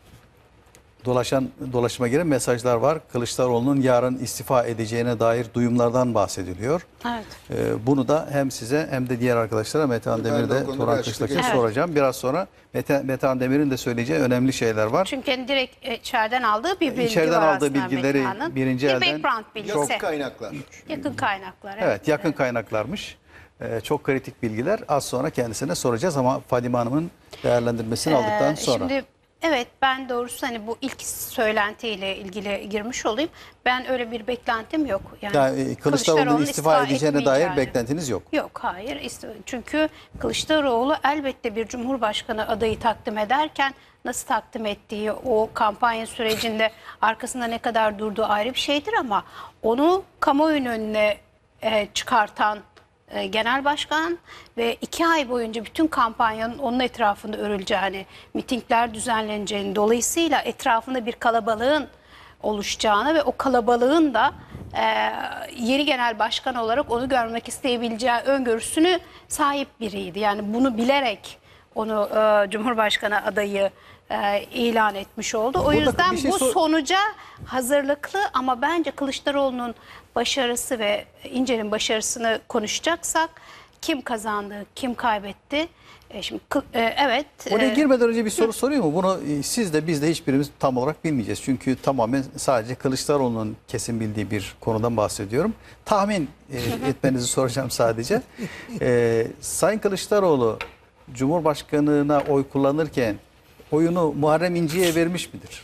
dolaşıma giren mesajlar var. Kılıçdaroğlu'nun yarın istifa edeceğine dair duyumlardan bahsediliyor. Evet. Bunu da hem size hem de diğer arkadaşlara Metehan Demir de Turan Kışlak'a soracağım. Biraz sonra Metehan Demir'in de söyleyeceği önemli şeyler var. Çünkü direkt içeriden aldığı bir bilgi İçeriden var aldığı aslında bilgileri Metehan'ın. birinci bir elden background bilgisi. Yakın kaynaklar. Yakın kaynaklar. Evet, yakın kaynaklarmış. Çok kritik bilgiler. Az sonra kendisine soracağız ama Fadime Hanım'ın değerlendirmesini aldıktan sonra. Şimdi evet, ben doğrusu hani bu ilk söylentiyle ilgili girmiş olayım. Ben öyle bir beklentim yok. Yani Kılıçdaroğlu'nun istifa edeceğine dair etmeyeceğini. beklentiniz yok. Yok, hayır. Çünkü Kılıçdaroğlu elbette bir cumhurbaşkanı adayı takdim ederken nasıl takdim ettiği, o kampanya sürecinde arkasında ne kadar durduğu ayrı bir şeydir ama onu kamuoyunun önüne çıkartan genel başkan ve 2 ay boyunca bütün kampanyanın onun etrafında örüleceğini, mitingler düzenleneceğini, dolayısıyla etrafında bir kalabalığın oluşacağını ve o kalabalığın da yeni genel başkan olarak onu görmek isteyebileceği öngörüsünü sahip biriydi. Yani bunu bilerek onu Cumhurbaşkanı adayı ilan etmiş oldu. O yüzden bu sonuca hazırlıklı ama bence Kılıçdaroğlu'nun başarısı ve İnce'nin başarısını konuşacaksak kim kazandı, kim kaybetti? Şimdi evet. Oraya girmeden önce bir soru sorayım mı? Bunu siz de biz de hiçbirimiz tam olarak bilmeyeceğiz. Çünkü tamamen sadece Kılıçdaroğlu'nun kesin bildiği bir konudan bahsediyorum. Tahmin etmenizi soracağım sadece. Sayın Kılıçdaroğlu Cumhurbaşkanlığına oy kullanırken oyunu Muharrem İnce'ye vermiş midir?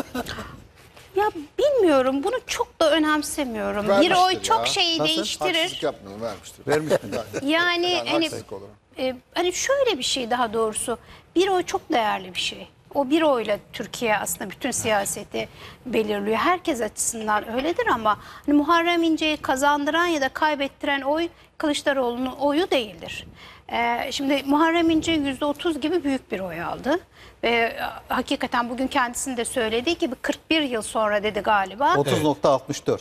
Ya bilmiyorum, bunu çok da önemsemiyorum. Vermiştir Bir oy ya. çok şeyi Nasıl? değiştirir. Haksızlık yapmayalım, vermiştir. Vermiş midir? Yani hani, haksızlık olur. hani şöyle bir şey, daha doğrusu bir oy çok değerli bir şey. O bir oyla Türkiye aslında bütün siyaseti belirliyor. Herkes açısından öyledir ama hani Muharrem İnce'yi kazandıran ya da kaybettiren oy Kılıçdaroğlu'nun oyu değildir. Şimdi Muharrem İnce %30 gibi büyük bir oy aldı. Ve hakikaten bugün kendisinin de söylediği gibi 41 yıl sonra dedi galiba. 30.64.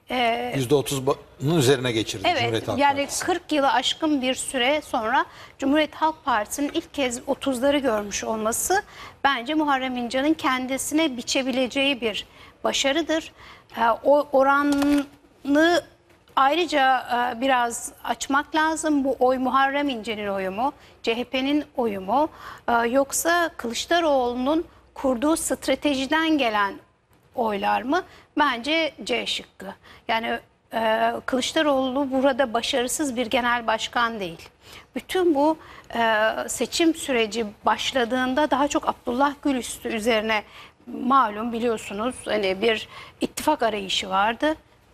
%30'un üzerine geçirdi Evet, Cumhuriyet Halk yani Partisi. 40 yılı aşkın bir süre sonra Cumhuriyet Halk Partisi'nin ilk kez 30'ları görmüş olması bence Muharrem İnce'nin kendisine biçebileceği bir başarıdır. O oranı ayrıca biraz açmak lazım. Bu oy Muharrem İnce'nin oyu mu, CHP'nin oyu mu, yoksa Kılıçdaroğlu'nun kurduğu stratejiden gelen oylar mı? Bence C şıkkı. Yani Kılıçdaroğlu burada başarısız bir genel başkan değil. Bütün bu seçim süreci başladığında daha çok Abdullah Gül üzerine, malum biliyorsunuz, hani bir ittifak arayışı vardı.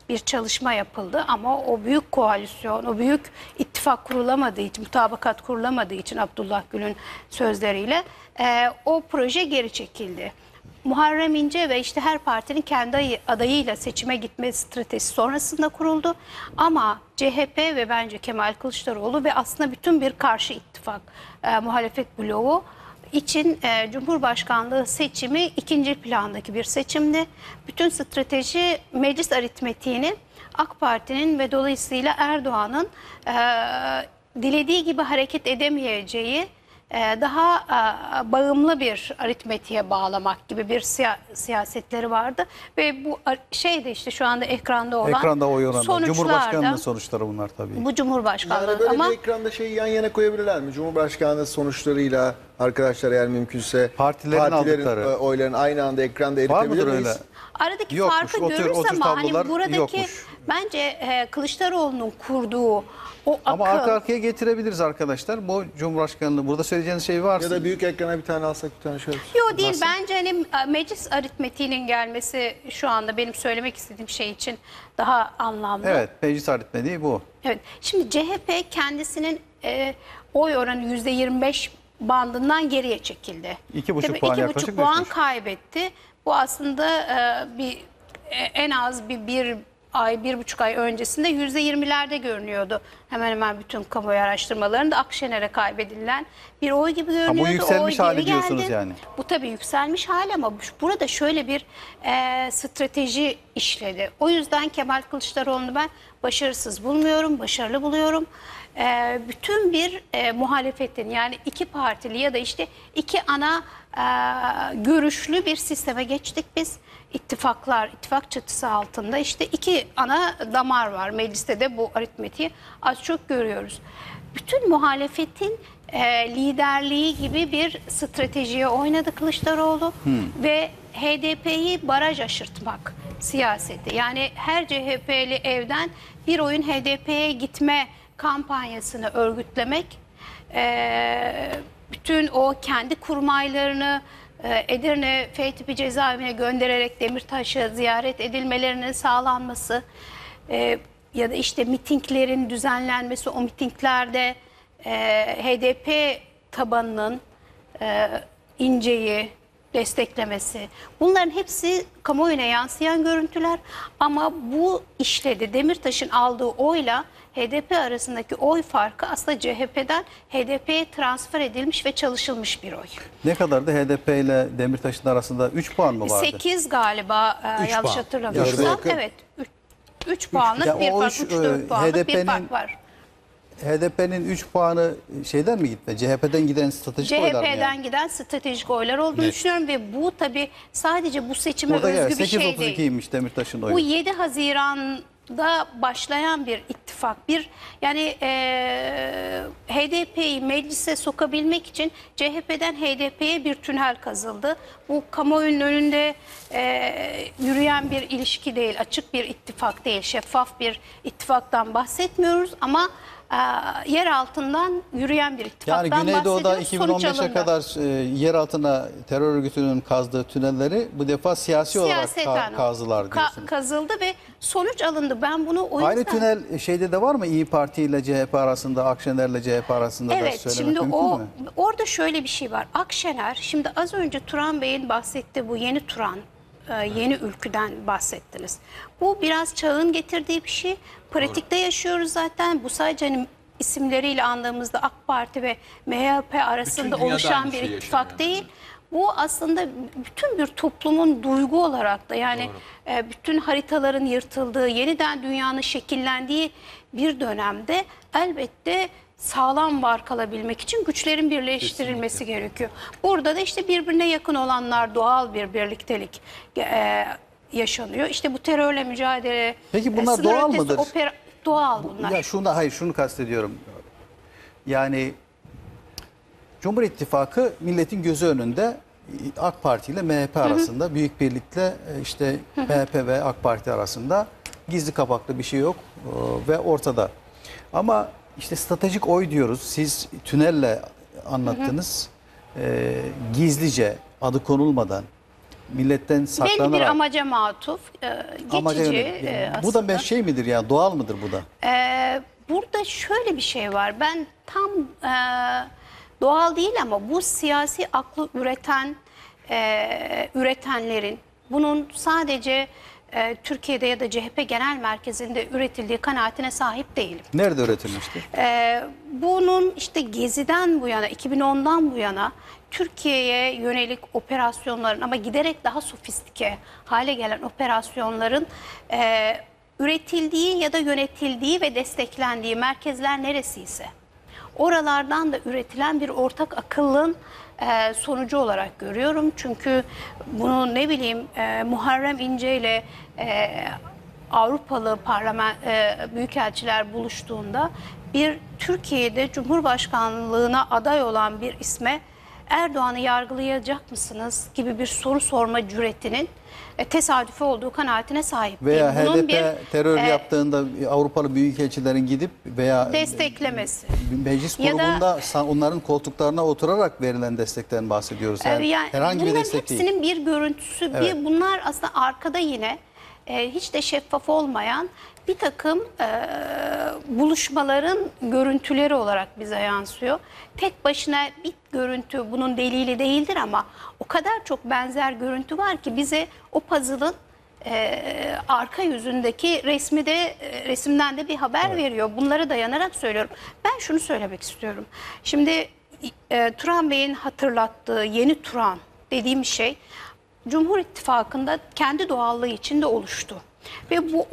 bir çalışma yapıldı ama o büyük koalisyon, o büyük ittifak kurulamadığı için, mutabakat kurulamadığı için Abdullah Gül'ün sözleriyle o proje geri çekildi. Muharrem İnce ve işte her partinin kendi adayıyla seçime gitme stratejisi sonrasında kuruldu. Ama CHP ve bence Kemal Kılıçdaroğlu ve aslında bütün bir karşı ittifak muhalefet bloğu için Cumhurbaşkanlığı seçimi ikinci plandaki bir seçimdi. Bütün strateji meclis aritmetiğinin AK Parti'nin ve dolayısıyla Erdoğan'ın dilediği gibi hareket edemeyeceği daha bağımlı bir aritmetiğe bağlamak gibi bir siyasetleri vardı. Ve bu şey de işte şu anda ekranda olan Ekranda oy oranı. sonuçlarda Cumhurbaşkanlığı sonuçları bunlar tabii. bu Cumhurbaşkanlığı Yani böyle ama bir ekranda şeyi yan yana koyabilirler mi? Cumhurbaşkanlığı sonuçlarıyla arkadaşlar eğer mümkünse Partilerin aldıkları. oylarını aynı anda ekranda Var eritebilir mıdır miyiz? öyle? aradaki Yokmuş, farkı o tür görürüz ama hani tablolar buradaki yokmuş. bence Kılıçdaroğlu'nun kurduğu o Ama akıl arka arkaya getirebiliriz arkadaşlar. Bu Cumhurbaşkanlığı burada söyleyeceğiniz şey varsa. Ya da büyük ekrana bir tane alsak bir tane şöyle. Yok değil, bence hani meclis aritmetiğinin gelmesi şu anda benim söylemek istediğim şey için daha anlamlı. Evet, meclis aritmetiği bu. Evet. Şimdi CHP kendisinin oy oranı %25 bandından geriye çekildi. 2,5 Tabii puan 2,5 yaklaşık puan düşmüş. kaybetti. Bu aslında en az bir ay, 1,5 ay öncesinde %20'lerde görünüyordu. Hemen hemen bütün kamuoyu araştırmalarında Akşener'e kaybedilen bir oy gibi görünüyordu. yükselmiş O oy hali geri geldi. diyorsunuz yani. Bu tabii yükselmiş hali ama burada şöyle bir strateji işledi. O yüzden Kemal Kılıçdaroğlu'nu ben başarısız bulmuyorum, başarılı buluyorum. Bütün bir muhalefetin yani iki partili ya da işte iki ana görüşlü bir sisteme geçtik biz. İttifak çatısı altında işte iki ana damar var. Mecliste de bu aritmetiği az çok görüyoruz. Bütün muhalefetin liderliği gibi bir stratejiye oynadı Kılıçdaroğlu ve HDP'yi baraj aşırtmak siyaseti. Yani her CHP'li evden bir oyun HDP'ye gitme kampanyasını örgütlemek, bütün o kendi kurmaylarını Edirne F tipi cezaevine göndererek Demirtaş'ı ziyaret edilmelerinin sağlanması ya da işte mitinglerin düzenlenmesi, o mitinglerde HDP tabanının İnce'yi desteklemesi. Bunların hepsi kamuoyuna yansıyan görüntüler ama bu işledi. Demirtaş'ın aldığı oyla HDP arasındaki oy farkı aslında CHP'den HDP'ye transfer edilmiş ve çalışılmış bir oy. Ne kadardı HDP ile Demirtaş'ın arasında 3 puan mı vardı? 8 galiba Üç yanlış puan. hatırlamıyorsam. Yakın. Evet. 3 puanlık Ya bir o fark, üç, 3-4 puanlık bir HDP'nin fark var. HDP'nin 3 puanı şeyden mi gitti? CHP'den giden stratejik oylar mı CHP'den yani? giden stratejik oylar olduğunu Net. düşünüyorum ve bu tabii sadece bu seçime Burada özgü bir şey değil. 8.32'ymiş Demirtaş'ın oyu. Bu 7 Haziran'da başlayan bir ittifak. Yani HDP'yi meclise sokabilmek için CHP'den HDP'ye bir tünel kazıldı. Bu kamuoyunun önünde yürüyen bir ilişki değil, açık bir ittifak değil, şeffaf bir ittifaktan bahsetmiyoruz ama yer altından yürüyen bir Yani ittifaktan Güneydoğu'da bahsediyoruz. Sonuç 2015'e alındı. kadar yer altına terör örgütünün kazdığı tünelleri bu defa siyasi olarak Siyaseten kazdılar diyorsunuz. kazıldı ve sonuç alındı. Ben bunu o Aynı yüzden... tünel şeyde de var mı İyi Parti ile CHP arasında, Akşener'le CHP arasında da Evet, söylemek şimdi mümkün mü? orada şöyle bir şey var. Akşener, şimdi az önce Turan Bey'in bahsettiği bu yeni Turan, yeni ülküden bahsettiniz. Bu biraz çağın getirdiği bir şey. Pratikte yaşıyoruz zaten. Bu sadece hani isimleriyle andığımızda AK Parti ve MHP arasında dünyada oluşan aynı bir şey ittifak yaşanıyor. değil. Bu aslında bütün bir toplumun duygu olarak da yani bütün haritaların yırtıldığı, yeniden dünyanın şekillendiği bir dönemde elbette sağlam var kalabilmek için güçlerin birleştirilmesi gerekiyor. Burada da işte birbirine yakın olanlar doğal bir birliktelik yaşanıyor. İşte bu terörle mücadele. Peki bunlar sınır doğal ötesi mıdır? Doğal bunlar. Ya şunu kastediyorum. Yani Cumhur İttifakı milletin gözü önünde AK Parti ile MHP arasında büyük birlikte işte MHP ve AK Parti arasında gizli kapaklı bir şey yok ve ortada. Ama işte stratejik oy diyoruz. Siz tünelle anlattınız. Gizlice adı konulmadan milletten Belli saklanarak. bir amaca matuf, Amaca geçici yönelik. Bu aslında. da bir şey midir ya? Doğal mıdır bu da? Burada şöyle bir şey var. Ben tam doğal değil ama bu siyasi aklı üretenlerin bunun sadece Türkiye'de ya da CHP Genel Merkezi'nde üretildiği kanaatine sahip değilim. Nerede üretilmiştir? Bunun işte Gezi'den bu yana, 2010'dan bu yana Türkiye'ye yönelik operasyonların ama giderek daha sofistike hale gelen operasyonların üretildiği ya da yönetildiği ve desteklendiği merkezler neresiyse oralardan da üretilen bir ortak akıllın sonucu olarak görüyorum. Çünkü bunu ne bileyim Muharrem İnce ile Avrupalı büyükelçiler buluştuğunda bir Türkiye'de Cumhurbaşkanlığına aday olan bir isme Erdoğan'ı yargılayacak mısınız gibi bir soru sorma cüretinin tesadüfi olduğu kanaatine sahip Veya değilim. Bunun HDP terör yaptığında Avrupalı büyükelçilerin gidip veya desteklemesi. meclis Ya da- grubunda onların koltuklarına oturarak verilen destekten bahsediyoruz. Yani Yani herhangi bir bunların destek değil. hepsinin bir görüntüsü, bunlar aslında arkada yine hiç de şeffaf olmayan bir takım buluşmaların görüntüleri olarak bize yansıyor. Tek başına bir görüntü bunun delili değildir ama o kadar çok benzer görüntü var ki bize o puzzle'ın arka yüzündeki resimden de bir haber veriyor. Bunlara dayanarak söylüyorum. Ben şunu söylemek istiyorum. Şimdi Turan Bey'in hatırlattığı yeni Turan dediğim şey Cumhur İttifakı'nda kendi doğallığı içinde oluştu. Ve bu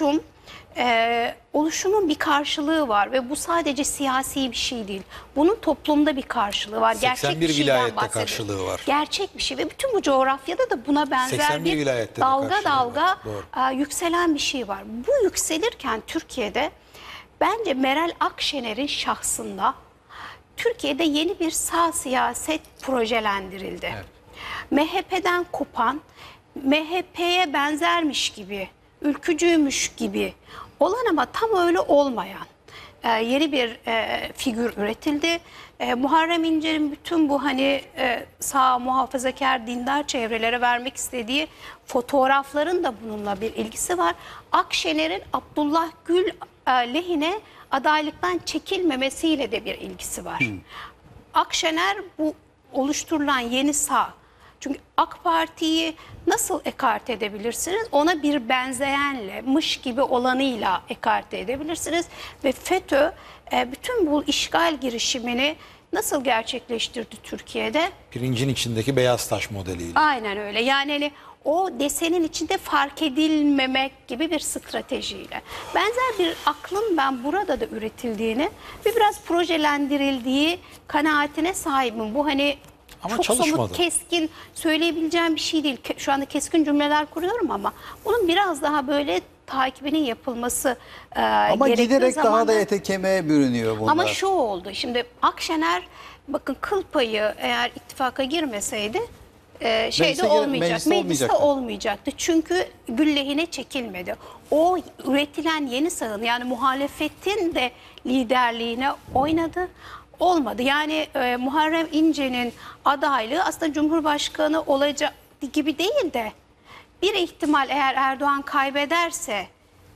oluşumun bir karşılığı var ve bu sadece siyasi bir şey değil. Bunun toplumda bir karşılığı var. 81 Gerçek bir şeyden vilayette bahsediyorum. karşılığı var. Gerçek bir şey ve bütün bu coğrafyada da buna benzer 81 bir vilayette de dalga karşılığı var. Doğru. yükselen bir şey var. Bu yükselirken Türkiye'de bence Meral Akşener'in şahsında Türkiye'de yeni bir sağ siyaset projelendirildi. Evet. MHP'den kopan, MHP'ye benzermiş gibi, ülkücüymüş gibi olan ama tam öyle olmayan yeni bir figür üretildi. Muharrem İnce'nin bütün bu sağ muhafazakar dindar çevrelere vermek istediği fotoğrafların da bununla bir ilgisi var. Akşener'in Abdullah Gül lehine adaylıktan çekilmemesiyle de bir ilgisi var. Akşener bu oluşturulan yeni sağ. Çünkü AK Parti'yi nasıl ekarte edebilirsiniz? Ona bir benzeyenle, mış gibi olanıyla ekarte edebilirsiniz. Ve FETÖ bütün bu işgal girişimini nasıl gerçekleştirdi Türkiye'de? Pirincin içindeki beyaz taş modeliyle. Aynen öyle. Yani o desenin içinde fark edilmemek gibi bir stratejiyle. Benzer bir aklın ben burada da üretildiğini ve biraz projelendirildiği kanaatine sahibim. Bu Ama çok çalışmadı. somut, keskin söyleyebileceğim bir şey değil. Şu anda keskin cümleler kuruyorum ama bunun biraz daha böyle takibinin yapılması Ama gerektiği giderek daha zamanda- da ete kemiğe bürünüyor bunlar. Ama şu oldu. Şimdi Akşener bakın kıl payı eğer ittifaka girmeseydi Mecliste mecliste olmayacaktı. Çünkü Gül lehine çekilmedi. O üretilen yeni sağın yani muhalefetin de liderliğine oynadı. Olmadı. Yani Muharrem İnce'nin adaylığı aslında Cumhurbaşkanı olacak gibi değil de bir ihtimal eğer Erdoğan kaybederse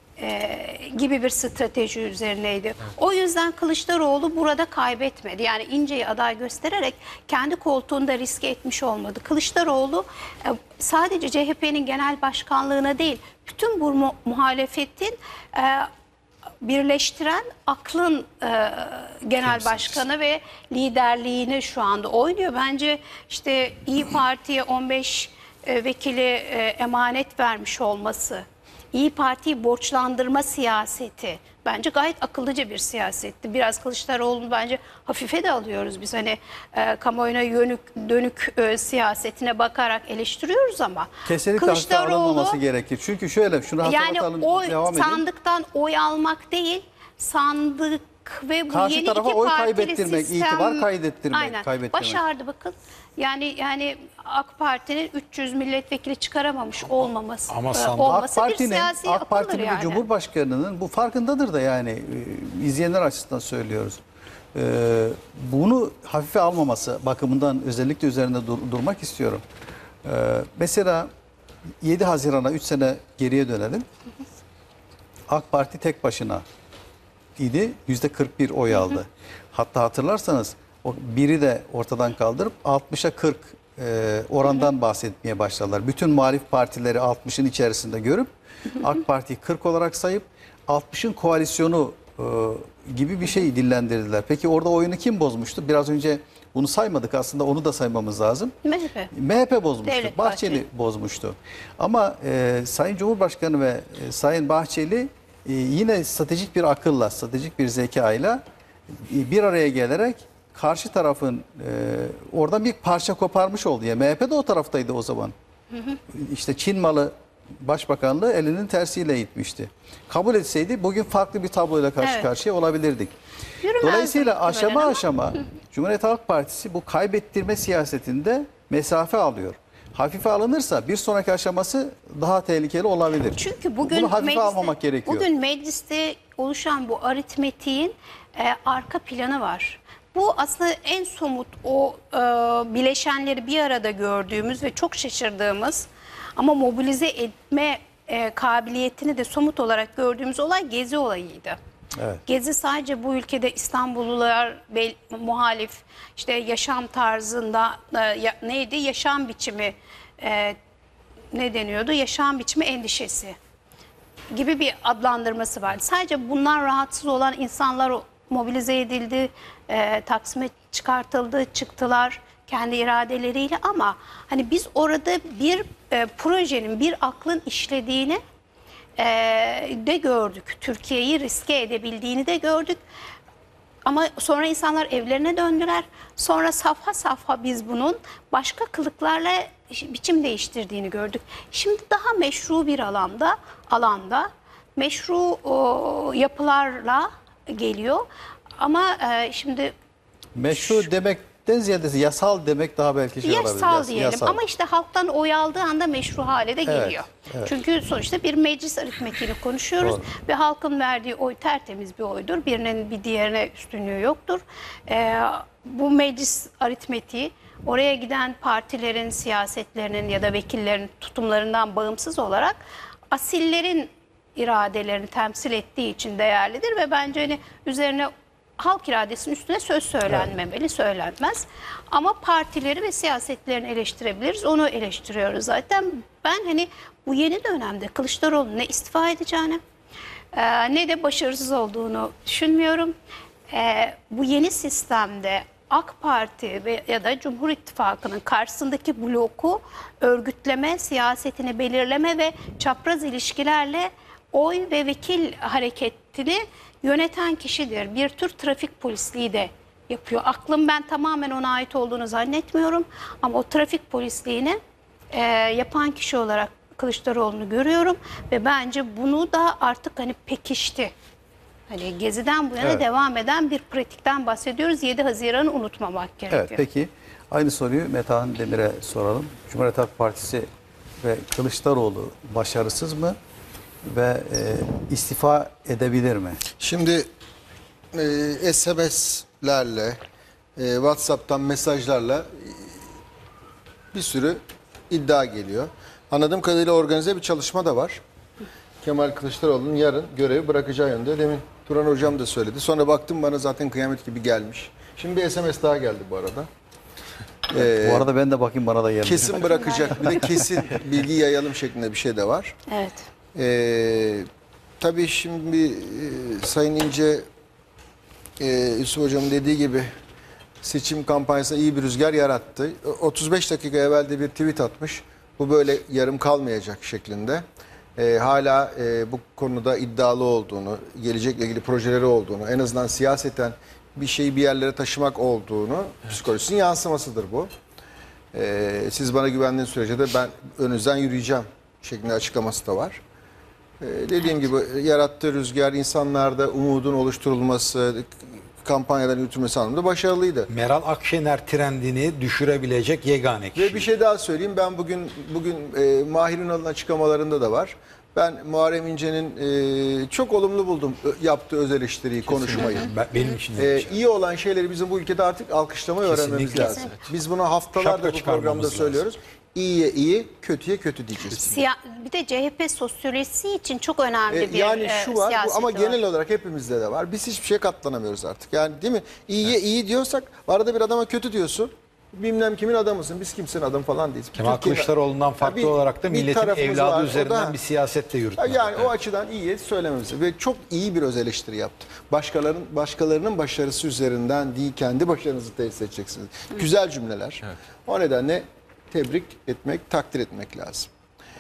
gibi bir strateji üzerineydi. Evet. O yüzden Kılıçdaroğlu burada kaybetmedi. Yani İnce'yi aday göstererek kendi koltuğunda riske etmiş olmadı. Kılıçdaroğlu sadece CHP'nin genel başkanlığına değil, bütün bu muhalefetin birleştiren aklın genel başkanı ve liderliğini şu anda oynuyor. Bence işte İYİ Parti'ye 15 vekili emanet vermiş olması, İYİ Parti'yi borçlandırma siyaseti bence gayet akıllıca bir siyasetti. Biraz Kılıçdaroğlu'nu bence hafife de alıyoruz biz. Kamuoyuna dönük siyasetine bakarak eleştiriyoruz ama kesinlikle hafife alınmaması gerekir. Çünkü şöyle şunu hatırlatalım, devam edelim. Sandıktan oy almak değil, sandık ve bu karşı yeni tarafa iki oy partili kaybettirmek, sistem, itibar kaybettirmek. Aynen. Başardı bakın. Yani AK Parti'nin 300 milletvekili çıkaramamış olması bir siyasi AK akıldır Parti'nin yani. ve Cumhurbaşkanı'nın bu farkındadır da yani izleyenler açısından söylüyoruz. Bunu hafife almaması bakımından özellikle üzerinde durmak istiyorum. Mesela 7 Haziran'a 3 sene geriye dönelim. AK Parti tek başına idi. %41 oy aldı. Hatta hatırlarsanız o biri de ortadan kaldırıp 60'a 40 orandan bahsetmeye başladılar. Bütün muhalif partileri 60'ın içerisinde görüp AK Parti'yi 40 olarak sayıp 60'ın koalisyonu gibi bir şey dillendirdiler. Peki orada oyunu kim bozmuştu? Biraz önce bunu saymadık, aslında onu da saymamız lazım. MHP bozmuştu. Devlet Bahçeli bozmuştu. Ama Sayın Cumhurbaşkanı ve Sayın Bahçeli yine stratejik bir akılla, stratejik bir zekayla bir araya gelerek karşı tarafın oradan bir parça koparmış oldu. Ya MHP de o taraftaydı o zaman. İşte Çin malı Başbakanlığı elinin tersiyle itmişti. Kabul etseydi bugün farklı bir tabloyla karşı karşıya olabilirdik. Dolayısıyla aşama aşama Cumhuriyet Halk Partisi bu kaybettirme siyasetinde mesafe alıyor. Hafife alınırsa bir sonraki aşaması daha tehlikeli olabilir. Çünkü bugün bunu hafife almamak gerekiyor. Bugün mecliste oluşan bu aritmetiğin arka planı var. Bu aslında en somut o bileşenleri bir arada gördüğümüz ve çok şaşırdığımız ama mobilize etme kabiliyetini de somut olarak gördüğümüz olay Gezi olayıydı. Evet. Gezi sadece bu ülkede İstanbullular muhalif, işte yaşam tarzında neydi, yaşam biçimi ne deniyordu, yaşam biçimi endişesi gibi bir adlandırması vardı. Sadece bundan rahatsız olan insanlar mobilize edildi, Taksim'e çıkartıldı, çıktılar kendi iradeleriyle, ama hani biz orada bir projenin, bir aklın işlediğini de gördük. Türkiye'yi riske edebildiğini de gördük. Ama sonra insanlar evlerine döndüler. Sonra safha safha biz bunun başka kılıklarla biçim değiştirdiğini gördük. Şimdi daha meşru bir alanda meşru yapılarla geliyor. Ama şimdi meşru demekten ziyade yasal demek daha belki şey olabilir. yasal diyelim, yasal. ama işte halktan oy aldığı anda meşru hale de geliyor. evet. Çünkü sonuçta bir meclis aritmetiğini konuşuyoruz. Doğru. Ve halkın verdiği oy tertemiz bir oydur. Birinin bir diğerine üstünlüğü yoktur. Bu meclis aritmetiği oraya giden partilerin siyasetlerinin ya da vekillerin tutumlarından bağımsız olarak asillerin iradelerini temsil ettiği için değerlidir ve bence hani üzerine halk iradesinin üstüne söz söylenmemeli, söylenmez. Ama partileri ve siyasetlerini eleştirebiliriz. Onu eleştiriyoruz zaten. Ben hani bu yeni dönemde Kılıçdaroğlu'nun ne istifa edeceğini ne de başarısız olduğunu düşünmüyorum. Bu yeni sistemde AK Parti ya da Cumhur İttifakı'nın karşısındaki bloku örgütleme, siyasetini belirleme ve çapraz ilişkilerle oy ve vekil hareketini yöneten kişidir. Bir tür trafik polisliği de yapıyor. Aklım ben tamamen ona ait olduğunu zannetmiyorum. Ama o trafik polisliğini yapan kişi olarak Kılıçdaroğlu'nu görüyorum. Ve bence bunu da artık hani pekişti. Hani Gezi'den bu yana devam eden bir pratikten bahsediyoruz. 7 Haziran'ı unutmamak gerekiyor. Evet, peki aynı soruyu Metehan Demir'e soralım. Cumhuriyet Halk Partisi ve Kılıçdaroğlu başarısız mı ve istifa edebilir mi? Şimdi SMS'lerle, WhatsApp'tan mesajlarla bir sürü iddia geliyor. Anladığım kadarıyla organize bir çalışma da var. Kemal Kılıçdaroğlu'nun yarın görevi bırakacağı yönde. Demin Turan Hocam da söyledi. Sonra baktım bana zaten kıyamet gibi gelmiş. Şimdi bir SMS daha geldi bu arada. Bu arada ben de bakayım, bana da geldi. Kesin bırakacak. Bir de kesin bilgi yayalım şeklinde bir şey de var. Evet. Tabii şimdi Sayın İnce, Yusuf Hocam'ın dediği gibi seçim kampanyasına iyi bir rüzgar yarattı. 35 dakika evvel de bir tweet atmış. Bu böyle yarım kalmayacak şeklinde. Hala bu konuda iddialı olduğunu, gelecekle ilgili projeleri olduğunu, en azından siyaseten bir şeyi bir yerlere taşımak olduğunu, psikolojisinin yansımasıdır bu. Siz bana güvendiğiniz sürece de ben önünüzden yürüyeceğim şeklinde açıklaması da var. Dediğim gibi yarattığı rüzgar, insanlarda umudun oluşturulması, kampanyaların yürütülmesi anlamında başarılıydı. Meral Akşener trendini düşürebilecek yegane kişi. Ve bir şey daha söyleyeyim. Ben bugün Mahir Ünal'ın açıklamalarında da var. Ben Muharrem İnce'nin çok olumlu buldum yaptığı öz eleştiriyi, konuşmayı. Benim için de bir şey. İyi olan şeyleri bizim bu ülkede artık alkışlamayı öğrenmemiz Kesinlikle. lazım. Biz bunu haftalardır Şapka bu programda çıkarmamız söylüyoruz. İyiye iyi, kötüye kötü diyeceğiz. Bir de CHP sosyolojisi için çok önemli bir Yani şu var siyaseti ama var. genel olarak hepimizde de var. Biz hiçbir şeye katlanamıyoruz artık. Yani değil mi? İyiye iyi diyorsak arada bir adama kötü diyorsun. Bilmem kimin adamısın. Biz kimsenin adamı falan değiliz. Kemal Türkiye'de- Kılıçdaroğlu'ndan farklı bir- olarak da bir milletin tarafımız evladı var. O üzerinden da- bir siyaset de yürütmek. Yani o açıdan iyiye söylememiz ve çok iyi bir öz eleştiri yaptı. Başkalarının başarısı üzerinden değil, kendi başarınızı tesis edeceksiniz. Güzel cümleler. O nedenle tebrik etmek, takdir etmek lazım.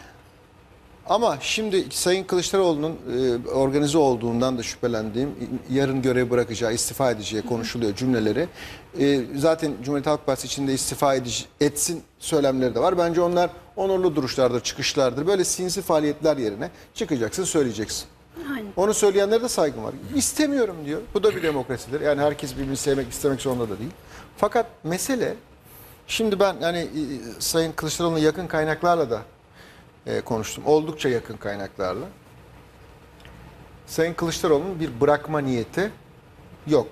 Ama şimdi Sayın Kılıçdaroğlu'nun organize olduğundan da şüphelendiğim, yarın görev bırakacağı, istifa edeceği konuşuluyor cümleleri. Zaten Cumhuriyet Halk Partisi içinde istifa etsin söylemleri de var. Bence onlar onurlu duruşlardır, çıkışlardır. Böyle sinsi faaliyetler yerine çıkacaksın, söyleyeceksin. Aynen. Onu söyleyenlere de saygım var. İstemiyorum diyor. Bu da bir demokrasidir. Yani herkes birbirini sevmek, istemek zorunda da değil. Fakat mesele, şimdi ben hani Sayın Kılıçdaroğlu'na yakın kaynaklarla da konuştum. Oldukça yakın kaynaklarla. Sayın Kılıçdaroğlu'nun bir bırakma niyeti yok.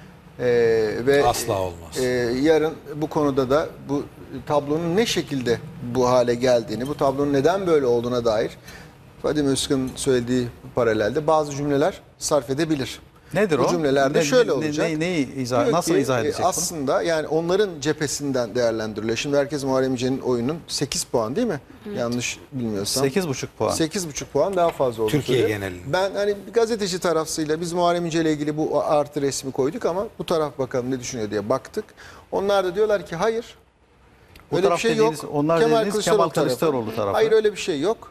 Ve Asla olmaz. Yarın bu konuda da bu tablonun ne şekilde bu hale geldiğini, bu tablonun neden böyle olduğuna dair Fadime Özkan'ın söylediği paralelde bazı cümleler sarf edebilir. Nedir o? Bu cümlelerde şöyle olacak. Diyor Nasıl ki, izah edecek bunu? aslında yani onların cephesinden değerlendiriliyor. Şimdi herkes Muharrem İnce'nin oyunun 8 puan değil mi? Yanlış bilmiyorsam. 8,5 puan. 8,5 puan daha fazla oldu. Türkiye söylüyor. genelinde. Ben hani bir gazeteci tarafsıyla biz Muharrem İnce ile ilgili bu artı resmi koyduk ama bu taraf bakalım ne düşünüyor diye baktık. Onlar da diyorlar ki hayır. Bu Öyle bir taraf şey dediğiniz, yok. onlar dediğiniz Kemal Kılıçdaroğlu tarafı. Hayır öyle bir şey yok.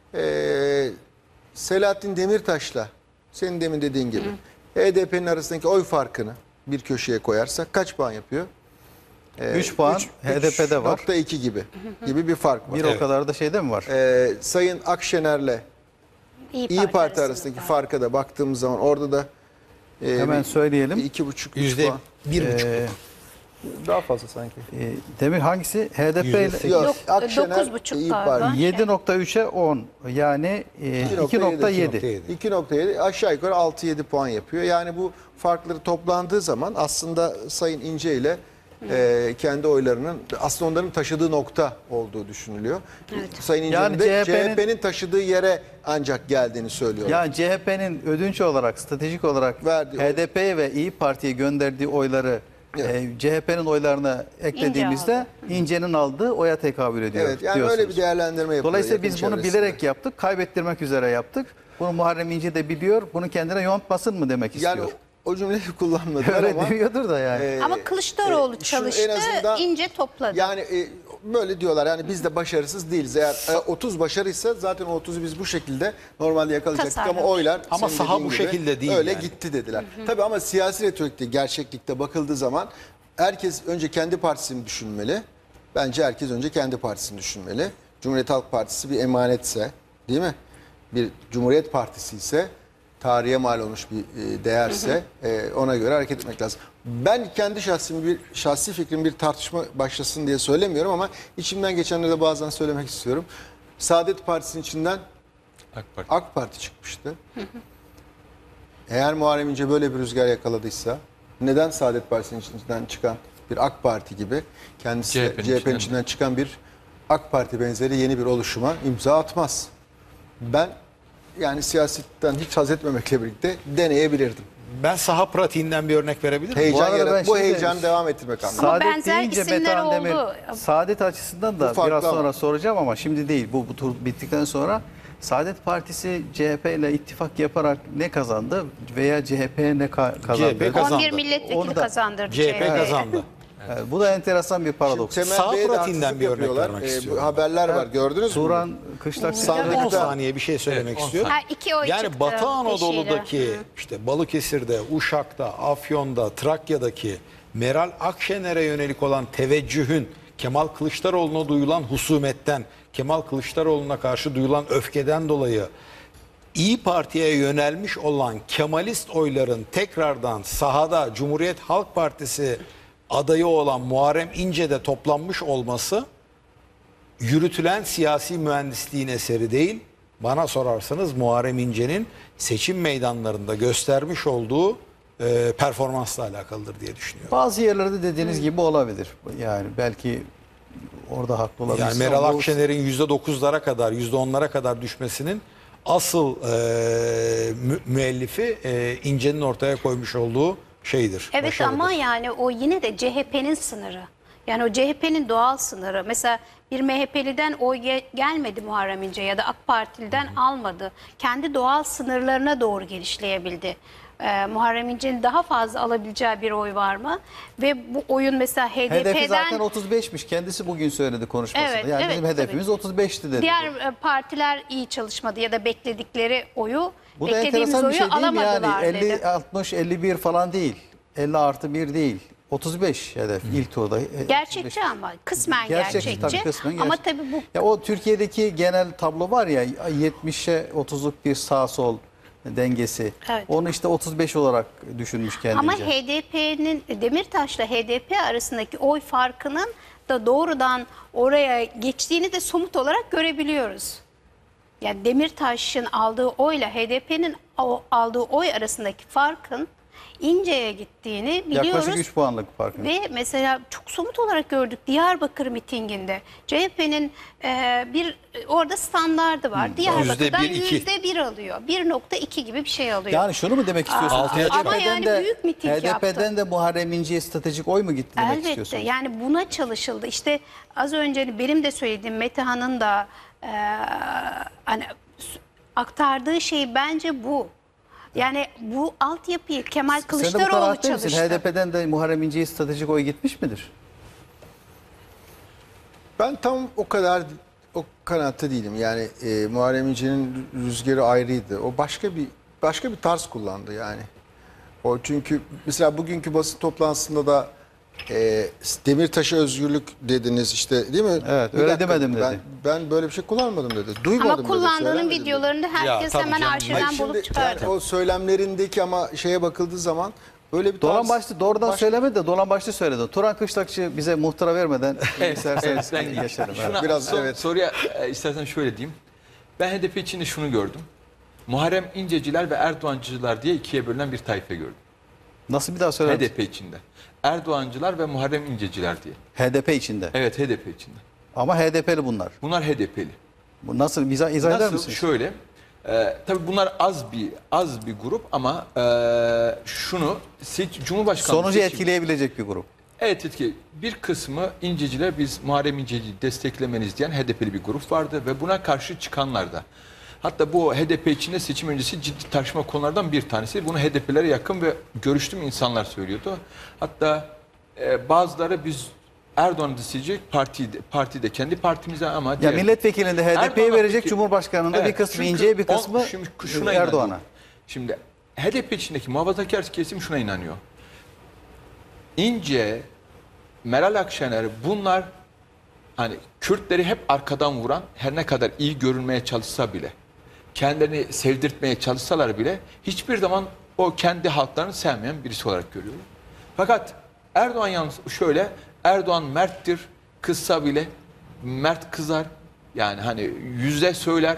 Selahattin Demirtaş'la senin demin dediğin gibi HDP'nin arasındaki oy farkını bir köşeye koyarsak kaç puan yapıyor? 3 puan HDP'de var. 3.2 gibi bir fark var. Bir o kadar da şeyde mi var? Sayın Akşener'le İyi Parti arasındaki farka da baktığımız zaman orada da Hemen söyleyelim. 2,5 Yüzde puan. 1,5. Daha fazla sanki. Demir hangisi? HDP ile %8. Yok, Akşener 9,5 İyi galiba. Parti. 7,3'e 10. Yani 2,7. 2,7 aşağı yukarı 6-7 puan yapıyor. Yani bu farkları toplandığı zaman aslında Sayın İnce ile kendi oylarının aslında onların taşıdığı nokta olduğu düşünülüyor. Sayın İnce'nin Yani de CHP'nin CHP'nin taşıdığı yere ancak geldiğini söylüyor. Yani CHP'nin ödünç olarak, stratejik olarak Verdiği HDP'ye ve İyi Parti'ye gönderdiği oyları CHP'nin oylarına eklediğimizde İnce'nin aldığı oya tekabül ediyor. Evet, yani diyorsunuz. öyle bir değerlendirme yapılıyor. Dolayısıyla yakın biz bunu çevresinde. bilerek yaptık, kaybettirmek üzere yaptık. Bunu Muharrem İnce de biliyor, bunu kendine yontmasın mı demek istiyor? Yani o cümleyi kullanmadılar Öyle ama diyordur da yani. Ama Kılıçdaroğlu şunu çalıştı, en azından- İnce topladı. Yani böyle diyorlar yani biz de başarısız değiliz. Eğer 30 başarıysa zaten o 30'u biz bu şekilde normalde yakalayacaktık ama Tasarlamış. oylar Ama senin saha dediğin bu gibi şekilde değil öyle yani. gitti dediler. Tabii ama siyasi retorikte, gerçeklikte bakıldığı zaman herkes önce kendi partisini düşünmeli. Bence herkes önce kendi partisini düşünmeli. Cumhuriyet Halk Partisi bir emanetse, değil mi? Bir Cumhuriyet Partisi ise tarihe mal olmuş bir değerse ona göre hareket etmek lazım. Ben kendi şahsi fikrim bir tartışma başlasın diye söylemiyorum ama içimden geçenleri de bazen söylemek istiyorum. Saadet Partisi'nin içinden AK Parti çıkmıştı. Eğer Muharrem İnce böyle bir rüzgar yakaladıysa neden Saadet Partisi'nin içinden çıkan bir AK Parti gibi kendisi CHP'nin içinden çıkan bir AK Parti benzeri yeni bir oluşuma imza atmaz? Ben yani siyasetten hiç haz etmemekle birlikte deneyebilirdim. Ben saha pratiğinden bir örnek verebilir miyim? Heyecan arada ben bu şimdi- heyecanı devam ettirmek anlamında. Ama Saadet benzer deyince isimler Metehan Demir, oldu. Saadet açısından da Bu farklı biraz sonra ama. soracağım ama şimdi değil. Bu tur bittikten sonra Saadet Partisi CHP ile ittifak yaparak ne kazandı veya CHP'ye ne kazandı? CHP kazandı. 11 milletvekili Onu da- kazandırdı CHP kazandı. Bu da enteresan bir paradoks. Temel Sağ Bey'e de pratiğinden haksızlık bir örnek yapıyorlar. vermek Bu istiyorum. haberler var gördünüz mü? Turan Kışlak Ben 10 saniye bir şey söylemek on istiyorum. Ha, 2 oy Yani çıktı Batı Anadolu'daki eşiyle. işte Balıkesir'de, Uşak'ta, Afyon'da, Trakya'daki Meral Akşener'e yönelik olan teveccühün Kemal Kılıçdaroğlu'na duyulan husumetten, Kemal Kılıçdaroğlu'na karşı duyulan öfkeden dolayı İyi Parti'ye yönelmiş olan Kemalist oyların tekrardan sahada Cumhuriyet Halk Partisi adayı olan Muharrem İnce'de toplanmış olması yürütülen siyasi mühendisliğin eseri değil. Bana sorarsanız Muharrem İnce'nin seçim meydanlarında göstermiş olduğu performansla alakalıdır diye düşünüyorum. Bazı yerlerde dediğiniz gibi olabilir. Yani belki orada haklı olabilir. Yani Meral Akşener'in %9'lara kadar, %10'lara kadar düşmesinin asıl müellifi İnce'nin ortaya koymuş olduğu şeydir. Evet başarıdır. ama yani o yine de CHP'nin sınırı. Yani o CHP'nin doğal sınırı. Mesela bir MHP'liden oy gelmedi Muharrem İnce ya da AK Partili'den almadı. Kendi doğal sınırlarına doğru genişleyebildi. Muharrem İnce'nin daha fazla alabileceği bir oy var mı? Ve bu oyun mesela Hedefi zaten HDP'den 35'miş. Kendisi bugün söyledi konuşmasında. Evet, yani evet, bizim hedefimiz tabii. 35'ti dedi. diğer partiler iyi çalışmadı ya da bekledikleri oyu, Bu da beklediğimiz enteresan bir oyu şey değil mi yani? alamadılar 50, dedi. 60, 51 falan değil. 50 artı 1 değil. 35 hedef ilk turda. Gerçekçi ama kısmen gerçekçi. Tabii, kısmen Ama gerçek. tabii bu Ya o Türkiye'deki genel tablo var ya 70'e 30'luk bir sağ sol dengesi. Evet. Onu işte 35 olarak düşünmüş kendince. ama HDP'nin Demirtaş'la HDP arasındaki oy farkının da doğrudan oraya geçtiğini de somut olarak görebiliyoruz. Yani Demirtaş'ın aldığı oyla HDP'nin aldığı oy arasındaki farkın İnce'ye gittiğini biliyoruz. Yaklaşık 3 puanlık fark. Ve mesela çok somut olarak gördük Diyarbakır mitinginde. CHP'nin orada standardı var. Diyarbakır'dan %1-2. %1 alıyor. 1.2 gibi bir şey alıyor. Yani şunu mu demek istiyorsun? altıya Ama yani büyük miting yaptı. HDP'den de Muharrem İnce'ye stratejik oy mu gitti demek Elbette istiyorsunuz? yani buna çalışıldı. İşte az önce benim de söylediğim Metehan'ın da hani aktardığı şey bence bu. Yani bu altyapıyı Kemal Sen de bu Kılıçdaroğlu kanaatte misin? çalıştı. HDP'den de Muharrem İnce'ye stratejik oy gitmiş midir? Ben tam o kanaatte değilim. Yani Muharrem İnce'nin rüzgarı ayrıydı. O başka bir tarz kullandı yani. O çünkü mesela bugünkü basın toplantısında da Demirtaş'a özgürlük dediniz işte değil mi? Evet, Bir öyle dakika, demedim dedi. Ben böyle bir şey kullanmadım dedi. Duymadım Ama dedi. kullandığının söylemedim dedi. videolarını herkes tabii hemen canım. arşivden Hayır, bulup şimdi çıkardı. yani o söylemlerindeki ama şeye bakıldığı zaman böyle bir Dolan tarz- başlı doğrudan baş- söylemedi de dolan başlı söyledi. Turan Kışlakçı bize muhtıra vermeden isterseniz ben geçelim. şuna, Biraz, evet. soruya istersen şöyle diyeyim. Ben HDP içinde şunu gördüm. Muharrem İnceciler ve Erdoğancılar diye ikiye bölünen bir tayfa gördüm. Nasıl bir daha söyler misin? HDP içinde. Erdoğancılar ve Muharrem İnceciler diye. HDP içinde. Evet, HDP içinde. Ama HDP'li bunlar. Bunlar HDP'li. Bu nasıl izah eder Nasıl? misiniz? Şöyle. Tabii bunlar az bir grup ama şunu Cumhurbaşkanlığı Sonucu seçimi- etkileyebilecek bir grup. Evet, bir kısmı İnceciler, biz Muharrem İnce'yi desteklemeniz diyen HDP'li bir grup vardı ve buna karşı çıkanlar da. Hatta bu HDP içinde seçim öncesi ciddi tartışma konulardan bir tanesi. Bunu HDP'lere yakın ve görüştüğüm insanlar söylüyordu. Hatta bazıları biz Erdoğan'ı destekleyecek partide kendi partimize ama Ya diğer- milletvekilinde HDP'ye Erdoğan'a verecek peki- Cumhurbaşkanı'nda bir Evet, kısmı çünkü İnce'ye bir kısmı şimdi şuna inanıyor. Erdoğan'a. Şimdi HDP içindeki muhafazakar kesim şuna inanıyor. İnce, Meral Akşener bunlar hani Kürtleri hep arkadan vuran, her ne kadar iyi görünmeye çalışsa bile, kendilerini sevdirtmeye çalışsalar bile hiçbir zaman o kendi halklarını sevmeyen birisi olarak görüyorlar. Fakat Erdoğan yalnız şöyle, Erdoğan merttir, kızsa bile mert kızar. Yani hani yüzde söyler.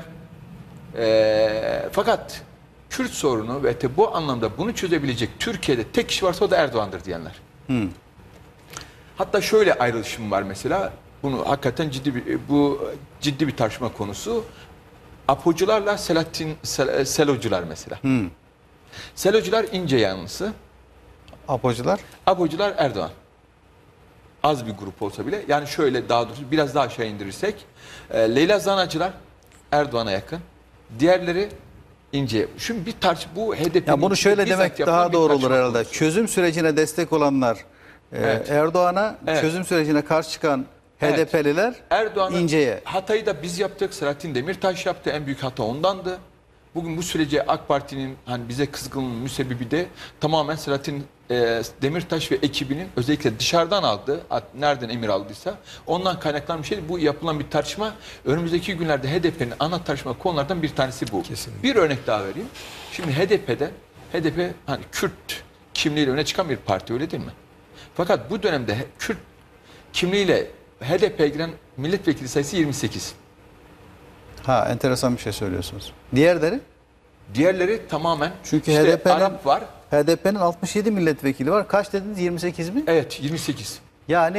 Fakat Kürt sorunu ve bu anlamda bunu çözebilecek Türkiye'de tek kişi varsa o da Erdoğan'dır diyenler. Hatta şöyle ayrılışım var mesela. Bunu hakikaten ciddi bir tartışma konusu. Apocularla Selocular mesela. Selocular İnce yanlısı, Apocular. Apocular Erdoğan. Az bir grup olsa bile. Yani şöyle daha doğrusu biraz daha aşağı indirirsek. Leyla Zanacılar Erdoğan'a yakın. Diğerleri İnce. Şimdi bir bu HDP'nin... Ya bunu şöyle bizzat demek yapılan daha bir doğru olur tartışma herhalde. konusu. Çözüm sürecine destek olanlar Evet. Erdoğan'a, Evet. çözüm sürecine karşı çıkan Evet. HDP'liler Erdoğan'ın İnce'ye. hatayı da biz yaptık. Selahattin Demirtaş yaptı. En büyük hata ondandı. Bugün bu sürece AK Parti'nin hani bize kızgınlığının müsebbibi de tamamen Selahattin Demirtaş ve ekibinin özellikle dışarıdan aldığı, nereden emir aldıysa ondan kaynaklanan bir şey. Bu yapılan bir tartışma. Önümüzdeki günlerde HDP'nin ana tartışma konulardan bir tanesi bu. Kesinlikle. Bir örnek daha vereyim. Şimdi HDP hani Kürt kimliğiyle öne çıkan bir parti, öyle değil mi? Fakat bu dönemde Kürt kimliğiyle HDP'ye giren milletvekili sayısı 28. Ha, enteresan bir şey söylüyorsunuz. Diğerleri? Diğerleri tamamen Çünkü işte Arap var. HDP'nin 67 milletvekili var. Kaç dediniz? 28 mi? Evet, 28. Yani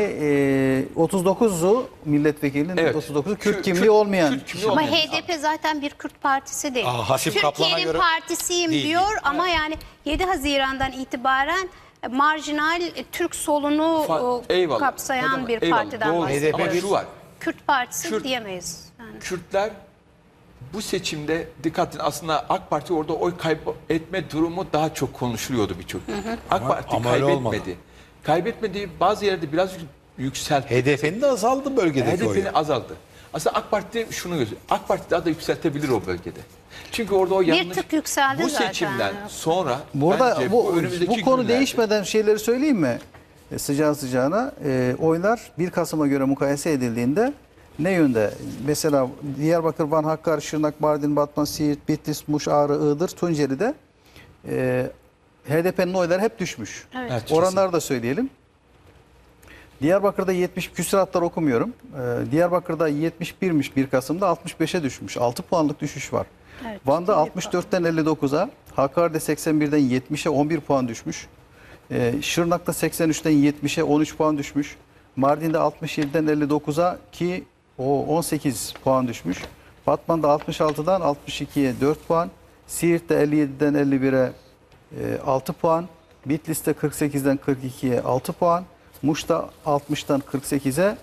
39'u milletvekilinin Evet. 39'u Kürt Kürt- kimliği olmayan. Kürt kimliği Ama olmayan. HDP zaten bir Kürt partisi değil. Hasip Kaplan'a Türkiye'nin göre partisiyim değil. diyor ama yani 7 Haziran'dan itibaren marjinal Türk solunu Eyvallah. kapsayan Tamam, bir eyvallah. partiden Doğru. bahsediyoruz. Ama şu var. Kürt partisi Kürt- diyemeyiz. Yani. Kürtler bu seçimde dikkat edin, aslında AK Parti orada oy kaybetme durumu daha çok konuşuluyordu birçok. AK Parti ama öyle olmadı. kaybetmedi. Kaybetmedi, bazı yerde biraz yükseltti. HDP'nin de azaldı bölgedeki oyu. HDP'nin azaldı. Aslında AK Parti şunu gözü. AK Parti daha da yükseltebilir o bölgede. Çünkü orada o yanlış. tık yükseldi bu zaten. seçimden sonra Burada bence bu önümüzdeki konu günlerde- değişmeden şeyleri söyleyeyim mi? Sıcağı sıcağına oylar 1 Kasım'a göre mukayese edildiğinde ne yönde? Mesela Diyarbakır, Van, Hakkari, Şırnak, Mardin, Batman, Siirt, Bitlis, Muş, Ağrı, Iğdır, Tunceli'de HDP'nin oyları hep düşmüş. Evet, Oranları da söyleyelim. Diyarbakır'da 70 küsuratlar okumuyorum. Diyarbakır'da 71'miş 1 Kasım'da 65'e düşmüş. 6 puanlık düşüş var. Evet, Van'da ciddi bir 64'ten 59'a, Hakkari'de 81'den 70'e 11 puan düşmüş. Şırnak'ta 83'ten 70'e 13 puan düşmüş. Mardin'de 67'den 59'a ki o 18 puan düşmüş. Batman'da 66'dan 62'ye 4 puan. Siirt'te 57'den 51'e 6 puan. Bitlis'te 48'den 42'ye 6 puan. Muş'ta 60'tan 48'e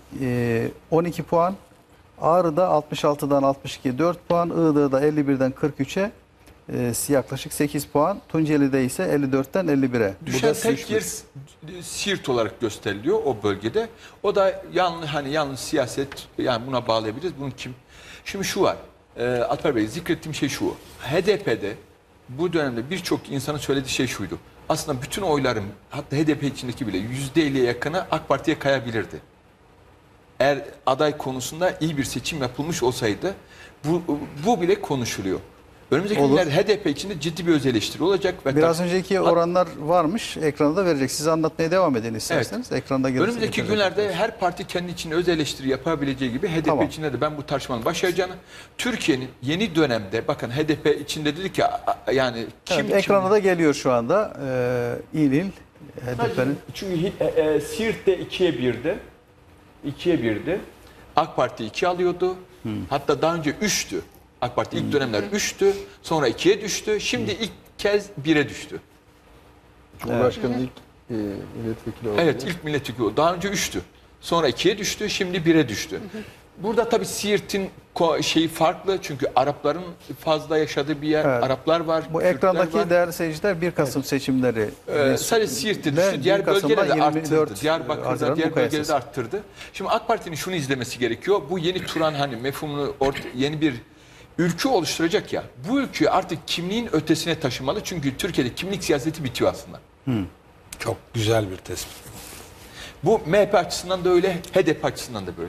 12 puan. Ağrı'da 66'dan 62'ye 4 puan. Iğdır'da 51'den 43'e yaklaşık 8 puan. Tunceli'de ise 54'ten 51'e. Düşen tek yer Siirt olarak gösteriliyor o bölgede. O da yalnız siyaset, yani buna bağlayabiliriz. Bunun kim? Şimdi şu var. Alper Bey, zikrettiğim şey şu. HDP'de bu dönemde birçok insanın söylediği şey şuydu. Aslında bütün oyların, hatta HDP içindeki bile %50'ye yakını AK Parti'ye kayabilirdi. Eğer aday konusunda iyi bir seçim yapılmış olsaydı bu bile konuşuluyor. Önümüzdeki Olur. günler HDP içinde ciddi bir öz eleştiri olacak. Ve Biraz önceki oranlar varmış. Ekranda da verecek. Siz anlatmaya devam edin isterseniz. Evet. Ekranda görürsünüz. Önümüzdeki günlerde her parti kendi içinde öz eleştiri yapabileceği gibi HDP Tamam. içinde de ben bu tartışmanın başlayacağını, Türkiye'nin yeni dönemde, bakın HDP içinde dedik ya, yani Evet, ekrana da geliyor şu anda. İl il HDP'nin. Çünkü Siirt'te 2'ye 1'di. 2'ye 1'di. AK Parti 2 alıyordu. Hatta daha önce 3'tü. AK Parti ilk dönemler 3'tü. Sonra 2'ye düştü. Şimdi ilk kez 1'e düştü. Cumhurbaşkanı ilk milletvekili oldu. Evet, ilk milletvekili oldu. Daha önce 3'tü. Sonra 2'ye düştü. Şimdi 1'e düştü. Burada tabii Siirt'in şeyi farklı. Çünkü Arapların fazla yaşadığı bir yer. Evet. Araplar var. Bu Kürtler ekrandaki var. değerli seyirciler 1 Kasım seçimleri. Sadece Siirt'te Ve düştü. Diğer 1 Kasım'da bölgelerde 24 arttırdı. Diyarbakır'da, Haziran diğer mukayesesi. bölgelerde arttırdı. Şimdi AK Parti'nin şunu izlemesi gerekiyor. Bu yeni Turan hani mefhumunu yeni bir ülke oluşturacak ya. Bu ülkeyi artık kimliğin ötesine taşımalı. Çünkü Türkiye'de kimlik siyaseti bitiyor aslında. Çok güzel bir tespit. Bu MHP açısından da öyle, HDP açısından da böyle.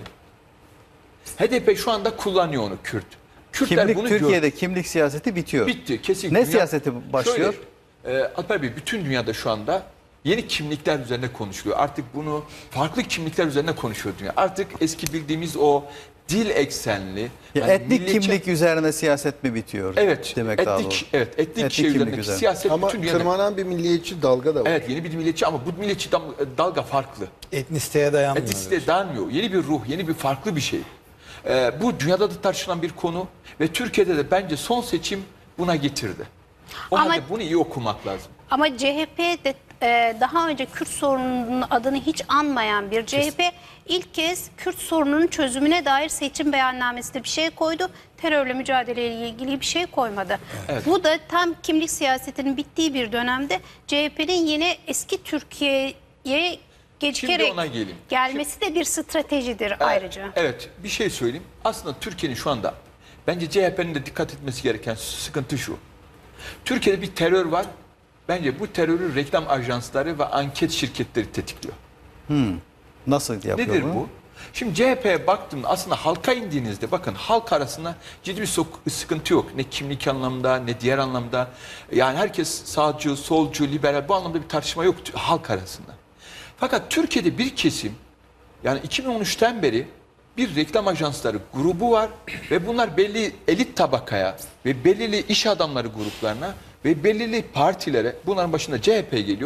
HDP şu anda kullanıyor onu Kürt. Kürtler Kimlik bunu Türkiye'de kimlik siyaseti bitiyor. bitti kesinlikle. Ne siyaseti başlıyor? Şöyle, Alper Bey, bütün dünyada şu anda yeni kimlikler üzerine konuşuluyor. Artık bunu farklı kimlikler üzerine konuşuyor dünya. Artık eski bildiğimiz o dil eksenli, Ya hani etnik milliyetçi- kimlik üzerine siyaset mi bitiyor? evet, Demek daha doğru. etnik Etnik şey kimlik üzerindeki üzerine. siyaset Ama bütün dünyada. tırmanan bir milliyetçi dalga da var. Evet, yeni bir milliyetçi ama bu milliyetçi dalga farklı. Etnisiteye dayanmıyor. Etnisite dayanmıyor. Yeni bir ruh, yeni bir farklı bir şey. Bu dünyada da tartışılan bir konu ve Türkiye'de de bence son seçim buna getirdi. O Ama- halde bunu iyi okumak lazım. Ama CHP de daha önce Kürt sorununun adını hiç anmayan bir CHP ilk kez Kürt sorununun çözümüne dair seçim beyannamesinde bir şey koydu. Terörle mücadeleyle ilgili bir şey koymadı. Evet. Bu da tam kimlik siyasetinin bittiği bir dönemde CHP'nin yine eski Türkiye'ye gecikerek ona geleyim. gelmesi de bir stratejidir ayrıca. Evet, bir şey söyleyeyim. Aslında Türkiye'nin şu anda bence CHP'nin de dikkat etmesi gereken sıkıntı şu. Türkiye'de bir terör var. Bence bu terörü reklam ajansları ve anket şirketleri tetikliyor. Nasıl yapıyor Nedir bunu? bu? Şimdi CHP'ye baktığımda aslında halka indiğinizde bakın halk arasında ciddi bir sıkıntı yok. Ne kimlik anlamda ne diğer anlamda. Yani herkes sağcı, solcu, liberal bu anlamda bir tartışma yok halk arasında. Fakat Türkiye'de bir kesim yani 2013'ten beri bir reklam ajansları grubu var ve bunlar belli elit tabakaya ve belirli iş adamları gruplarına ve belirli partilere bunların başında CHP geliyor.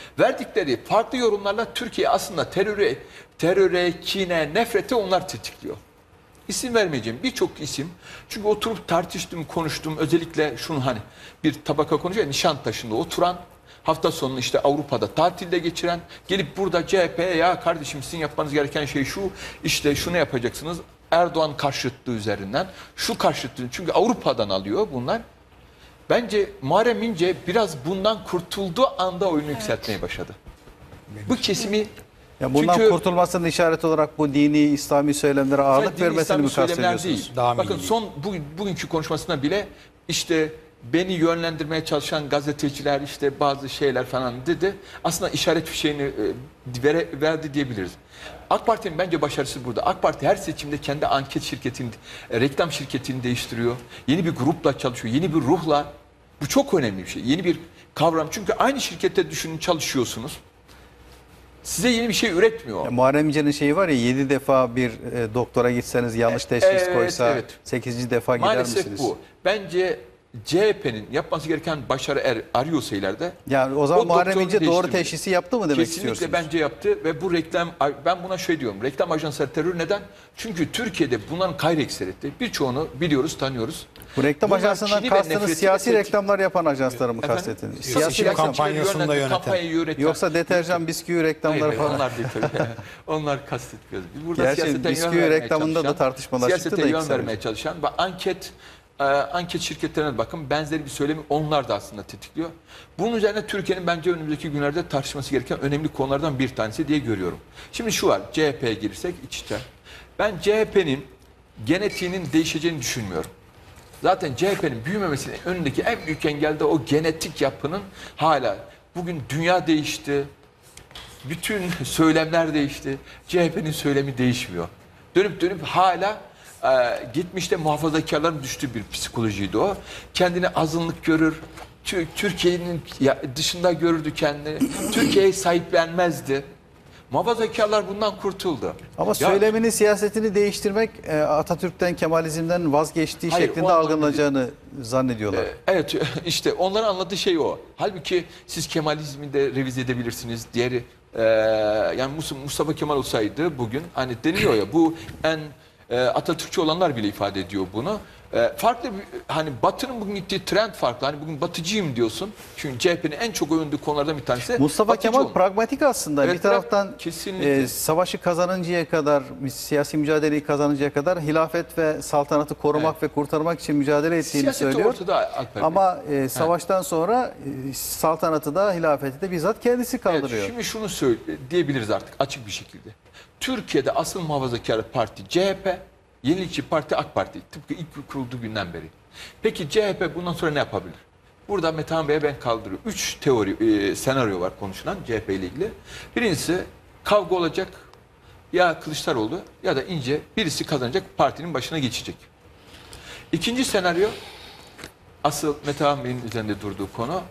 Verdikleri farklı yorumlarla Türkiye aslında teröre, kine, nefrete onlar tetikliyor. İsim vermeyeceğim birçok isim. Çünkü oturup tartıştım, konuştum. Özellikle şunu hani bir tabaka konuşuyor. Nişantaşı'nda oturan, hafta sonunu işte Avrupa'da tatilde geçiren, gelip burada CHP'ye ya kardeşim sizin yapmanız gereken şey şu, işte şunu yapacaksınız. Erdoğan karşıtlığı üzerinden, şu karşıtlığı, çünkü Avrupa'dan alıyor bunlar. Bence Muharrem İnce biraz bundan kurtulduğu anda oyunu yükseltmeye başladı. Bu kesimi Ya bundan çünkü kurtulmasının işareti olarak bu dini, İslami söylemlere ağırlık dini, vermesini İslami mi söylemler kastediyorsunuz? değil. Daha Bakın milli. son bugünkü konuşmasında bile işte beni yönlendirmeye çalışan gazeteciler işte bazı şeyler falan dedi. Aslında işaret fişeğini verdi diyebiliriz. AK Parti'nin bence başarısı burada. AK Parti her seçimde kendi anket şirketini, reklam şirketini değiştiriyor. Yeni bir grupla çalışıyor, yeni bir ruhla. Bu çok önemli bir şey. Yeni bir kavram. Çünkü aynı şirkette düşünün, çalışıyorsunuz. Size yeni bir şey üretmiyor. Muharrem İnce'nin şeyi var ya 7 defa bir doktora gitseniz yanlış teşhis Evet, koysa evet. 8. defa gider Maalesef misiniz? bu. Bence CHP'nin yapması gereken başarı arıyorsa ileride. Yani o zaman Muharrem doktorunu İnce doğru değiştirmeli. teşhisi yaptı mı demek Kesinlikle istiyorsunuz? bence yaptı ve bu reklam, ben buna şey diyorum, reklam ajansları terör neden? Çünkü Türkiye'de bunların gayrekseriyeti, birçoğunu biliyoruz, tanıyoruz. Bu reklam Bunlar ajansından kini ve kastınız nefreti siyasi ve reklamlar yapan ajansları mı Efendim? kastettiniz? Siyasi Siyasi reklam. kampanyasını da yöneten. Kampanyayı yöneten. Yoksa deterjan, bisküvi reklamları Hayır, falan. onlar değil tabii. Onlar kastetmiyoruz. Biz burada Gerçi siyaseten yön bisküvi vermeye reklamında da çalışan, tartışmalar çıktı siyasete da yön ilk vermeye çalışan ve anket şirketlerine bakın, benzeri bir söylemi onlar da aslında tetikliyor. Bunun üzerine Türkiye'nin bence önümüzdeki günlerde tartışması gereken önemli konulardan bir tanesi diye görüyorum. Şimdi şu var, CHP'ye girirsek iç içe. Ben CHP'nin genetiğinin değişeceğini düşünmüyorum. Zaten CHP'nin büyümemesinin önündeki en büyük engel de o genetik yapının hala. Bugün dünya değişti, bütün söylemler değişti. CHP'nin söylemi değişmiyor. Dönüp hala gitmişte muhafazakarların düştüğü bir psikolojiydi o. Kendini azınlık görür, Türkiye'nin dışında görürdü kendini. Türkiye'yi sahiplenmezdi. Muhafazakarlar bundan kurtuldu. Ama söylemini, siyasetini değiştirmek Atatürk'ten, Kemalizm'den vazgeçtiği Hayır, şeklinde o anlamda algılanacağını zannediyorlar. Evet, işte onların anladığı şey o. Halbuki siz Kemalizmi de revize edebilirsiniz. Diğeri yani Mustafa Kemal olsaydı bugün hani deniliyor ya, bu en Atatürkçü olanlar bile ifade ediyor bunu. Farklı bir, hani Batı'nın bugün gittiği trend farklı. Hani bugün Batıcıyım diyorsun. Çünkü CHP'nin en çok övündüğü konulardan bir tanesi Mustafa Batıcı Kemal olmak. pragmatik aslında. Evet, bir taraftan kesinlikle. savaşı kazanıncaya kadar, siyasi mücadeleyi kazanıncaya kadar hilafet ve saltanatı korumak ve kurtarmak için mücadele ettiğini Siyaseti söylüyor. ortada Alper Bey. Ama savaştan sonra saltanatı da hilafeti de bizzat kendisi kaldırıyor. Evet, şimdi şunu diyebiliriz artık açık bir şekilde. Türkiye'de asıl muhafazakar parti CHP, yenilikçi parti AK Parti. Tıpkı ilk kurulduğu günden beri. Peki CHP bundan sonra ne yapabilir? Burada Metehan Bey'e ben kaldırıyorum. 3 senaryo var konuşulan CHP ile ilgili. Birincisi kavga olacak, ya Kılıçdaroğlu ya da İnce, birisi kazanacak, partinin başına geçecek. İkinci senaryo, asıl Metehan Bey'in üzerinde durduğu konu,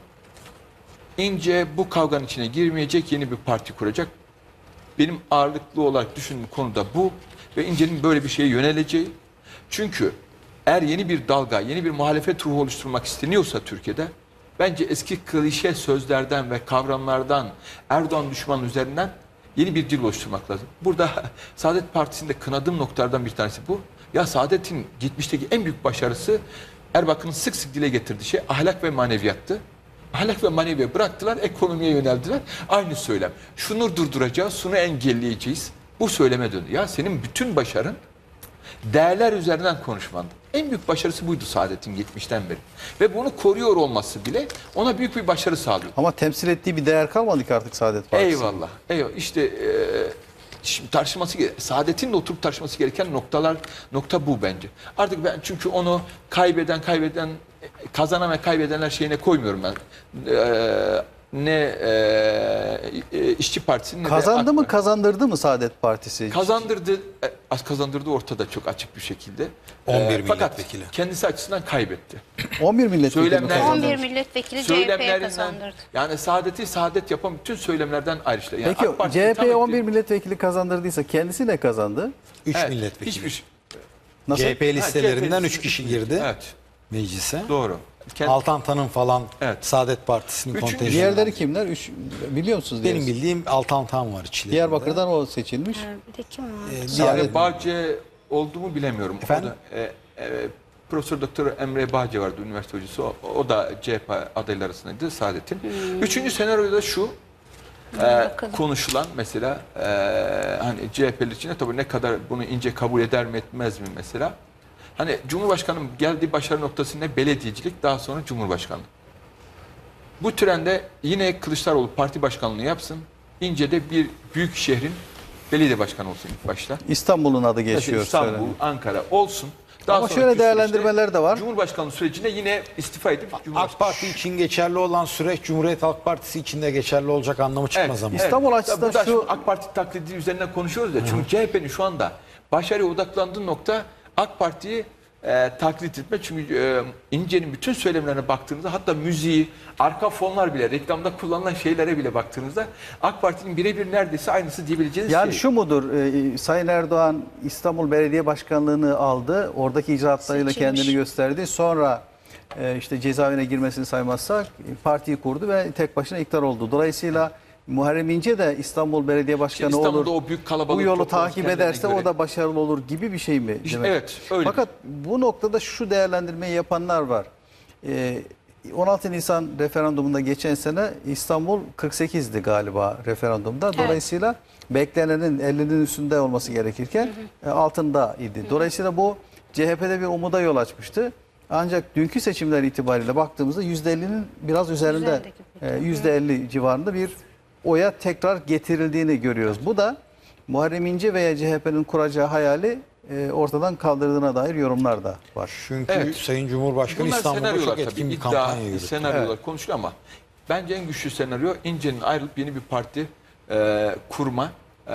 İnce bu kavganın içine girmeyecek, yeni bir parti kuracak. Benim ağırlıklı olarak düşündüğüm konu da bu ve İnce'nin böyle bir şeye yöneleceği. Çünkü eğer yeni bir dalga, yeni bir muhalefet ruhu oluşturmak isteniyorsa Türkiye'de, bence eski klişe sözlerden ve kavramlardan, Erdoğan düşmanı üzerinden yeni bir dil oluşturmak lazım. Burada Saadet Partisi'nde kınadığım noktalardan bir tanesi bu. Ya Saadet'in geçmişteki en büyük başarısı, Erbakan'ın sık sık dile getirdiği şey ahlak ve maneviyattı. Ahlak ve maneviye bıraktılar, ekonomiye yöneldiler. Aynı söylem. Şunu durduracağız, şunu engelleyeceğiz. Bu söyleme döndü. Ya senin bütün başarın değerler üzerinden konuşmandı. En büyük başarısı buydu Saadet'in geçmişten beri. Ve bunu koruyor olması bile ona büyük bir başarı sağlıyor. Ama temsil ettiği bir değer kalmadı ki artık Saadet Partisi. Eyvallah. Eyvallah. İşte şimdi Saadet'in de oturup tartışması gereken nokta bu bence. Artık ben çünkü onu kazanan ve kaybedenler şeyine koymuyorum ben. İşçi Partisi'nin Kazandı mı, kazandırdı mı Saadet Partisi? kazandırdı ortada çok açık bir şekilde. 11 Fakat milletvekili. kendisi açısından kaybetti. 11 milletvekili mi Söylemler- kazandı? 11 milletvekili CHP'ye Söylemlerinden, kazandırdı. yani Saadet yapan bütün söylemlerden ayrıştı. Yani Peki AK Parti'nin tam CHP'ye ettiği- 11 milletvekili kazandırdıysa kendisi ne kazandı? 3 Evet, milletvekili. hiçbir şey. Nasıl? CHP listelerinden CHP 3 kişi girdi Evet. meclise. Doğru. Altantan'ın falan Evet. Saadet Partisi'nin Üçüncü- kontenjanı. Diğerleri kimler? Biliyor musunuz? Benim diğerisi? bildiğim Altantan var içlerinde. Diyarbakır'dan o seçilmiş. Bir de kim var? Emre Bağcı oldu mu bilemiyorum. Efendim? O da, Profesör Doktor Emre Bağcı vardı, üniversite hocası. O da CHP adayları arasındaydı Saadet'in. Üçüncü senaryoda şu. Bakalım. Konuşulan mesela hani CHP'li için de tabii ne kadar bunu ince kabul eder mi etmez mi mesela. Hani Cumhurbaşkanı'nın geldiği başarı noktası ne? Belediyecilik, daha sonra Cumhurbaşkanlığı. Bu trende yine Kılıçdaroğlu parti başkanlığı yapsın. İnce'de bir büyük şehrin belediye başkanı olsun ilk başta. İstanbul'un adı Mesela geçiyor. İstanbul, söyleniyor. Ankara olsun. Ama sonraki şöyle süreçte değerlendirmeler de var. Cumhurbaşkanlığı sürecinde yine istifa edip AK Parti için geçerli olan süreç Cumhuriyet Halk Partisi için de geçerli olacak anlamı çıkmaz ama. İstanbul açısından Burada şu- şimdi AK Parti taklidi üzerinden konuşuyoruz ya. Çünkü CHP'nin şu anda başarıya odaklandığı nokta AK Parti'yi taklit etme. Çünkü İnce'nin bütün söylemlerine baktığınızda, hatta müziği, arka fonlar bile, reklamda kullanılan şeylere bile baktığınızda AK Parti'nin birebir neredeyse aynısı diyebileceğiniz Yani şey. şu mudur? Sayın Erdoğan İstanbul Belediye Başkanlığı'nı aldı. Oradaki icraatlarıyla Seçilmiş. kendini gösterdi. Sonra işte cezaevine girmesini saymazsak partiyi kurdu ve tek başına iktidar oldu. Dolayısıyla Muharrem İnce de İstanbul Belediye Başkanı İstanbul'da olur. o büyük kalabalık Bu yolu toplantısı takip kendilerine ederse göre. o da başarılı olur gibi bir şey mi? İşte demek? evet, öyle. Fakat bu noktada şu değerlendirmeyi yapanlar var. 16 Nisan referandumunda geçen sene İstanbul 48'di galiba referandumda. Dolayısıyla beklenenin 50'nin üstünde olması gerekirken altında idi. Dolayısıyla bu CHP'de bir umuda yol açmıştı. Ancak dünkü seçimler itibariyle baktığımızda %50'nin biraz üzerinde, %50 civarında bir oya tekrar getirildiğini görüyoruz. Bu da Muharrem İnce veya CHP'nin kuracağı hayali ortadan kaldırdığına dair yorumlar da var. Çünkü Evet. Sayın Cumhurbaşkanı Bunlar İstanbul'da senaryolar çok tabii. etkin bir İddia, kampanya yürüttü. senaryolar konuşuluyor ama bence en güçlü senaryo İnce'nin ayrılıp yeni bir parti kurma.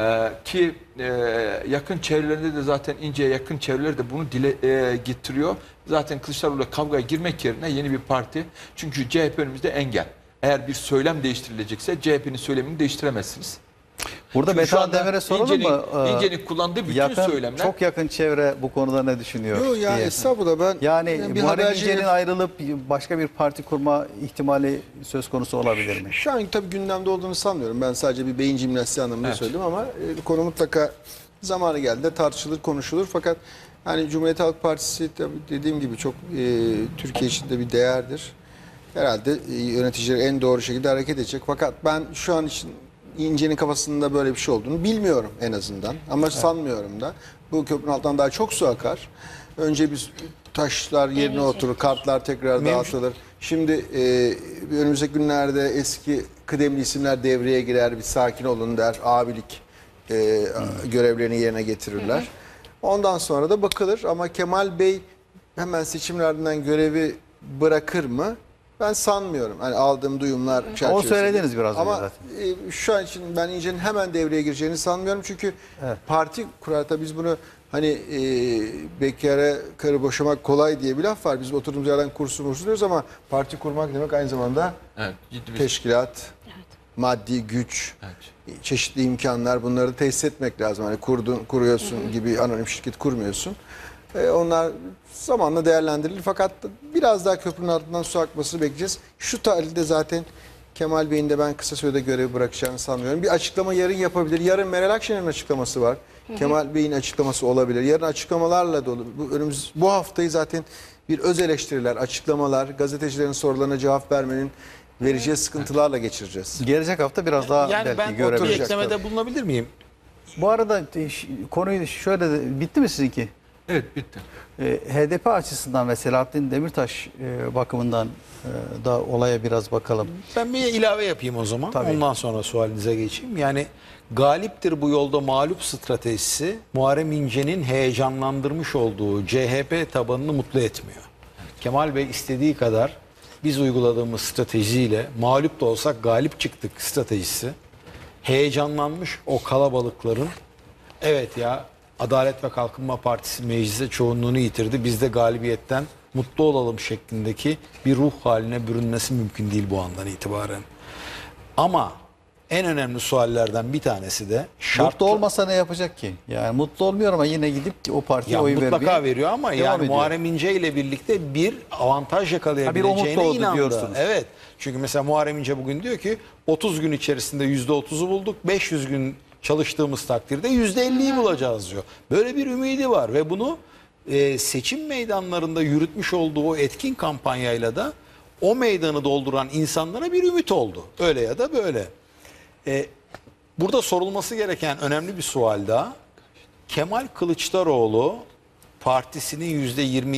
Ki yakın çevrelerinde de zaten İnce'ye yakın çevreler de bunu dile getiriyor. Zaten Kılıçdaroğlu'yla kavgaya girmek yerine yeni bir parti. Çünkü CHP önümüzde engel. Eğer bir söylem değiştirilecekse CHP'nin söylemini değiştiremezsiniz. Burada Çünkü şu Metehan anda Demir'e soralım mı? İnce'nin kullandığı bütün söylemler... Çok yakın çevre bu konuda ne düşünüyor? Yok ya diye. estağfurullah, ben Yani bir Muharrem haberciyle- İnce'nin ayrılıp başka bir parti kurma ihtimali söz konusu olabilir mi? Şu an tabii gündemde olduğunu sanmıyorum. Ben sadece bir beyin jimnastiği anlamında Evet. söyledim ama konu mutlaka zamanı geldiğinde tartışılır, konuşulur. Fakat hani Cumhuriyet Halk Partisi tabii dediğim gibi çok Türkiye için de bir değerdir. Herhalde yöneticiler en doğru şekilde hareket edecek. Fakat ben şu an için İnce'nin kafasında böyle bir şey olduğunu bilmiyorum en azından. Ama sanmıyorum da. Bu köprünün altından daha çok su akar. Önce biz taşlar yerine oturur, kartlar tekrar dağıtılır. Şimdi önümüzdeki günlerde eski kıdemli isimler devreye girer, bir sakin olun der, abilik görevlerini yerine getirirler. Ondan sonra da bakılır ama Kemal Bey hemen seçimlerden görevi bırakır mı? Ben sanmıyorum. Hani aldığım duyumlar çerçevesinde. O söylediniz biraz önce ama zaten. şu an için ben İnce'nin hemen devreye gireceğini sanmıyorum. Çünkü parti kurar. Tabii biz bunu hani bekara karı boşamak kolay diye bir laf var. Biz oturduğumuz yerden kursu diyoruz ama parti kurmak demek aynı zamanda Evet, ciddi bir... teşkilat, maddi güç, Evet. çeşitli imkanlar, bunları tesis etmek lazım. Hani kuruyorsun gibi anonim şirket kurmuyorsun. Onlar zamanla değerlendirilir fakat biraz daha köprünün ardından su akmasını bekleyeceğiz. Şu tarihte zaten Kemal Bey'in de ben kısa sürede görevi bırakacağını sanmıyorum. Bir açıklama yarın yapabilir. Yarın Meral Akşener'in açıklaması var. Kemal Bey'in açıklaması olabilir. Yarın açıklamalarla dolu. Bu haftayı zaten bir öz eleştiriler, açıklamalar, gazetecilerin sorularına cevap vermenin vereceği sıkıntılarla geçireceğiz. Gelecek hafta biraz daha Yani belki ben bir görebiliriz. eklemede bulunabilir miyim? Bu arada konuyu şöyle bitti mi sizinki? Evet, bitti. HDP açısından ve Selahattin Demirtaş bakımından da olaya biraz bakalım. Ben bir ilave yapayım o zaman. Tabii. Ondan sonra sualinize geçeyim. Yani galiptir bu yolda mağlup stratejisi Muharrem İnce'nin heyecanlandırmış olduğu CHP tabanını mutlu etmiyor. Kemal Bey istediği kadar biz uyguladığımız stratejiyle mağlup da olsak galip çıktık stratejisi. Heyecanlanmış o kalabalıkların evet ya Adalet ve Kalkınma Partisi mecliste çoğunluğunu yitirdi. Biz de galibiyetten mutlu olalım şeklindeki bir ruh haline bürünmesi mümkün değil bu andan itibaren. Ama en önemli suallerden bir tanesi de Mutlu olmasa ne yapacak ki? Yani mutlu olmuyor ama yine gidip o partiye ya oy vermeye mutlaka veriyor ama devam yani ediyor. Muharrem İnce ile birlikte bir avantaj Ha, bir yakalayabileceğine umut doğdu inandı. diyorsunuz. Evet. Çünkü mesela Muharrem İnce bugün diyor ki 30 gün içerisinde %30'u bulduk. 500 gün çalıştığımız takdirde %50'yi bulacağız diyor. Böyle bir ümidi var ve bunu seçim meydanlarında yürütmüş olduğu o etkin kampanyayla da o meydanı dolduran insanlara bir ümit oldu. Öyle ya da böyle. Burada sorulması gereken önemli bir sual daha. Kemal Kılıçdaroğlu partisinin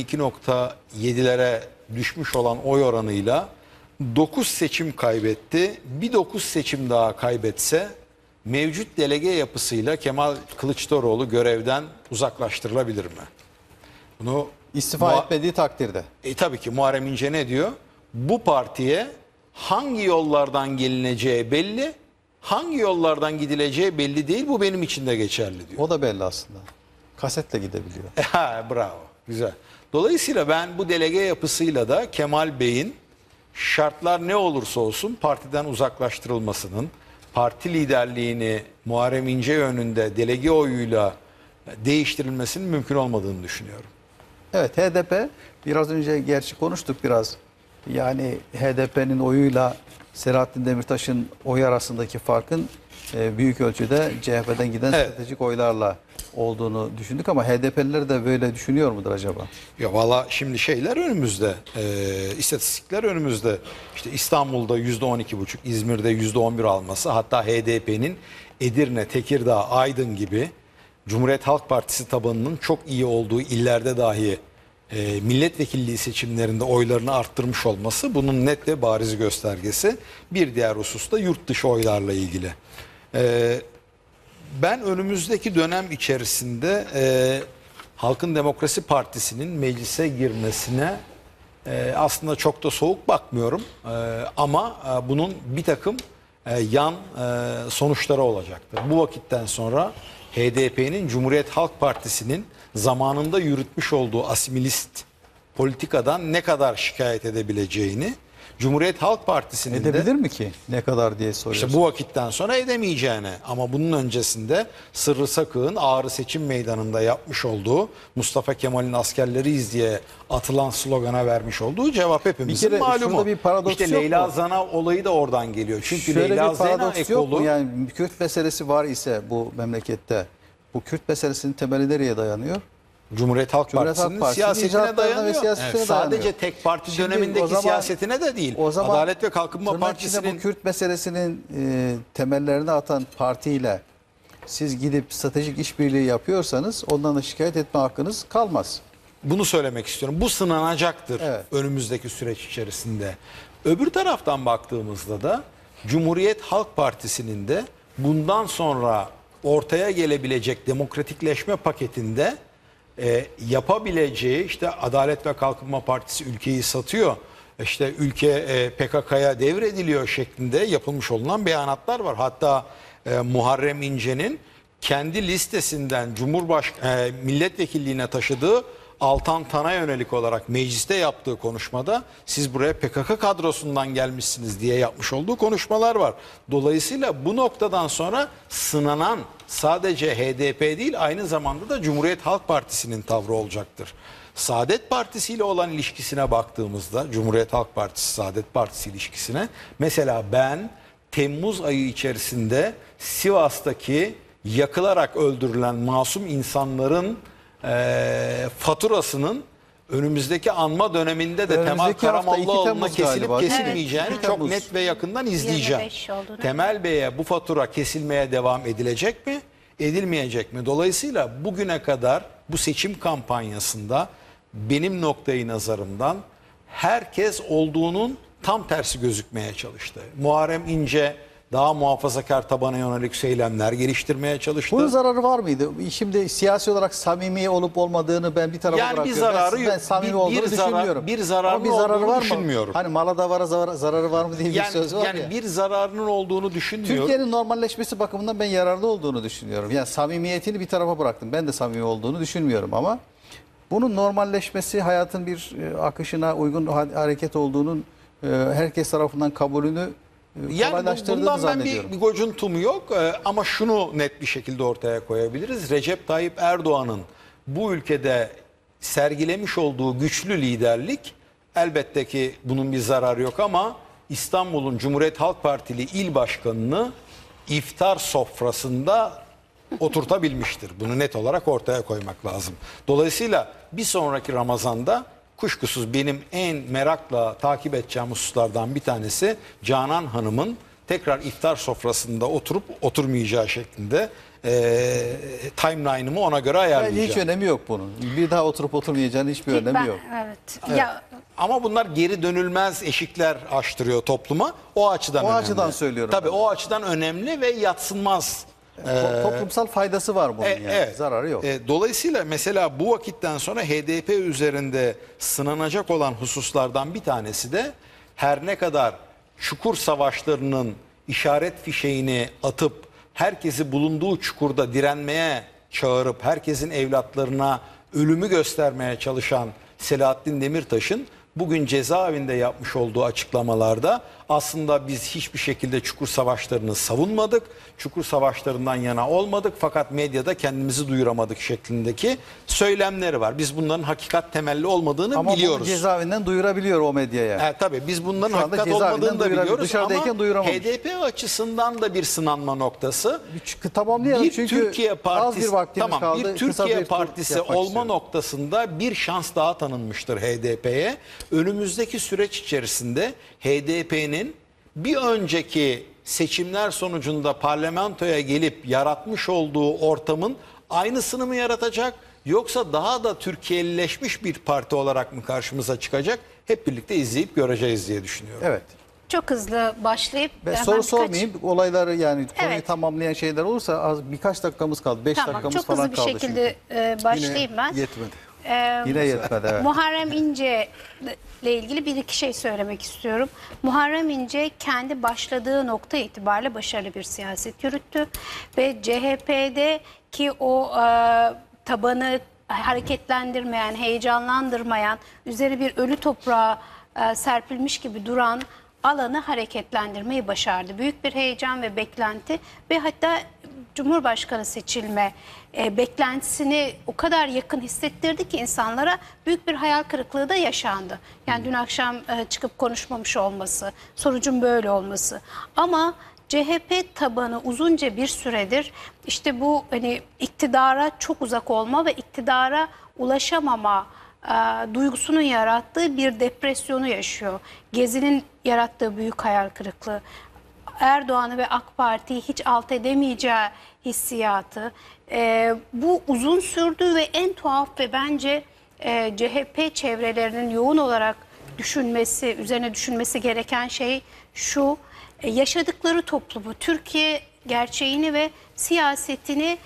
%22.7'lere düşmüş olan oy oranıyla 9 seçim kaybetti. Bir 9 seçim daha kaybetse mevcut delege yapısıyla Kemal Kılıçdaroğlu görevden uzaklaştırılabilir mi? Bunu İstifa etmediği takdirde. tabii ki Muharrem İnce ne diyor? Bu partiye hangi yollardan gelineceği belli, hangi yollardan gidileceği belli değil. Bu benim için de geçerli diyor. O da belli aslında. Kasetle gidebiliyor. Bravo, güzel. Dolayısıyla ben bu delege yapısıyla da Kemal Bey'in şartlar ne olursa olsun partiden uzaklaştırılmasının, parti liderliğini Muharrem İnce yönünde delege oyuyla değiştirilmesinin mümkün olmadığını düşünüyorum. Evet, HDP biraz önce gerçi konuştuk biraz. Yani HDP'nin oyuyla Selahattin Demirtaş'ın oyu arasındaki farkın büyük ölçüde CHP'den giden Evet. stratejik oylarla olduğunu düşündük ama HDP'liler de böyle düşünüyor mudur acaba? Ya valla şimdi şeyler önümüzde, istatistikler önümüzde. İşte İstanbul'da %12,5, İzmir'de %11 alması, hatta HDP'nin Edirne, Tekirdağ, Aydın gibi Cumhuriyet Halk Partisi tabanının çok iyi olduğu illerde dahi milletvekilliği seçimlerinde oylarını arttırmış olması bunun net ve bariz göstergesi. Bir diğer husus da yurt dışı oylarla ilgili. Ben önümüzdeki dönem içerisinde Halkın Demokrasi Partisi'nin meclise girmesine aslında çok da soğuk bakmıyorum. Ama bunun bir takım yan sonuçları olacaktır. Bu vakitten sonra HDP'nin Cumhuriyet Halk Partisi'nin zamanında yürütmüş olduğu asimilist politikadan ne kadar şikayet edebileceğini, Cumhuriyet Halk Partisi'nin de Edebilir mi ki? Ne kadar diye soruyorsun. İşte bu vakitten sonra edemeyeceğini, ama bunun öncesinde Sırrı Sakık'ın Ağrı Seçim Meydanı'nda yapmış olduğu Mustafa Kemal'in askerleriyiz diye atılan slogana vermiş olduğu cevap hepimizin kere malumu. şurada bir paradoks İşte yok Leyla mu? Zana olayı da oradan geliyor. Çünkü Şöyle Leyla bir Zana paradoks yok mu? ekolu Yani Kürt meselesi var ise bu memlekette, bu Kürt meselesinin temeli nereye dayanıyor? Cumhuriyet Halk Cumhuriyet Halk Partisi'nin Partisi'nin siyasetine icraatlarına ve dayanıyor. siyasetine Sadece dayanıyor. tek parti Şimdi dönemindeki o zaman- siyasetine de değil. O zaman Adalet ve Kalkınma tırnak içinde Partisi'nin bu Kürt meselesinin temellerini atan partiyle siz gidip stratejik işbirliği yapıyorsanız ondan da şikayet etme hakkınız kalmaz. Bunu söylemek istiyorum. Bu sınanacaktır Evet. önümüzdeki süreç içerisinde. Öbür taraftan baktığımızda da Cumhuriyet Halk Partisi'nin de bundan sonra ortaya gelebilecek demokratikleşme paketinde yapabileceği, işte Adalet ve Kalkınma Partisi ülkeyi satıyor, işte ülke PKK'ya devrediliyor şeklinde yapılmış olunan beyanatlar var. Hatta Muharrem İnce'nin kendi listesinden milletvekilliğine taşıdığı Altan Tan'a yönelik olarak mecliste yaptığı konuşmada siz buraya PKK kadrosundan gelmişsiniz diye yapmış olduğu konuşmalar var. Dolayısıyla bu noktadan sonra sınanan sadece HDP değil, aynı zamanda da Cumhuriyet Halk Partisi'nin tavrı olacaktır. Saadet Partisi ile olan ilişkisine baktığımızda, Cumhuriyet Halk Partisi Saadet Partisi ilişkisine, mesela ben Temmuz ayı içerisinde Sivas'taki yakılarak öldürülen masum insanların faturasının önümüzdeki anma döneminde de Temel Önümüzdeki hafta 2 Karamollaoğlu'na Temmuz kesilip galiba, değil mi? kesilmeyeceğini 2 çok Temmuz. net ve yakından izleyeceğim. 25 olduğunu. Temel Bey'e bu fatura kesilmeye devam edilecek mi, edilmeyecek mi? Dolayısıyla bugüne kadar bu seçim kampanyasında benim noktayı nazarımdan herkes olduğunun tam tersi gözükmeye çalıştı. Muharrem İnce daha muhafazakar tabana yönelik söylemler geliştirmeye çalıştı. Bunun zararı var mıydı? Şimdi siyasi olarak samimi olup olmadığını ben bir tarafa Yani bir bırakıyorum. zararı ben yok. samimi Bir olduğunu zarar- düşünmüyorum. bir zararının Ama bir zararı olduğunu var mı? düşünmüyorum. Hani mala da var zararı var mı diye bir söz var ya. bir zararının olduğunu düşünmüyorum. Türkiye'nin normalleşmesi bakımından ben yararlı olduğunu düşünüyorum. Yani samimiyetini bir tarafa bıraktım. Ben de samimi olduğunu düşünmüyorum ama bunun normalleşmesi, hayatın bir akışına uygun hareket olduğunun herkes tarafından kabulünü Yani kolaylaştırdığını bundan ben zannediyorum. bir gocuntum yok ama şunu net bir şekilde ortaya koyabiliriz. Recep Tayyip Erdoğan'ın bu ülkede sergilemiş olduğu güçlü liderlik, elbette ki bunun bir zararı yok ama İstanbul'un Cumhuriyet Halk Partili il başkanını iftar sofrasında oturtabilmiştir. Bunu net olarak ortaya koymak lazım. Dolayısıyla bir sonraki Ramazan'da kuşkusuz benim en merakla takip edeceğim hususlardan bir tanesi Canan Hanım'ın tekrar iftar sofrasında oturup oturmayacağı şeklinde timeline'ımı ona göre Bence ayarlayacağım. hiç önemi yok bunun. Bir daha oturup oturmayacağının hiçbir önemi yok. Evet. Ya Ama bunlar geri dönülmez eşikler açtırıyor topluma. O açıdan O önemli. açıdan söylüyorum Tabii ben. o açıdan önemli ve yadsınmaz. Toplumsal faydası var bunun yani. Evet. Zararı yok. Dolayısıyla mesela bu vakitten sonra HDP üzerinde sınanacak olan hususlardan bir tanesi de her ne kadar çukur savaşlarının işaret fişeğini atıp herkesi bulunduğu çukurda direnmeye çağırıp herkesin evlatlarına ölümü göstermeye çalışan Selahattin Demirtaş'ın bugün cezaevinde yapmış olduğu açıklamalarda aslında biz hiçbir şekilde çukur savaşlarını savunmadık. Çukur savaşlarından yana olmadık fakat medyada kendimizi duyuramadık şeklindeki söylemleri var. Biz bunların hakikat temelli olmadığını Ama bunu biliyoruz. cezaevinden duyurabiliyor o medyaya. Tabii biz bunların Şu anda hakikat cezaevinden olmadığını da duyurabiliyor. biliyoruz Dışarıdayken ama duyuramamış. HDP açısından da bir sınanma noktası. Tamamlayalım Bir çünkü Türkiye az Partisi, bir vaktimiz tamam, kaldı. bir Kısa Türkiye bir tur Partisi yapmak olma istiyorum. noktasında bir şans daha tanınmıştır HDP'ye. Önümüzdeki süreç içerisinde HDP'nin bir önceki seçimler sonucunda parlamentoya gelip yaratmış olduğu ortamın aynısını mı yaratacak yoksa daha da Türkiye'lileşmiş bir parti olarak mı karşımıza çıkacak? Hep birlikte izleyip göreceğiz diye düşünüyorum. Evet. çok hızlı başlayıp Ben hemen soru birkaç- sormayayım. Olayları yani konuyu Evet. tamamlayan şeyler olursa az birkaç dakikamız kaldı. 5 Tamam, dakikamız çok falan hızlı bir kaldı şekilde başlayayım ben. Yetmedi. Yine yetmedi evet. Muharrem İnce ile ilgili bir iki şey söylemek istiyorum. Muharrem İnce kendi başladığı nokta itibariyle başarılı bir siyaset yürüttü ve CHP'deki o tabanı hareketlendirmeyen, heyecanlandırmayan, üzeri bir ölü toprağa serpilmiş gibi duran alanı hareketlendirmeyi başardı. Büyük bir heyecan ve beklenti ve hatta Cumhurbaşkanı seçilme beklentisini o kadar yakın hissettirdi ki insanlara büyük bir hayal kırıklığı da yaşandı. Yani dün akşam çıkıp konuşmamış olması, sonucun böyle olması. Ama CHP tabanı uzunca bir süredir işte bu hani iktidara çok uzak olma ve iktidara ulaşamama duygusunun yarattığı bir depresyonu yaşıyor. Gezi'nin yarattığı büyük hayal kırıklığı, Erdoğan'ı ve AK Parti'yi hiç alt edemeyeceği hissiyatı. Bu uzun sürdü ve en tuhaf ve bence CHP çevrelerinin yoğun olarak düşünmesi, üzerine düşünmesi gereken şey şu: yaşadıkları toplumu, Türkiye gerçeğini ve siyasetini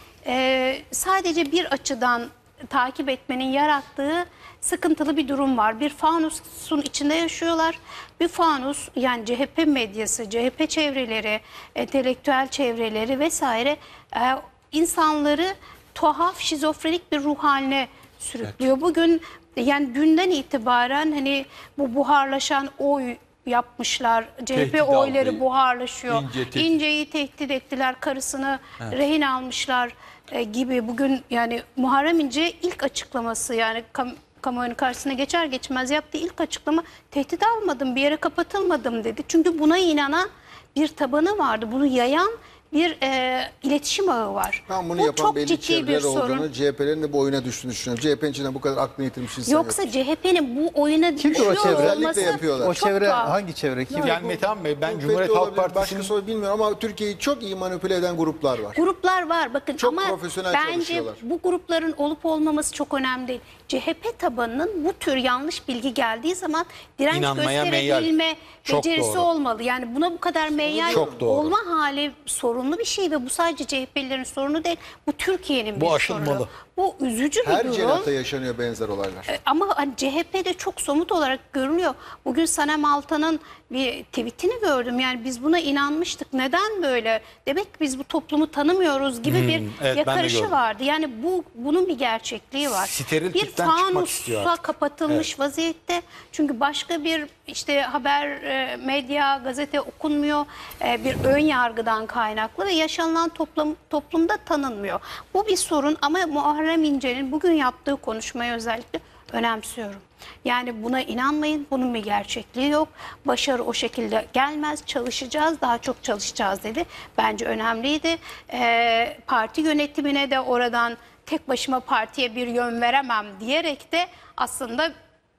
sadece bir açıdan takip etmenin yarattığı sıkıntılı bir durum var. Bir fanusun içinde yaşıyorlar. Bir fanus, yani CHP medyası, CHP çevreleri, entelektüel çevreleri vesaire insanları tuhaf, şizofrenik bir ruh haline sürüklüyor. Bugün yani dünden itibaren hani bu buharlaşan oy yapmışlar. Tehdit CHP oyları aldı. buharlaşıyor. İnce tehdit. İnce'yi tehdit ettiler, karısını rehin almışlar gibi. Bugün yani Muharrem İnce ilk açıklaması, yani kamuoyunun karşısına geçer geçmez yaptığı ilk açıklama, tehdit almadım, bir yere kapatılmadım dedi. Çünkü buna inanan bir tabanı vardı. Bunu yayan bir iletişim ağı var. Ben bunu Bu yapan çok belli ciddi bir çevreler sorun. olduğunu, CHP'lerin de bu oyuna düştüğünü düşünüyorum. CHP'nin içinde bu kadar aklını yitirmiş insan Yoksa yok. CHP'nin bu oyuna Kimdir o düşüyor çevre? olması Özellikle yapıyorlar. O çok çevre tuhaf. hangi çevre? Kim? Yani Metehan Bey, ben Bu Cumhuriyet FETÖ Halk olabilir, Partisi'nin başkası bilmiyorum ama Türkiye'yi çok iyi manipüle eden gruplar var. Gruplar var bakın, Çok ama profesyonel bence çalışıyorlar. bu grupların olup olmaması çok önemli değil. CHP tabanının bu tür yanlış bilgi geldiği zaman direnç İnanmaya gösterebilme meyyal. Çok becerisi doğru. olmalı. Yani buna bu kadar meyyal Çok doğru. olma hali sorunlu bir şey ve bu sadece CHP'lilerin sorunu değil. Bu Türkiye'nin Bu bir aşılmalı. sorunu. Bu üzücü bir Her durum. cenahta yaşanıyor benzer olaylar. Ama hani CHP'de çok somut olarak görülüyor. Bugün Sanem Altan'ın bir tweetini gördüm. Yani biz buna inanmıştık. Neden böyle? Demek ki biz bu toplumu tanımıyoruz gibi bir evet, ben de yakarışı gördüm. vardı. Yani bunun bir gerçekliği var. Steril Bir tipten çıkmak istiyor fanusa artık. kapatılmış vaziyette. Çünkü başka bir işte haber, medya, gazete okunmuyor. Bir ön yargıdan kaynaklı ve yaşanılan toplumda tanınmıyor. Bu bir sorun ama Muharrem İnce'nin bugün yaptığı konuşmayı özellikle önemsiyorum. Yani buna inanmayın, bunun bir gerçekliği yok. Başarı o şekilde gelmez, çalışacağız, daha çok çalışacağız dedi. Bence önemliydi. Parti yönetimine de oradan tek başıma partiye bir yön veremem diyerek de aslında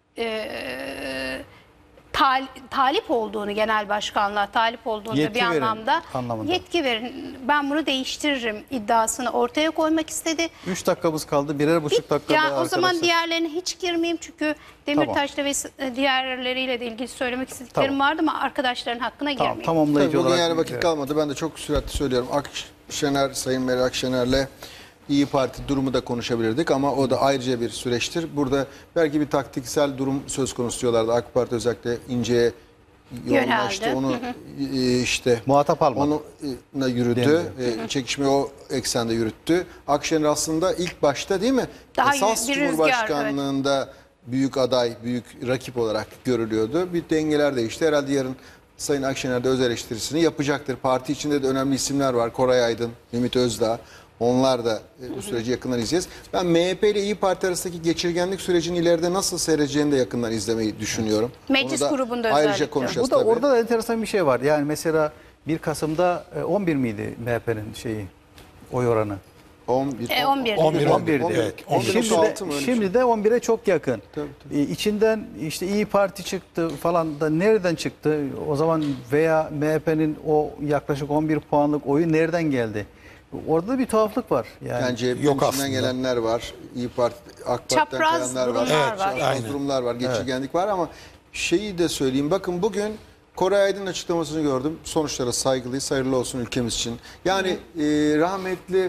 talip olduğunu, genel başkanlığa talip olduğunu Yetki bir verin anlamda anlamında. yetki verin, ben bunu değiştiririm iddiasını ortaya koymak istedi. 3 dakikamız kaldı. 1,5 dakika Ya daha o zaman arkadaşlar. diğerlerine hiç girmeyeyim çünkü Demirtaş'ta ve diğerleriyle de ilgili söylemek istediklerim vardı ama arkadaşların hakkına Tamam, girmeyeyim. tamamlayıcı Tabii bugün olarak. yani vakit kalmadı. Ben de çok süratli söylüyorum. Sayın Meral Akşener'le İyi Parti durumu da konuşabilirdik ama o da ayrıca bir süreçtir. Burada belki bir taktiksel durum söz konusu diyorlardı. AK Parti özellikle İnce'ye yoğunlaştı. Yöneldi. Onu işte Muhatap almadı. onunla yürüdü. Çekişmeyi o eksende yürüttü. Akşener aslında ilk başta değil mi? Daha Esas bir rüzgar, Cumhurbaşkanlığında büyük aday, büyük rakip olarak görülüyordu. Bir dengeler değişti. Herhalde yarın Sayın Akşener de öz eleştirisini yapacaktır. Parti içinde de önemli isimler var. Koray Aydın, Ümit Özdağ. Onlar da bu süreci yakından izleyeceğiz. Ben MHP ile İYİ Parti arasındaki geçirgenlik sürecinin ileride nasıl seyredeceğini de yakından izlemeyi düşünüyorum. Meclis Onu da grubunda ayrıca özellikle. konuşacağız Bu da tabii. orada da enteresan bir şey var. Yani mesela 1 Kasım'da 11 miydi MHP'nin oy oranı? 11. 11. 11'di. evet. Şimdi de 11'e çok yakın. Tabii, İçinden işte İyi Parti çıktı falan da nereden çıktı? O zaman veya MHP'nin o yaklaşık 11 puanlık oyu nereden geldi? Orada bir tuhaflık var. Yani Yani CHP'nin Yok içinden aslında. gelenler var. İyi Parti, AK Parti'den Çapraz kayanlar var. durumlar Evet, var. Çapraz aynen. durumlar var. Geçirgenlik var ama şeyi de söyleyeyim. Bakın bugün Koray Aydın'ın açıklamasını gördüm. Sonuçlara saygılıyız. Hayırlı olsun ülkemiz için. Yani rahmetli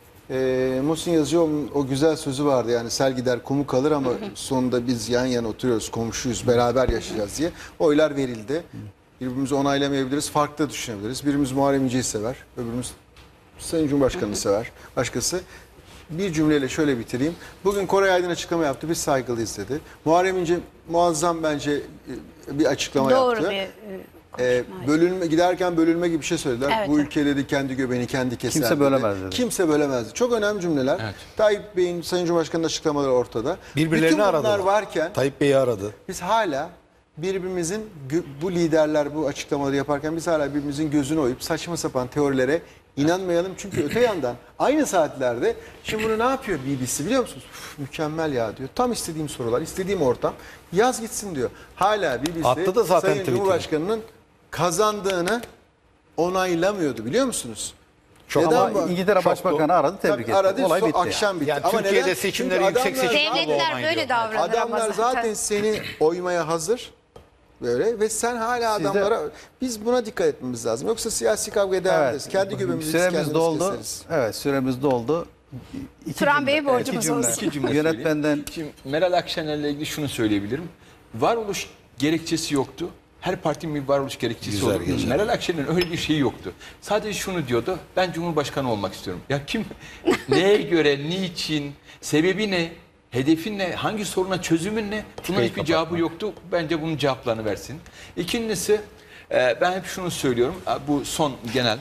Muhsin Yazıcıoğlu'nun o güzel sözü vardı. Yani sel gider kumu kalır ama sonunda biz yan yana oturuyoruz, komşuyuz, beraber yaşayacağız diye. Oylar verildi. Birbirimizi onaylamayabiliriz, farklı da düşünebiliriz. Birimiz Muharrem İnce'yi sever, öbürümüz Sayın Cumhurbaşkanı'nı sever, başkası. Bir cümleyle şöyle bitireyim. Bugün Koray Aydın açıklama yaptı, biz saygılıyız dedi. Muharrem İnce muazzam bence bir açıklama Doğru yaptı. bir Giderken bölünme gibi bir şey söylediler. Evet, Bu evet. ülke dedi kendi göbeğini kendi keser Kimse dedi. bölemez dedi. Kimse bölemezdi. Çok önemli cümleler. Evet. Tayyip Bey'in, Sayın Cumhurbaşkanı'nın açıklamaları ortada. Birbirlerini Bütün bunlar aradılar. varken Tayyip Bey'i aradı. biz hala birbirimizin, bu liderler bu açıklamaları yaparken biz hala birbirimizin gözünü oyup saçma sapan teorilere inanmayalım. Çünkü öte yandan aynı saatlerde şimdi bunu ne yapıyor BBC biliyor musunuz? Uf, mükemmel ya diyor. Tam istediğim sorular, istediğim ortam. Yaz gitsin diyor. Hala BBC Attı da zaten Sayın tweetini. Cumhurbaşkanı'nın kazandığını onaylamıyordu biliyor musunuz? ama bu? İngiltere Çok Başbakanı aradı, tebrik etti. Aradı, Olay bitti. akşam bitti. Yani Ama Türkiye'de neden? seçimleri Çünkü yüksek adamlar- seçimler Devletler onaylıyor. böyle davranır ama Adamlar zaten seni oymaya hazır böyle ve sen hala adamlara biz buna dikkat etmemiz lazım. Yoksa siyasi kavga devam ederiz. Kendi göbeğimizi Süremiz kendimiz doldu. keseriz. Evet, süremiz doldu. İki Turan cümle, Bey'e borcumuz iki cümle. olsun. İki cümle Yönetmenden Şimdi Meral Akşener'le ilgili şunu söyleyebilirim. Varoluş gerekçesi yoktu. Her partinin bir varoluş gerekçesi Güzel, oldu. güzel. Meral Akşener'in öyle bir şeyi yoktu. Sadece şunu diyordu. Ben Cumhurbaşkanı olmak istiyorum. Ya kim, neye göre, niçin, sebebi ne, hedefi ne, hangi soruna çözümün ne? Bunun hiçbir cevabı yoktu. Bence bunun cevaplarını versin. İkincisi ben hep şunu söylüyorum. Bu son genel.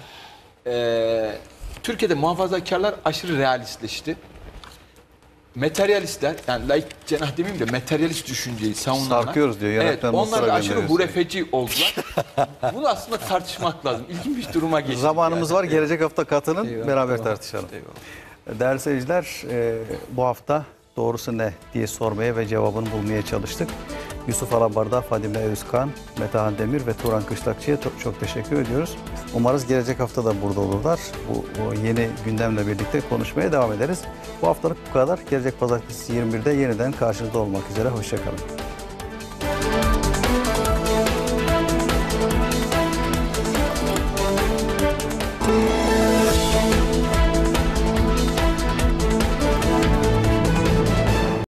Türkiye'de muhafazakarlar aşırı realistleşti. Materyalistler, yani laik cenah demeyeyim de materyalist düşünceyi savunanlar. Sarkıyoruz diyor, Evet, yönetmen onlar Mısır'a da aşırı gönderiyor hurefeci oldular. Bunu aslında tartışmak lazım. İlginç bir duruma geçtik. zamanımız yani. var. Gelecek hafta katılın, Eyvallah, beraber tamam. tartışalım. Eyvallah. Değerli seyirciler, bu hafta doğrusu ne diye sormaya ve cevabını bulmaya çalıştık. Yusuf Alabarda, Fadime Özkan, Metehan Demir ve Turan Kışlakçı'ya çok teşekkür ediyoruz. Umarız gelecek hafta da burada olurlar. Bu yeni gündemle birlikte konuşmaya devam ederiz. Bu haftalık bu kadar. Gelecek pazartesi 21'de yeniden karşınızda olmak üzere. Hoşça kalın.